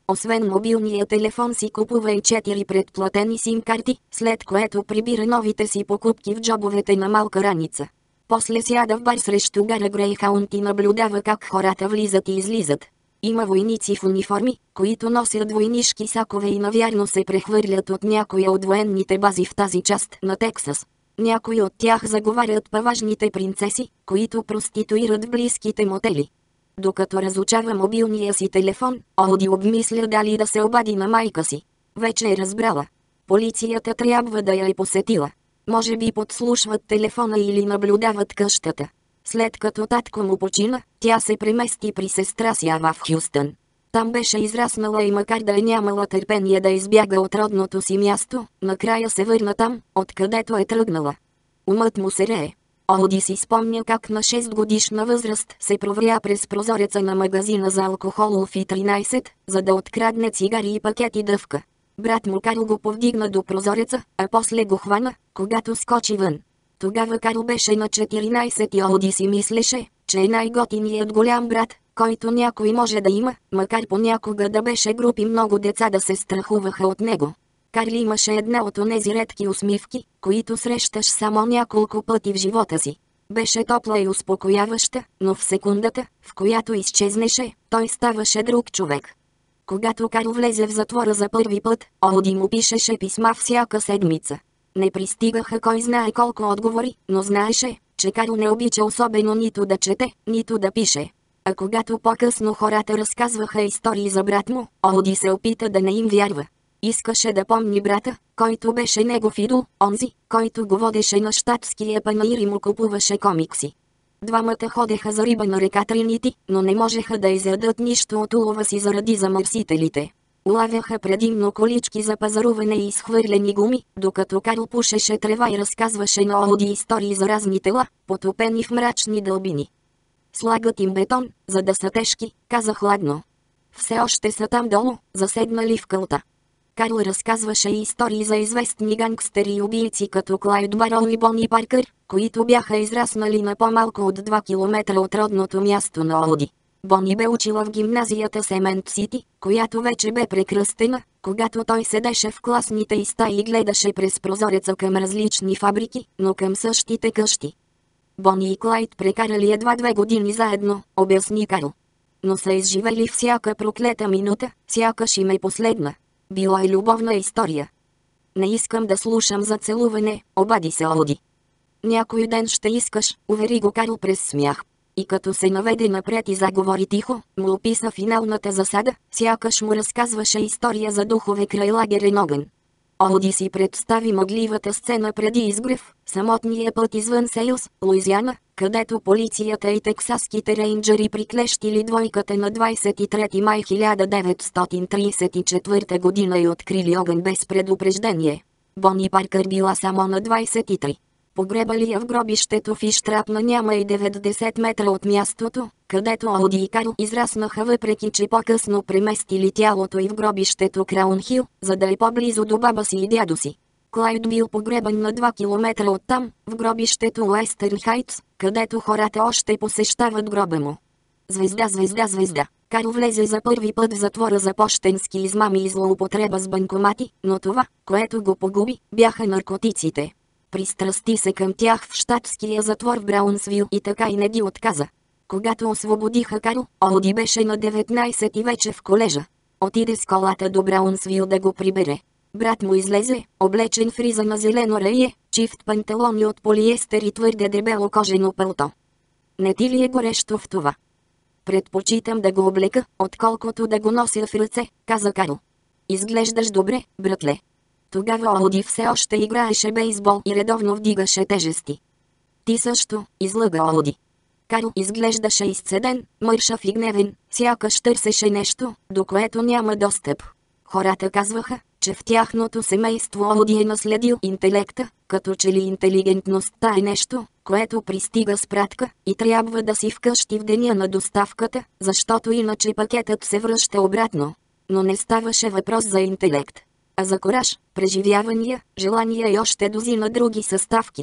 [SPEAKER 2] Освен мобилния телефон си купува и 4 предплатени сим-карти, след което прибира новите си покупки в джобовете на малка раница. После сяда в бар срещу гара Грейхаунд и наблюдава как хората влизат и излизат. Има войници в униформи, които носят войнишки сакове и навярно се прехвърлят от някоя от военните бази в тази част на Тексас. Някои от тях заговарят паважните принцеси, които проституират в близките мотели. Докато разучава мобилния си телефон, Оди обмисля дали да се обади на майка си. Вече е разбрала. Полицията трябва да я е посетила. Може би подслушват телефона или наблюдават къщата. След като татко му почина, тя се премести при сестра си Ава в Хюстън. Там беше израснала и макар да е нямала търпение да избяга от родното си място, накрая се върна там, откъдето е тръгнала. Умът му се рее. Оди си спомня как на 6 годишна възраст се провря през прозореца на магазина за алкохол в И-13, за да открадне цигари и пакети дъвка. Брат му Карл го повдигна до прозореца, а после го хвана, когато скочи вън. Тогава Карл беше на 14 и Оди си мислеше, че е най-готиният голям брат, който някой може да има, макар понякога да беше груб и много деца да се страхуваха от него. Карл имаше една от онези редки усмивки, които срещаш само няколко пъти в живота си. Беше топла и успокояваща, но в секундата, в която изчезнеше, той ставаше друг човек. Когато Карл влезе в затвора за първи път, Оди му пишеше писма всяка седмица. Не пристигаха кой знае колко отговори, но знаеше, че Карл не обича особено нито да чете, нито да пише. А когато по-късно хората разказваха истории за брат му, Оди се опита да не им вярва. Искаше да помни брата, който беше негов идол, онзи, който го водеше на щатския панаир и му купуваше комикси. Двамата ходеха за риба на река Тринити, но не можеха да изядат нищо от улова си заради замърсителите. Улавяха предимно колички за пазаруване и изхвърлени гуми, докато Карл пушеше трева и разказваше на Оди истории за разни тела, потопени в мрачни дълбини. Слагат им бетон, за да са тежки, каза хладно. Все още са там долу, заседнали в кълта. Карл разказваше и истории за известни гангстери и убийци като Клайд Бароу и Бони Паркър, които бяха израснали на по-малко от 2 км от родното място на Оди. Бони бе учила в гимназията Семент Сити, която вече бе прекръстена, когато той седеше в класните й стаи и гледаше през прозореца към различни фабрики, но към същите къщи. Бони и Клайд прекарали едва 2 години заедно, обясни Карл. Но са изживели всяка проклета минута, сякаш им е последна. Била е любовна история. Не искам да слушам за целуване, обади се Оди. Някой ден ще искаш, увери го Карл през смях. И като се наведе напред и заговори тихо, му описа финалната засада, сякаш му разказваше история за духове край лагерен огън. Оди си представи мъгливата сцена преди изгрев, самотния път извън Сейлс, Луизиана, където полицията и тексаските рейнджери приклещили двойката на 23 май 1934 година и открили огън без предупреждение. Бони Паркър била само на 23. Погребали я в гробището в Иштрапна няма и 90 метра от мястото, където Оди и Карл израснаха, въпреки че по-късно преместили тялото и в гробището Краун Хил, за да е по-близо до баба си и дядо си. Клайд бил погребан на 2 км оттам, в гробището Уестърн Хайтс, където хората още посещават гроба му. Звезда, звезда, звезда. Карл влезе за първи път в затвора за пощенски измами и злоупотреба с банкомати, но това, което го погуби, бяха наркотиците. Пристрасти се към тях в щатския затвор в Браунсвил и така и не ги отказа. Когато освободиха Карл, Оди беше на 19 и вече в колежа. Отиде с колата до Браунсвил да го прибере. Брат му излезе, облечен в риза на зелено рае, чифт панталони от полиестер и твърде дебело кожено пълто. Не ти ли е горещо в това? Предпочитам да го облека, отколкото да го нося в ръце, каза Карл. Изглеждаш добре, братле. Тогава Оди все още играеше бейсбол и редовно вдигаше тежести. Ти също, излъга Оди. Карл изглеждаше изцеден, мършав и гневен, сякаш търсеше нещо, до което няма достъп. Хората казваха, че в тяхното семейство Оди е наследил интелекта, като че ли интелигентността е нещо, което пристига с пратка и трябва да си вкъщи в деня на доставката, защото иначе пакетът се връща обратно. Но не ставаше въпрос за интелект, а за кораж, преживявания, желания и още дозина други съставки.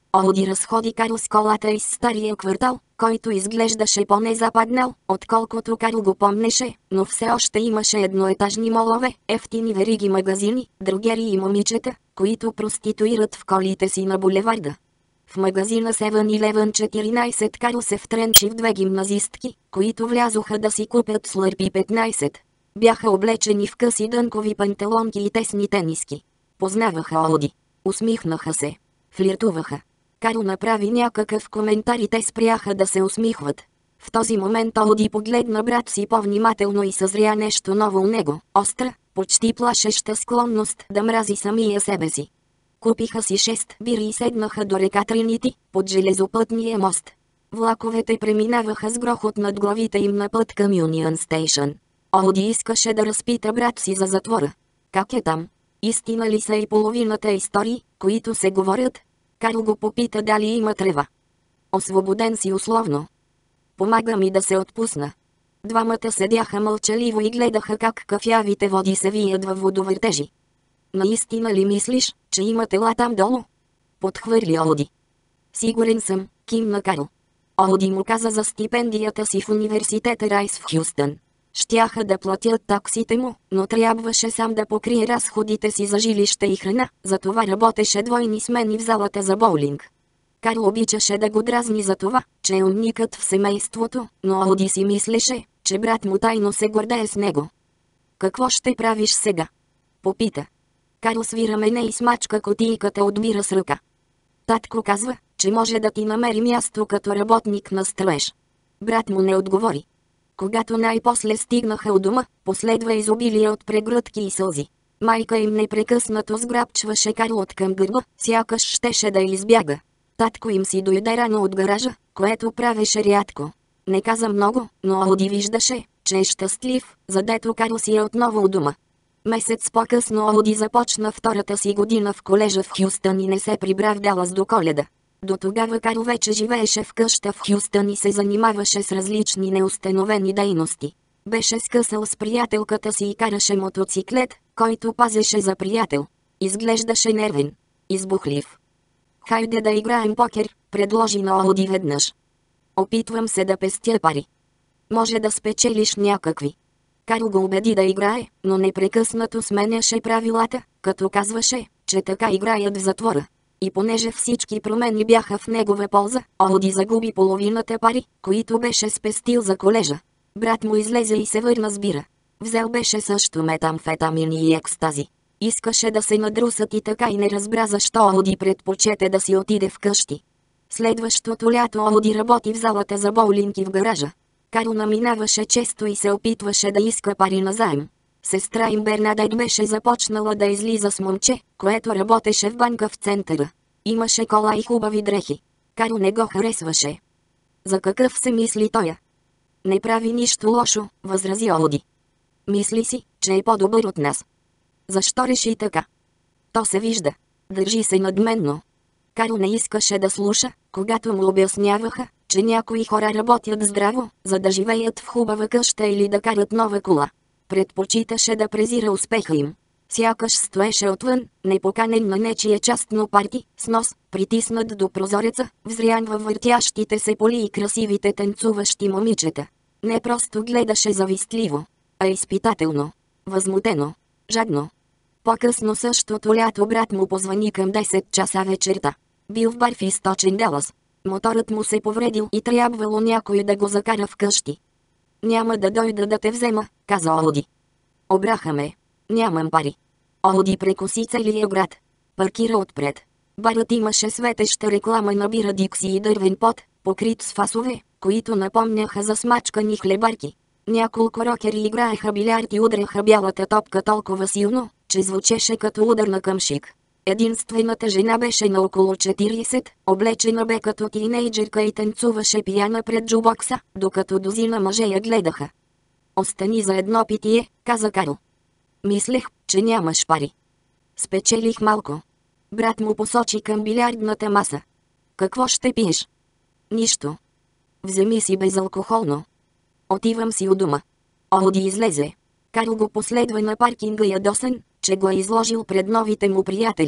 [SPEAKER 2] Оди разходи Карл с колата из стария квартал, който изглеждаше по-незападнал, отколкото Карл го помнеше, но все още имаше едноетажни молове, ефтини вериги магазини, дрогери и момичета, които проституират в колите си на булеварда. В магазина 7-Eleven 14 Карл се втренчи в две гимназистки, които влязоха да си купят Слърпи 15. Бяха облечени в къси дънкови панталонки и тесни тениски. Познаваха Оди. Усмихнаха се. Флиртуваха. Карл направи някакъв коментар и те спряха да се усмихват. В този момент Оди погледна брат си по-внимателно и съзря нещо ново у него, остра, почти плашеща склонност да мрази самия себе си. Купиха си 6 бири и седнаха до река Тринити, под железопътния мост. Влаковете преминаваха с грохот над главите им на път към Юнион Стейшън. Оди искаше да разпита брат си за затвора. Как е там? Истина ли са и половината истории, които се говорят? Карл го попита дали има трева. Освободен си условно. Помага ми да се отпусна. Двамата седяха мълчаливо и гледаха как кафявите води се вият във водовъртежи. Наистина ли мислиш, че има тела там долу? Подхвърли Оди. Сигурен съм, кимна Карл. Оди му каза за стипендията си в университета Райс в Хюстън. Щяха да платят таксите му, но трябваше сам да покрие разходите си за жилище и храна, затова работеше двойни смени в залата за боулинг. Карл обичаше да го дразни за това, че е умникът в семейството, но Оди си мислеше, че брат му тайно се гордее с него. Какво ще правиш сега? Попита. Карл свира мене и смачка кутийката от бира с ръка. Татко казва, че може да ти намери място като работник на строеж. Брат му не отговори. Когато най-после стигнаха у дома, последва изобилие от прегръдки и сълзи. Майка им непрекъснато сграбчваше Карл от към гърба, сякаш щеше да избяга. Татко им си дойде рано от гаража, което правеше рядко. Не каза много, но Оди виждаше, че е щастлив, задето Карл си е отново у дома. Месец по-късно Оди започна втората си година в колежа в Хюстън и не се прибра в Далас до Коледа. До тогава Карл вече живееше в къща в Хюстън и се занимаваше с различни неустановени дейности. Беше скъсал с приятелката си и караше мотоциклет, който пазеше за приятел. Изглеждаше нервен. Избухлив. Хайде да играем покер, предложи на Оди веднъж. Опитвам се да пестя пари. Може да спечелиш някакви. Карл го убеди да играе, но непрекъснато сменяше правилата, като казваше, че така играят в затвора. И понеже всички промени бяха в негова полза, Оди загуби половината пари, които беше спестил за колежа. Брат му излезе и се върна с бира. Взел беше също метамфетамини и екстази. Искаше да се надрусат и така и не разбра защо Оди предпочете да си отиде вкъщи. Следващото лято Оди работи в залата за боулинг и в гаража. Карл наминаваше често и се опитваше да иска пари назаем. Сестра им Бернадет беше започнала да излиза с момче, което работеше в банка в центъра. Имаше кола и хубави дрехи. Карл не го харесваше. За какъв се мисли тоя? Не прави нищо лошо, възрази Оди. Мисли си, че е по-добър от нас. Защо реши така? То се вижда. Държи се надменно. Карл не искаше да слуша, когато му обясняваха, че някои хора работят здраво, за да живеят в хубава къща или да карат нова кола. Предпочиташе да презира успеха им. Сякаш стоеше отвън, непоканен на нечие частно парти, с нос, притиснат до прозореца, взрян във въртящите се поли и красивите танцуващи момичета. Не просто гледаше завистливо, а изпитателно, възмутено, жадно. По-късно същото лято брат му позвани към 10 часа вечерта. Бил в бар в източен Далас. Моторът му се повредил и трябвало някой да го закара вкъщи. Няма да дойда да те взема, каза Оди. Обраха ме. Нямам пари. Оди прекоси целия град. Паркира отпред. Барът имаше светеща реклама на бира Дикси и дървен пот, покрит с фасове, които напомняха за смачкани хлебарки. Няколко рокери играеха билярд и удряха бялата топка толкова силно, че звучеше като удар на къмшик. Единствената жена беше на около 40, облечена бе като тинейджерка и танцуваше пияна пред джубокса, докато дозина мъже я гледаха. Остани за едно питие, каза Карл. Мислех, че нямаш пари. Спечелих малко. Брат му посочи към билярдната маса. Какво ще пиеш? Нищо. Вземи си безалкохолно. Отивам си у дома. Оди излезе. Карл го последва на паркинга ядосан, че го е изложил пред новите му приятели.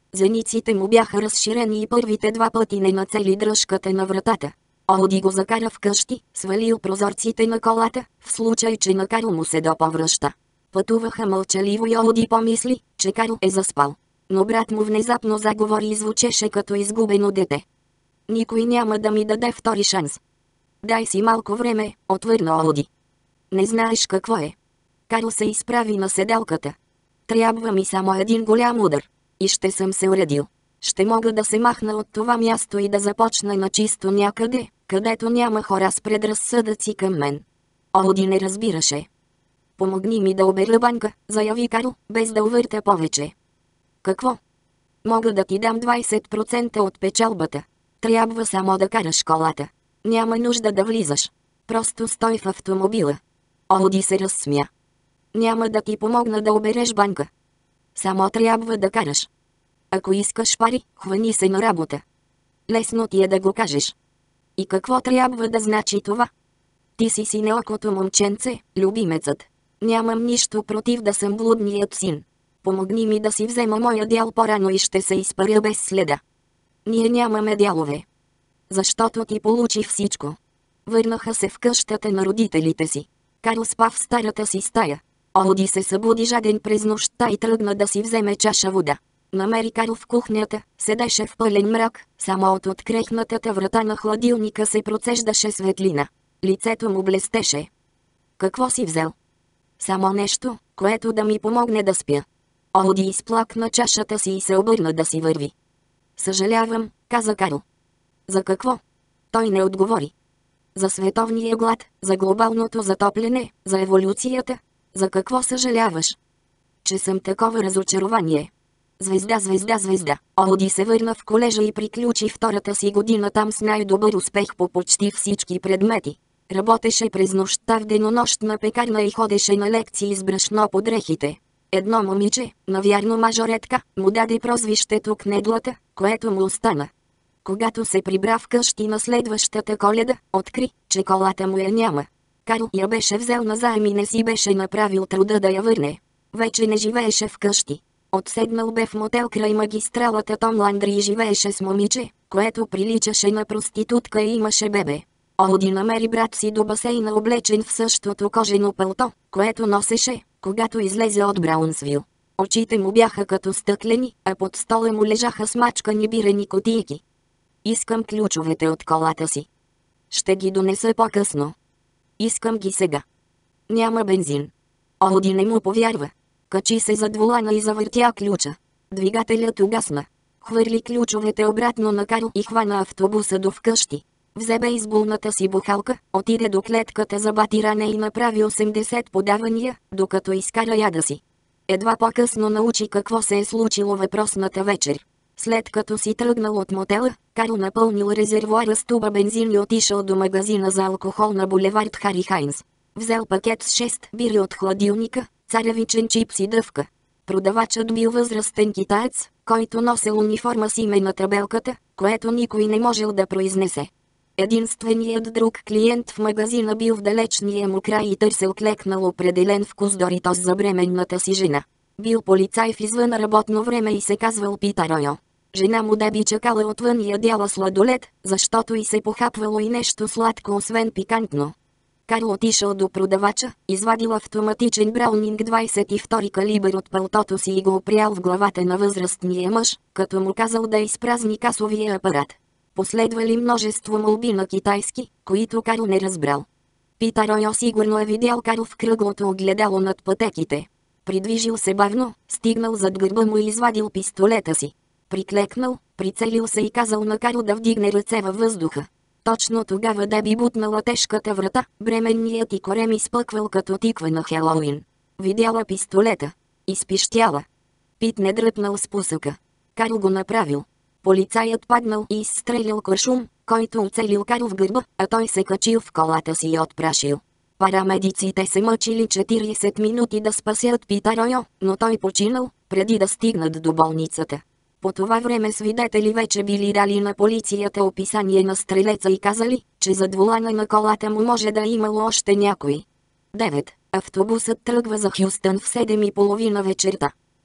[SPEAKER 2] Зениците му бяха разширени и първите два пъти не нацели дръжката на вратата. Оди го закара вкъщи, свалил прозорците на колата, в случай че на Карл му се доповръща. Пътуваха мълчаливо и Оди помисли, че Карл е заспал. Но брат му внезапно заговори и звучеше като изгубено дете. Никой няма да ми даде втори шанс. Дай си малко време, отвърна Оди. Не знаеш какво е. Карл се изправи на седалката. Трябва ми само един голям удар. И ще съм се уредил. Ще мога да се махна от това място и да започна на чисто някъде, където няма хора с предразсъдъци към мен. Оди не разбираше. Помогни ми да обера банка, заяви Карл, без да увърта повече. Какво? Мога да ти дам 20% от печалбата. Трябва само да караш колата. Няма нужда да влизаш. Просто стой в автомобила. Оди се разсмя. Няма да ти помогна да обереш банка. Само трябва да караш. Ако искаш пари, хвани се на работа. Лесно ти е да го кажеш. И какво трябва да значи това? Ти си синелкото момченце, любимецът. Нямам нищо против да съм блудният син. Помогни ми да си взема моя дял по-рано и ще се изпаря без следа. Ние нямаме дялове. Защото ти получи всичко. Върнаха се в къщата на родителите си. Карл спа в старата си стая. Оди се събуди жаден през нощта и тръгна да си вземе чаша вода. Намери Карл в кухнята, седеше в пълен мрак, само от открехнатата врата на хладилника се процеждаше светлина. Лицето му блестеше. Какво си взел? Само нещо, което да ми помогне да спя. Оди изплакна чашата си и се обърна да си върви. Съжалявам, каза Карл. За какво? Той не отговори. За световния глад, за глобалното затопляне, за еволюцията. За какво съжаляваш? Че съм такова разочарование. Звезда, звезда, звезда. Оди се върна в колежа и приключи втората си година там с най-добър успех по почти всички предмети. Работеше през нощта в денонощна пекарна и ходеше на лекции с брашно по дрехите. Едно момиче, навярно мажоретка, му даде прозвището Кнедлата, което му остана. Когато се прибра вкъщи на следващата Коледа, откри, че колата му я няма. Карл я беше взел назаем и не си беше направил труда да я върне. Вече не живееше вкъщи. Отседнал бе в мотел край магистралата Том Ландри и живееше с момиче, което приличаше на проститутка и имаше бебе. Оди намери брат си до басейна облечен в същото кожено пълто, което носеше, когато излезе от Браунсвил. Очите му бяха като стъклени, а под стола му лежаха смачкани бирени кутийки. Искам ключовете от колата си. Ще ги донеса по-късно. Искам ги сега. Няма бензин. Оди не му повярва. Качи се зад волана и завъртя ключа. Двигателят угасна. Хвърли ключовете обратно на Карл и хвана автобуса до вкъщи. Взе бейсболната си бухалка, отиде до клетката за батиране и направи 80 подавания, докато изкара яда си. Едва по-късно научи какво се е случило въпросната вечер. След като си тръгнал от мотела, Карл напълнил резервоара с туба бензин и отишъл до магазина за алкохол на булевард Хари Хайнс. Взел пакет с 6 бири от хладилника, царевичен чипс и дъвка. Продавачът бил възрастен китаец, който носел униформа с име на табелката, което никой не можел да произнесе. Единственият друг клиент в магазина бил в далечния му край и търсел клекнал определен вкус Доритос за бременната си жена. Бил полицай в извън работно време и се казвал Питър Ойо. Жена му да би чакала отвън и ядяла сладолед, защото и се похапвало и нещо сладко освен пикантно. Карл отишъл до продавача, извадил автоматичен Браунинг 22 калибър от пълтото си и го опрял в главата на възрастния мъж, като му казал да изпразни касовия апарат. Последвали множество молби на китайски, които Карл не разбрал. Питър Ойо сигурно е видял Карл в кръглото огледало над пътеките. Придвижил се бавно, стигнал зад гърба му и извадил пистолета си. Приклекнал, прицелил се и казал на Карл да вдигне ръце във въздуха. Точно тогава да би бутнала тежката врата, бременният и корем изпъквал като тиква на Хелоуин. Видяла пистолета. Изпищяла. Пит не дръпнал спусъка. Карл го направил. Полицаят паднал и изстрелял куршум, който оцелил Карл в гърба, а той се качил в колата си и отпрашил. Парамедиците се мъчили 40 минути да спасят Питър Ойо, но той починал, преди да стигнат до болницата. По това време свидетели вече били дали на полицията описание на стрелеца и казали, че зад волана на колата му може да имало още някой. 9. Автобусът тръгва за Хюстън в 7:30 вечерта.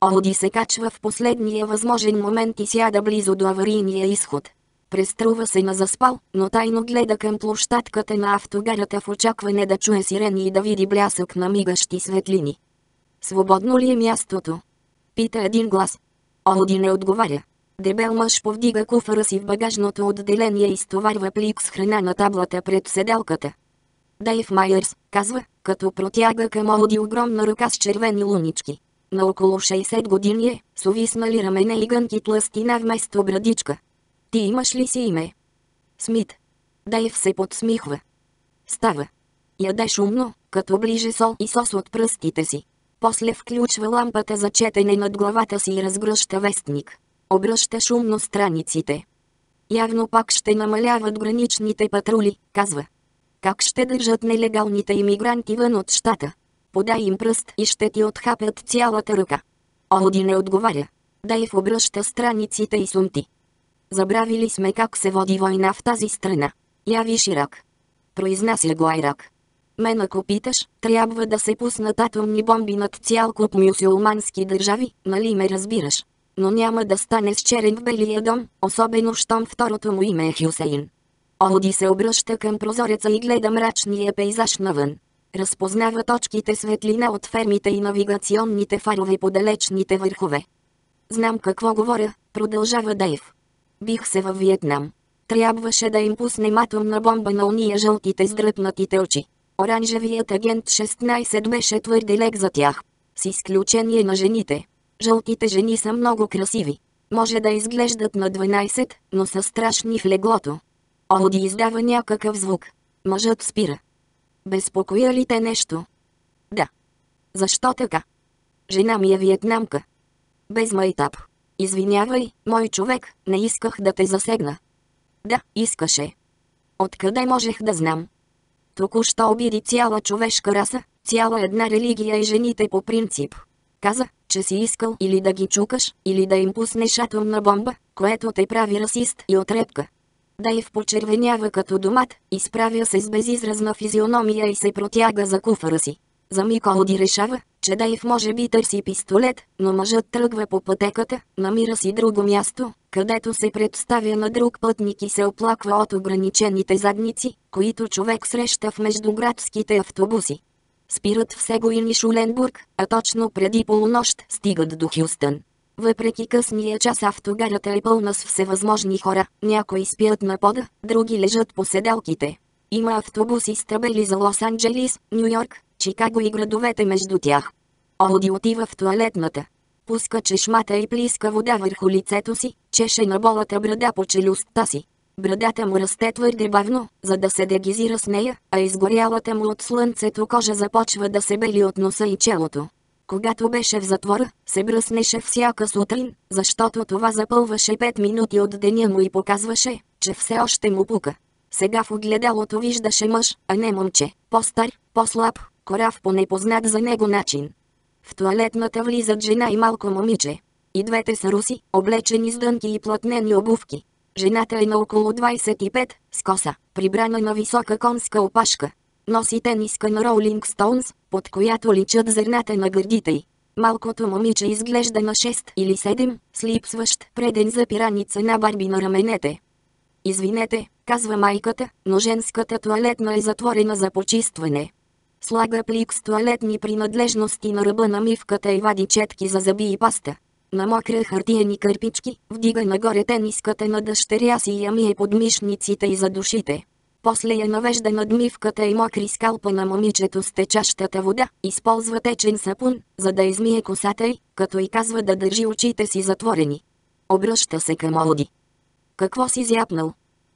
[SPEAKER 2] Оди се качва в последния възможен момент и сяда близо до аварийния изход. Преструва се на заспал, но тайно гледа към площадката на автогарата в очакване да чуе сирени и да види блясък на мигащи светлини. Свободно ли е мястото? Пита един глас. Оди не отговаря. Дебел мъж повдига куфара си в багажното отделение и стоварва плик с храна на таблата пред седалката. Дейв Майърс, казва, като протяга към Оди огромна ръка с червени лунички. На около 60 години е, с увиснали рамене и гънки тлъстина вместо брадичка. Ти имаш ли си име? Смит. Дейв се подсмихва. Става. Яде шумно, като ближе сол и сос от пръстите си. После включва лампата за четене над главата си и разгръща вестник. Обръща шумно страниците. Явно пак ще намаляват граничните патрули, казва. Как ще държат нелегалните имигранти вън от щата? Подай им пръст и ще ти отхапят цялата ръка. Оди не отговаря. Дейв обръща страниците и сумти. Забравили сме как се води война в тази страна. Я виж Ирак. Произнася го Ирак. Мен ако питаш, трябва да се пуснат атомни бомби над цял куп мюсюлмански държави, нали ме разбираш? Но няма да стане с черен в Белия дом, особено щом второто му име е Хюсейн. Оди се обръща към прозореца и гледа мрачния пейзаж навън. Разпознава точките светлина от фермите и навигационните фарове по далечните върхове. Знам какво говоря, продължава Дейв. Бих се във Виетнам. Трябваше да им пуснем атомна бомба на уния жълтите с дръпнатите очи. Оранжевият агент 16 беше твърде лек за тях. С изключение на жените. Жълтите жени са много красиви. Може да изглеждат на 12, но са страшни в леглото. Оди издава някакъв звук. Мъжът спира. Безпокоя ли те нещо? Да. Защо така? Жена ми е виетнамка. Без майтап. Извинявай, мой човек, не исках да те засегна. Да, искаше. Откъде можех да знам? Току-що обиди цяла човешка раса, цяла една религия и жените по принцип. Каза, че си искал или да ги чукаш, или да им пуснеш атомна бомба, което те прави расист и отрепка. Дейв почервенява като домат, изправя се с безизразна физиономия и се протяга за куфара си. За миг Оди решава, че Дейв може би търси пистолет, но мъжът тръгва по пътеката, намира си друго място, където се представя на друг пътник и се оплаква от ограничените задници, които човек среща в междуградските автобуси. Спират в Сегуин и Шуленбург, а точно преди полунощ стигат до Хюстън. Въпреки късния час автогарата е пълна с всевъзможни хора, някои спят на пода, други лежат по седалките. Има автобуси с табели за Лос-Анджелис, Нью-Йорк, Чикаго и градовете между тях. Оди отива в тоалетната. Пуска чешмата и плиска вода върху лицето си, чеше на болата брада по челюстта си. Брадата му расте твърде бавно, за да се дегизира с нея, а изгорялата му от слънцето кожа започва да се бели от носа и челото. Когато беше в затвора, се бръснеше всяка сутрин, защото това запълваше 5 минути от деня му и показваше, че все още му пука. Сега в огледалото виждаше мъж, а не момче, по-стар, по-слаб, корав по непознат за него начин. В тоалетната влизат жена и малко момиче. И двете са руси, облечени с дънки и плътнени обувки. Жената е на около 25, с коса, прибрана на висока конска опашка. Носи тениска на Ролинг Стоунс, под която личат зърната на гърдите й. Малкото момиче изглежда на 6 или 7, с липсващ преден зъб и раница на барби на раменете. Извинете, казва майката, но женската тоалетна е затворена за почистване. Слага плик с тоалетни принадлежности на ръба на мивката и вади четки за зъби и паста. Намокря хартиени кърпички, вдига нагоре тениската на дъщеря си и я мие под мишниците и за душите. После я навежда над мивката и мокри скалпа на момичето с течащата вода, използва течен сапун, за да измие косата й, като й казва да държи очите си затворени. Обръща се към Оди. Какво си зяпнал?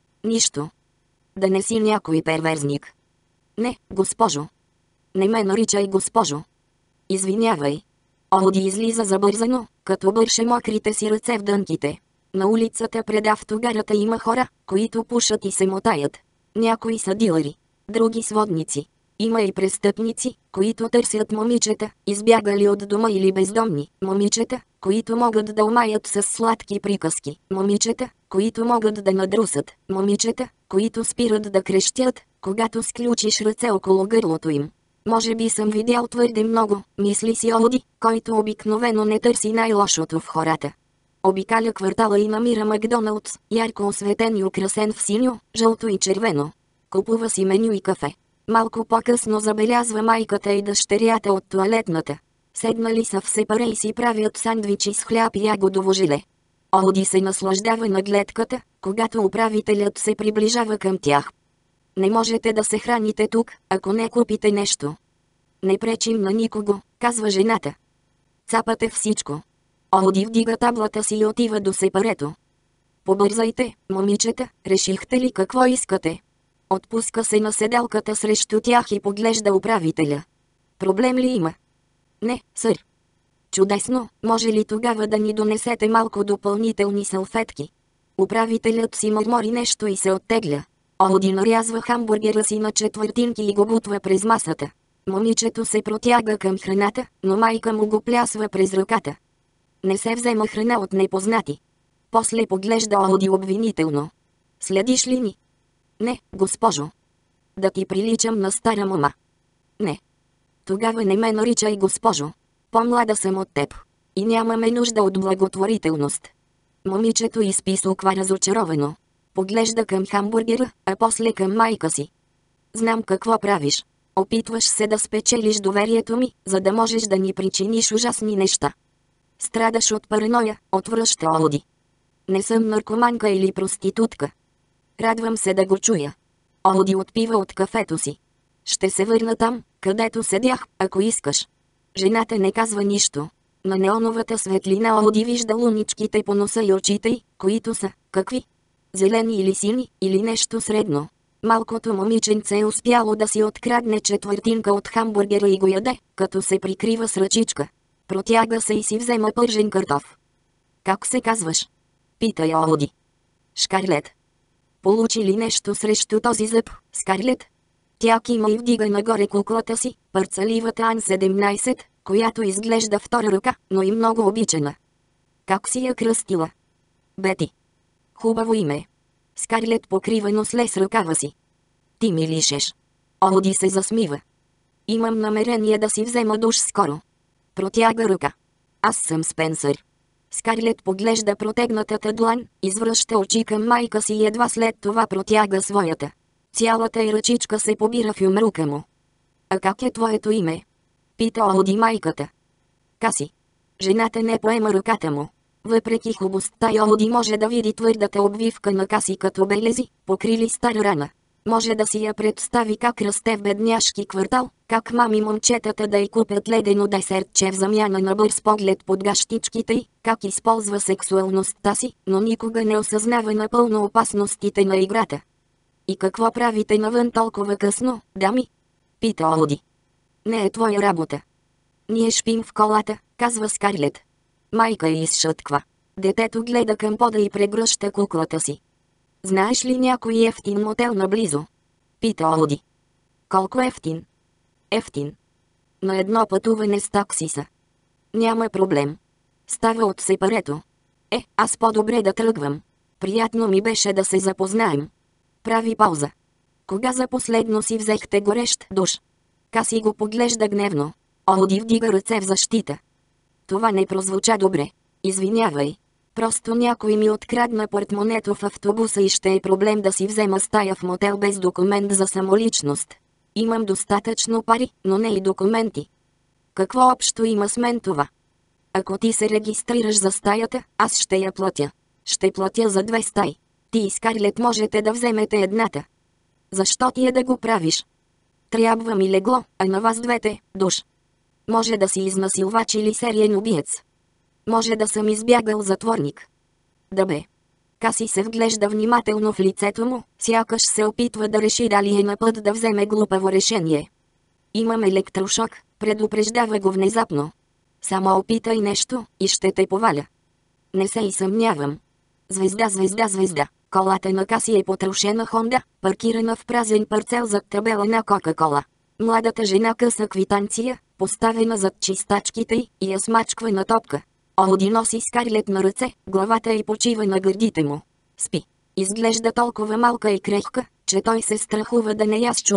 [SPEAKER 2] Нищо. Да не си някой перверзник. Не, госпожо. Не ме наричай госпожо. Извинявай. Оди излиза забързано, като бърше мокрите си ръце в дънките. На улицата пред автогарата има хора, които пушат и се мотаят. Някои са дилъри, други сводници. Има и престъпници, които търсят момичета, избягали от дома или бездомни. Момичета, които могат да умаят с сладки приказки. Момичета, които могат да надрусат. Момичета, които спират да крещят, когато сключиш ръце около гърлото им. Може би съм видял твърде много, мисли си Оди, който обикновено не търси най-лошото в хората. Обикаля квартала и намира Макдоналдс, ярко осветен и украсен в синьо, жълто и червено. Купува си меню и кафе. Малко по-късно забелязва майката и дъщерята от тоалетната. Седнали са в сепаре и си правят сандвичи с хляб и ягодово желе. Оди се наслаждава на гледката, когато управителят се приближава към тях. Не можете да се храните тук, ако не купите нещо. Не пречим на никого, казва жената. Цапате всичко. Оди вдига таблата си и отива до сепарето. Побързайте, момичета, решихте ли какво искате? Отпуска се на седалката срещу тях и поглежда управителя. Проблем ли има? Не, сър. Чудесно, може ли тогава да ни донесете малко допълнителни салфетки? Управителят си мърмори нещо и се оттегля. Оди нарязва хамбургера си на четвъртинки и го бутва през масата. Момичето се протяга към храната, но майка му го плясва през ръката. Не се взема храна от непознати. После поглежда Оди обвинително. Следиш ли ни? Не, госпожо. Да ти приличам на стара мама. Не. Тогава не ме наричай госпожо. По-млада съм от теб. И нямаме нужда от благотворителност. Момичето изписуква разочаровано. Поглежда към хамбургера, а после към майка си. Знам какво правиш. Опитваш се да спечелиш доверието ми, за да можеш да ни причиниш ужасни неща. Страдаш от параноя, отвръща Оди. Не съм наркоманка или проститутка. Радвам се да го чуя. Оди отпива от кафето си. Ще се върна там, където седях, ако искаш. Жената не казва нищо. На неоновата светлина Оди вижда луничките по носа и очите й, които са, какви? Зелени или сини, или нещо средно. Малкото момиченце е успяло да си открадне четвъртинка от хамбургера и го яде, като се прикрива с ръчичка. Протяга се и си взема пържен картоф. Как се казваш? Пита я Оди. Шкарлет. Получи ли нещо срещу този зъб, Скарлет? Тя кима и вдига нагоре куклата си, парцаливата Ан-17, която изглежда втора ръка, но и много обичана. Как си я кръстила? Бети. Хубаво име. Скарлет покривано слез ръкава си. Ти ми лишеш. Оди се засмива. Имам намерение да си взема душ скоро. Протяга ръка. Аз съм Спенсър. Скарлет поглежда протегнатата длан, извръща очи към майка си и едва след това протяга своята. Цялата й ръчичка се побира в юмрука му. А как е твоето име? Пита Оди майката. Каси. Жената не поема ръката му. Въпреки хубостта Оди може да види твърдата обвивка на Каси като белези, покрили стара рана. Може да си я представи как расте в бедняшки квартал, как мами момчетата да й купят ледено десертче в замяна на бърз поглед под гащичките й, как използва сексуалността си, но никога не осъзнава напълно опасностите на играта. И какво правите навън толкова късно, дами? Пита Оди. Не е твоя работа. Ние шпим в колата, казва Скарлет. Майка й изшътква. Детето гледа към пода и прегръща куклата си. Знаеш ли някой ефтин мотел наблизо? Пита Оди. Колко ефтин? Ефтин. На едно пътуване с такси са. Няма проблем. Става от сепарето. Аз по-добре да тръгвам. Приятно ми беше да се запознаем. Прави пауза. Кога за последно си взехте горещ душ? Каси го поглежда гневно. Оди вдига ръце в защита. Това не прозвуча добре. Извинявай. Просто някой ми открадна портмонето в автобуса и ще е проблем да си взема стая в мотел без документ за самоличност. Имам достатъчно пари, но не и документи. Какво общо има с мен това? Ако ти се регистрираш за стаята, аз ще я платя. Ще платя за 2 стаи. Ти и Скарлет можете да вземете едната. Защо ти е да го правиш? Трябва ми легло, а на вас двете – душ. Може да си изнасилвач или сериен убиец. Може да съм избягал затворник. Да бе. Каси се вглежда внимателно в лицето му, сякаш се опитва да реши дали е на път да вземе глупаво решение. Имам електрошок, предупреждава го внезапно. Само опитай нещо и ще те поваля. Не се и съмнявам. Звезда, звезда, звезда. Колата на Каси е потрошена Хонда, паркирана в празен парцел зад табела на Кока-кола. Младата жена къса квитанция, поставена зад чистачките й, и я смачква на топка. Оди носи Скарлет на ръце, главата й почива на гърдите му. Спи. Изглежда толкова малка и крехка, че той се страхува да не я счупи.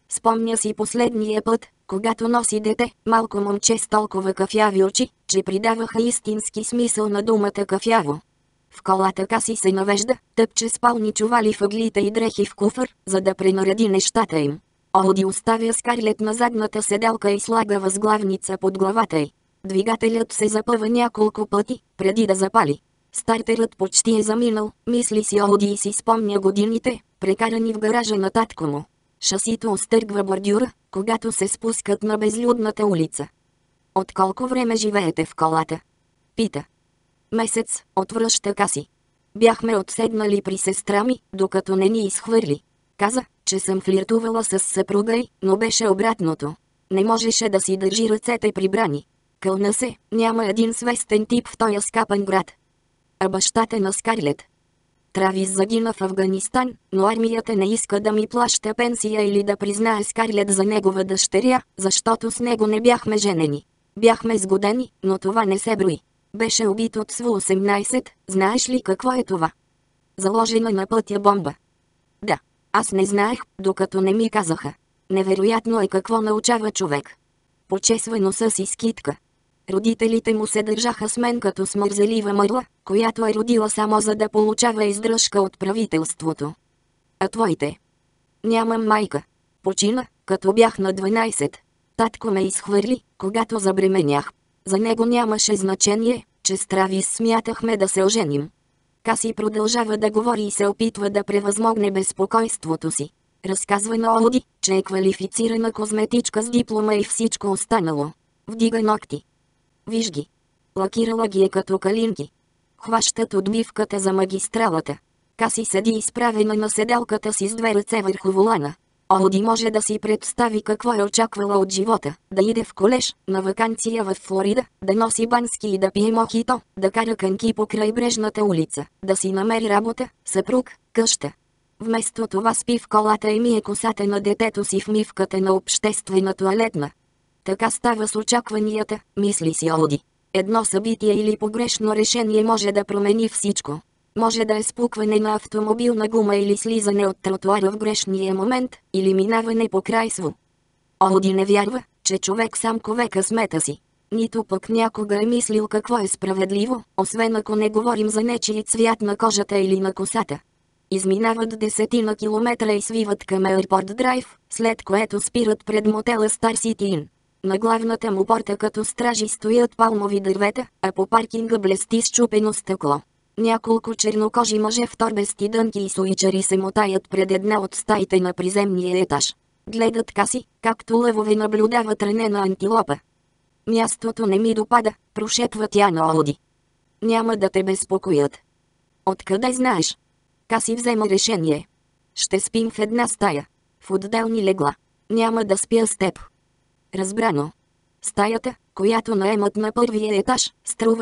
[SPEAKER 2] Спомня си последния път, когато носи дете, малко момче с толкова кафяви очи, че придаваха истински смисъл на думата кафяво. В колата Каси се навежда, тъпче спални чували въглите и дрехи в куфър, за да пренареди нещата им. Оди оставя Скарлет на задната седалка и слага възглавница под главата й. Двигателят се запъва няколко пъти, преди да запали. Стартерът почти е заминал, мисли си Оди и си спомня годините, прекарани в гаража на татко му. Шасито остъргва бордюра, когато се спускат на безлюдната улица. От колко време живеете в колата? Пита. Месец, отвръща Каси. Бяхме отседнали при сестра ми, докато не ни изхвърли. Каза, че съм флиртувала с съпруга й, но беше обратното. Не можеше да си държи ръцете прибрани. Кълна се, няма един свестен тип в този скапан град. А бащата на Скарлет? Травис загина в Афганистан, но армията не иска да ми плаща пенсия или да признае Скарлет за негова дъщеря, защото с него не бяхме женени. Бяхме сгодени, но това не се брои. Беше убит от СВ-18, знаеш ли какво е това? Заложена на пътя бомба. Да, аз не знаех, докато не ми казаха. Невероятно е какво научава човек. Почесва носа си с китка. Родителите му се държаха с мен като смързелива мърла, която е родила само за да получава издръжка от правителството. А твоите? Нямам майка. Почина, като бях на 12. Татко ме изхвърли, когато забременях. За него нямаше значение, че с Травис смятахме да се оженим. Каси продължава да говори и се опитва да превъзмогне безпокойството си. Разказва на Оди, че е квалифицирана козметичка с диплома и всичко останало. Вдига ногти. Виж ги. Лакирала ги е като калинки. Хващат отбивката за магистралата. Каси седи изправена на седалката си с две ръце върху волана. Оди може да си представи какво е очаквала от живота. Да иде в колеж, на ваканция в Флорида, да носи бански и да пие мохито, да кара канки по крайбрежната улица, да си намери работа, съпруг, къща. Вместо това спи в колата и мие косата на детето си в мивката на обществена тоалетна. Така става с очакванията, мисли си Оди. Едно събитие или погрешно решение може да промени всичко. Може да е спукване на автомобилна гума или слизане от тротуара в грешния момент, или минаване по край СВ. Оди не вярва, че човек сам кове късмета си. Нито пък някога е мислил какво е справедливо, освен ако не говорим за нечий цвят на кожата или на косата. Изминават десетина километра и свиват към Airport Drive, след което спират пред мотела Star City Inn. На главната му порта като стражи стоят палмови дървета, а по паркинга блести счупено стъкло. Няколко чернокожи мъже в торбести дънки и суичари се мотаят пред една от стаите на приземния етаж. Гледат Каси, както лъвове наблюдават ранена антилопа. Мястото не ми допада, прошепва тя на Оди. Няма да те безпокоят. Откъде знаеш? Каси взема решение. Ще спим в една стая. В отделни легла. Няма да спя с теб. Разбрано. Стаята, която наемат на първия етаж, струва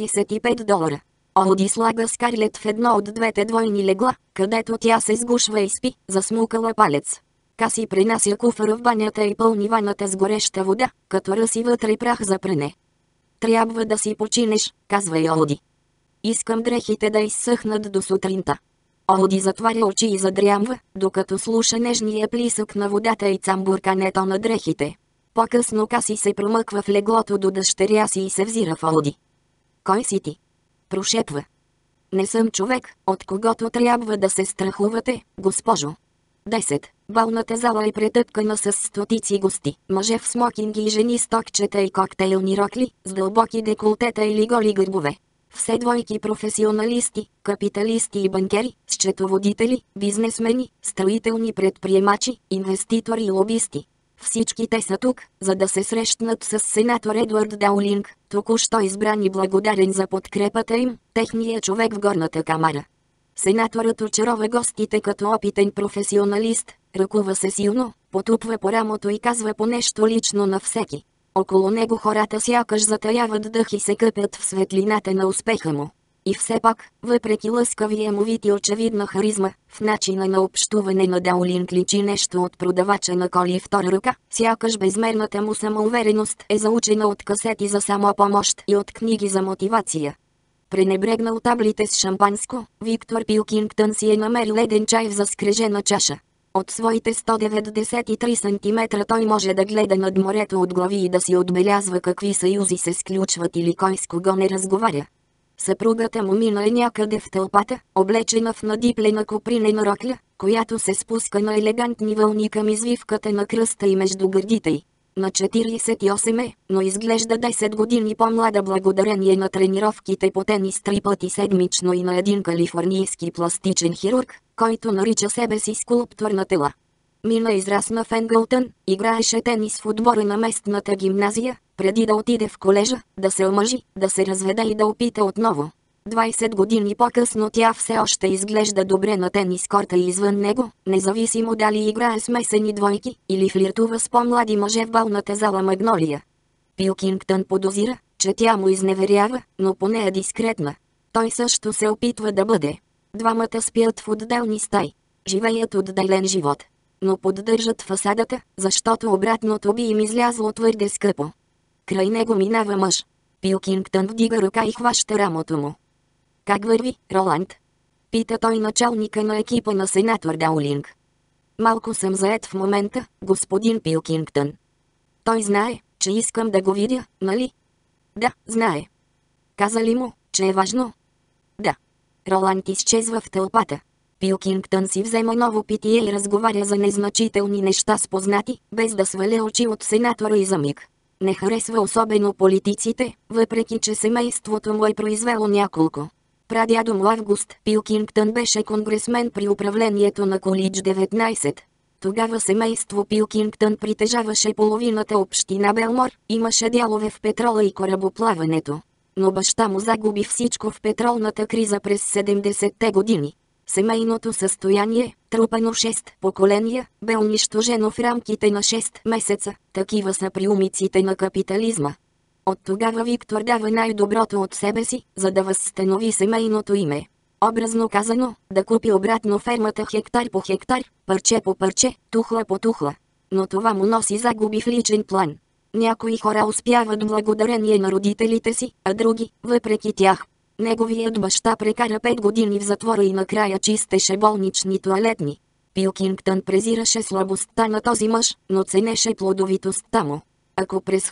[SPEAKER 2] $45. Оди слага Скарлет в едно от двете двойни легла, където тя се сгушва и спи, засмукала палец. Каси принася куфара в банята и пълни ваната с гореща вода, като ръси вътре прах за пране. Трябва да си починеш, казва и Оди. Искам дрехите да изсъхнат до сутринта. Оди затваря очи и задрямва, докато слуша нежния плисък на водата и цамбуркането на дрехите. По-късно Каси се промъква в леглото до дъщеря си и се взира в Оди. Кой си ти? Прошепва. Не съм човек, от когото трябва да се страхувате, госпожо. 10. Балната зала е претъпкана с стотици гости, мъже в смокинги и жени с токчета и коктейлни рокли, с дълбоки деколтета или голи гърбове. Все двойки професионалисти, капиталисти и банкери, счетоводители, бизнесмени, строителни предприемачи, инвеститори и лобисти. Всички те са тук, за да се срещнат с сенатор Едуард Даулинг, току-що избран и благодарен за подкрепата им, техния човек в горната камара. Сенаторът очарова гостите като опитен професионалист, ръкува се силно, потупва по рамото и казва по нещо лично на всеки. Около него хората сякаш затаяват дъх и се къпят в светлината на успеха му. И все пак, въпреки лъскавия му вид и очевидна харизма, в начина на общуване на Даулинг личи нещо от продавача на коли втора ръка, сякаш безмерната му самоувереност е заучена от касети за самопомощ и от книги за мотивация. Пренебрегнал таблите с шампанско, Виктор Пилкингтън си е намерил леден чай в заскрежена чаша. От своите 193 см той може да гледа над морето от глави и да си отбелязва какви съюзи се сключват или кой с кого не разговаря. Съпругата му мина някъде в тълпата, облечена в надиплена копринена рокля, която се спуска на елегантни вълни към извивката на кръста и между гърдите й. На 48 е, но изглежда 10 години по-млада благодарение на тренировките по тенис 3 пъти седмично и на един калифорнийски пластичен хирург, който нарича себе си скулптор на тела. Мина израсна в Енгълтън, играеше тенис в отбора на местната гимназия, преди да отиде в колежа, да се омъжи, да се разведе и да опита отново. 20 години по-късно тя все още изглежда добре на тенис корта и извън него, независимо дали играе смесени двойки или флиртува с по-млади мъже в балната зала Магнолия. Пилкингтън подозира, че тя му изневерява, но поне е дискретна. Той също се опитва да бъде. Двамата спят в отделни стаи. Живеят отделен живот. Но поддържат фасадата, защото обратното би им излязло твърде скъпо. Край него минава мъж. Пилкингтън вдига ръка и хваща рамото му. «Как върви, Роланд?» пита той началника на екипа на сенатор Даулинг. «Малко съм заед в момента, господин Пилкингтън». Той знае, че искам да го видя, нали? Да, знае. Каза ли му, че е важно? Да. Роланд изчезва в тълпата. Пилкингтън си взема ново питие и разговаря за незначителни неща с познати, без да сваля очи от сенатора и за миг. Не харесва особено политиците, въпреки че семейството му е произвело няколко. Прадядо му Август Пилкингтън беше конгресмен при управлението на Колидж 19. Тогава семейство Пилкингтън притежаваше половината община Белмор, имаше дялове в петрола и корабоплаването. Но баща му загуби всичко в петролната криза през 70-те години. Семейното състояние, трупано 6 поколения, бе унищожено в рамките на 6 месеца, такива са приумиците на капитализма. От тогава Виктор дава най-доброто от себе си, за да възстанови семейното име. Образно казано, да купи обратно фермата хектар по хектар, парче по парче, тухла по тухла. Но това му носи загуби в личен план. Някои хора успяват благодарение на родителите си, а други, въпреки тях. Неговият баща прекара 5 години в затвора и накрая чистеше болнични тоалетни. Пилкингтън презираше слабостта на този мъж, но ценеше плодовитостта му. Ако през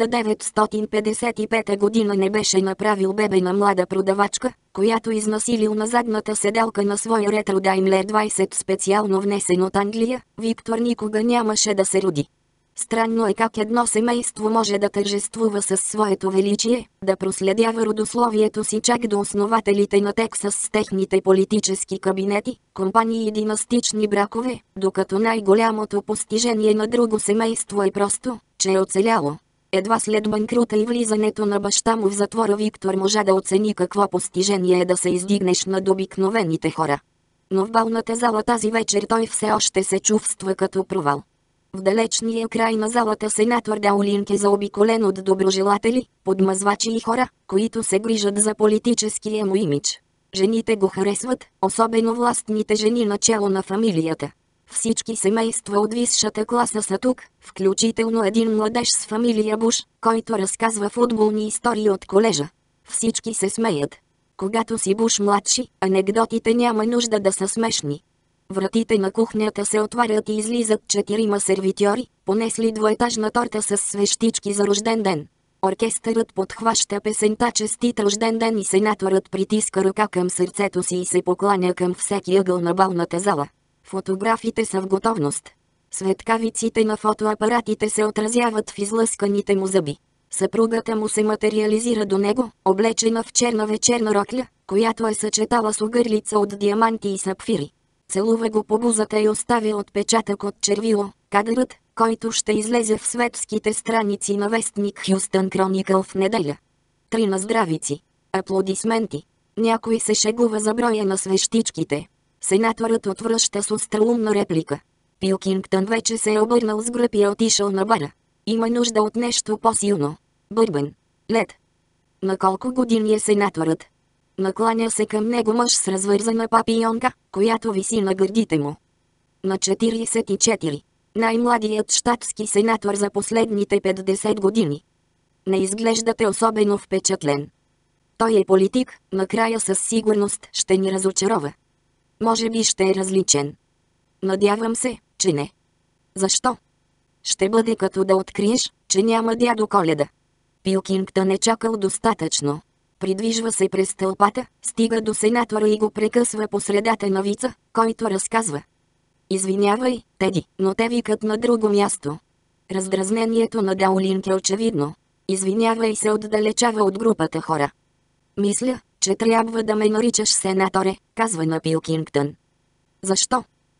[SPEAKER 2] 1955 година не беше направил бебе на млада продавачка, която изнасилил на задната седалка на своя ретро Даймлер 20 специално внесен от Англия, Виктор никога нямаше да се роди. Странно е как едно семейство може да тържествува със своето величие, да проследява родословието си чак до основателите на Тексас с техните политически кабинети, компании и династични бракове, докато най-голямото постижение на друго семейство е просто, че е оцеляло. Едва след банкрута и влизането на баща му в затвора Виктор можа да оцени какво постижение е да се издигнеш над обикновените хора. Но в балната зала тази вечер той все още се чувства като провал. В далечния край на залата сенатор Даулинг е заобиколен от доброжелатели, подмазвачи и хора, които се грижат за политическия му имидж. Жените го харесват, особено властните жени начело на фамилията. Всички семейства от висшата класа са тук, включително един младеж с фамилия Буш, който разказва футболни истории от колежа. Всички се смеят. Когато си Буш младши, анекдотите няма нужда да са смешни. Вратите на кухнята се отварят и излизат 4 сервитьори, понесли двоетажна торта с свещички за рожден ден. Оркестърът подхваща песента «Честит рожден ден» и сенаторът притиска ръка към сърцето си и се покланя към всеки ъгъл на балната зала. Фотографите са в готовност. Светкавиците на фотоапаратите се отразяват в излъсканите му зъби. Съпругата му се материализира до него, облечена в черна вечерна рокля, която е съчетала с огърлица от диаманти и сапфири. Целува го по бузата и оставя отпечатък от червило, кадърът, който ще излезе в светските страници на вестник Хюстън Кроникъл в неделя. 3 на здравици. Аплодисменти. Някой се шегува за броя на свещичките. Сенаторът отвръща с остроумна реплика. Пилкингтън вече се е обърнал с гръб и е отишъл на бара. Има нужда от нещо по-силно. Бърбан. Лед. На колко години е сенаторът? Накланя се към него мъж с развързана папионка, която виси на гърдите му. На 44. Най-младият щатски сенатор за последните 50 години. Не изглеждате особено впечатлен. Той е политик, накрая със сигурност ще ни разочарова. Може би ще е различен. Надявам се, че не. Защо? Ще бъде като да откриеш, че няма дядо Коледа. Пилкингтън е чакал достатъчно. Придвижва се през тълпата, стига до сенатора и го прекъсва по средата на вица, който разказва. Извинявай, Теди, но те викат на друго място. Раздразнението на Даулинг е очевидно. Извинявай се отдалечава от групата хора. Мисля, че трябва да ме наричаш сенаторе, казва на Пилкингтън. Защо?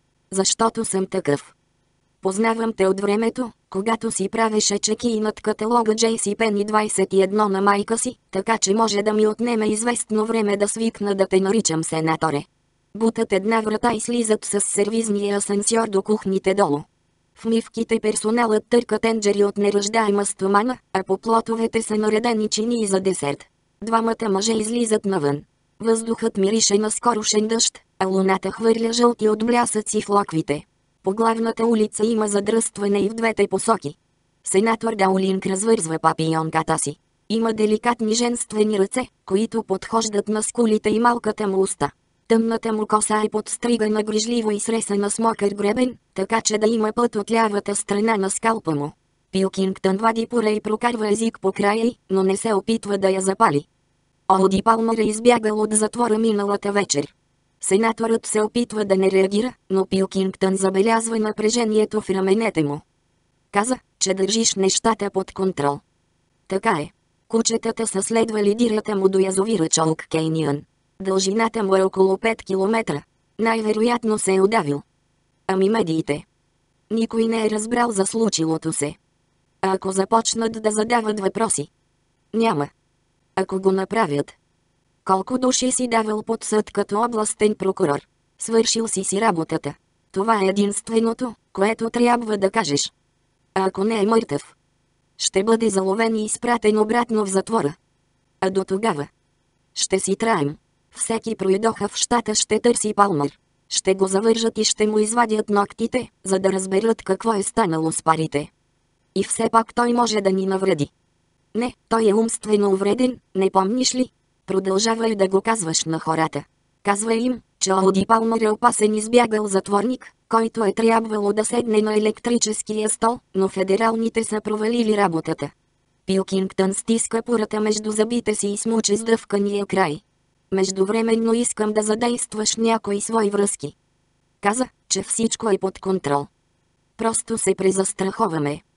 [SPEAKER 2] Защото съм такъв. Познавам те от времето, когато си правеше чеки над каталога JCPenney 21 на майка си, така че може да ми отнеме известно време да свикна да те наричам сенаторе. Бутат една врата и слизат с сервизния асансьор до кухните долу. В мивките персоналът търка тенджери от неръждаема стомана, а по плотовете са наредени чинии за десерт. Двамата мъже излизат навън. Въздухът мирише на скорошен дъжд, а луната хвърля жълти отблясъци в локвите. По главната улица има задръстване и в двете посоки. Сенатор Даулинг развързва папионката си. Има деликатни женствени ръце, които подхождат на скулите и малката му уста. Тъмната му коса е подстригана грижливо и сресана с мокър гребен, така че да има път от лявата страна на скалпа му. Пилкингтън вади пора и прокарва език по края й, но не се опитва да я запали. Оди Палмър е избягал от затвора миналата вечер. Сенаторът се опитва да не реагира, но Пилкингтън забелязва напрежението в раменете му. Каза, че държиш нещата под контрол. Така е. Кучетата са следвали дирата му до язовира Чолк Кейниън. Дължината му е около 5 километра. Най-вероятно се е удавил. Ами медиите? Никой не е разбрал за случилото се. А ако започнат да задават въпроси? Няма. Ако го направят. Колко души си давал под съд като областен прокурор? Свършил си работата. Това е единственото, което трябва да кажеш. А ако не е мъртъв? Ще бъде заловен и изпратен обратно в затвора. А до тогава? Ще си траем. Всеки пройдоха в щата ще търси Палмър. Ще го завържат и ще му извадят ногтите, за да разберат какво е станало с парите. И все пак той може да ни навреди. Не, той е умствено увреден, не помниш ли? Продължавай да го казваш на хората. Казвай им, че Оди Палмър е опасен избягал затворник, който е трябвало да седне на електрическия стол, но федералните са провалили работата. Пилкингтън стиска пората между зъбите си и смуче сдъвкания край. Междувременно искам да задействаш някои свои връзки. Каза, че всичко е под контрол. Просто се презастраховаме.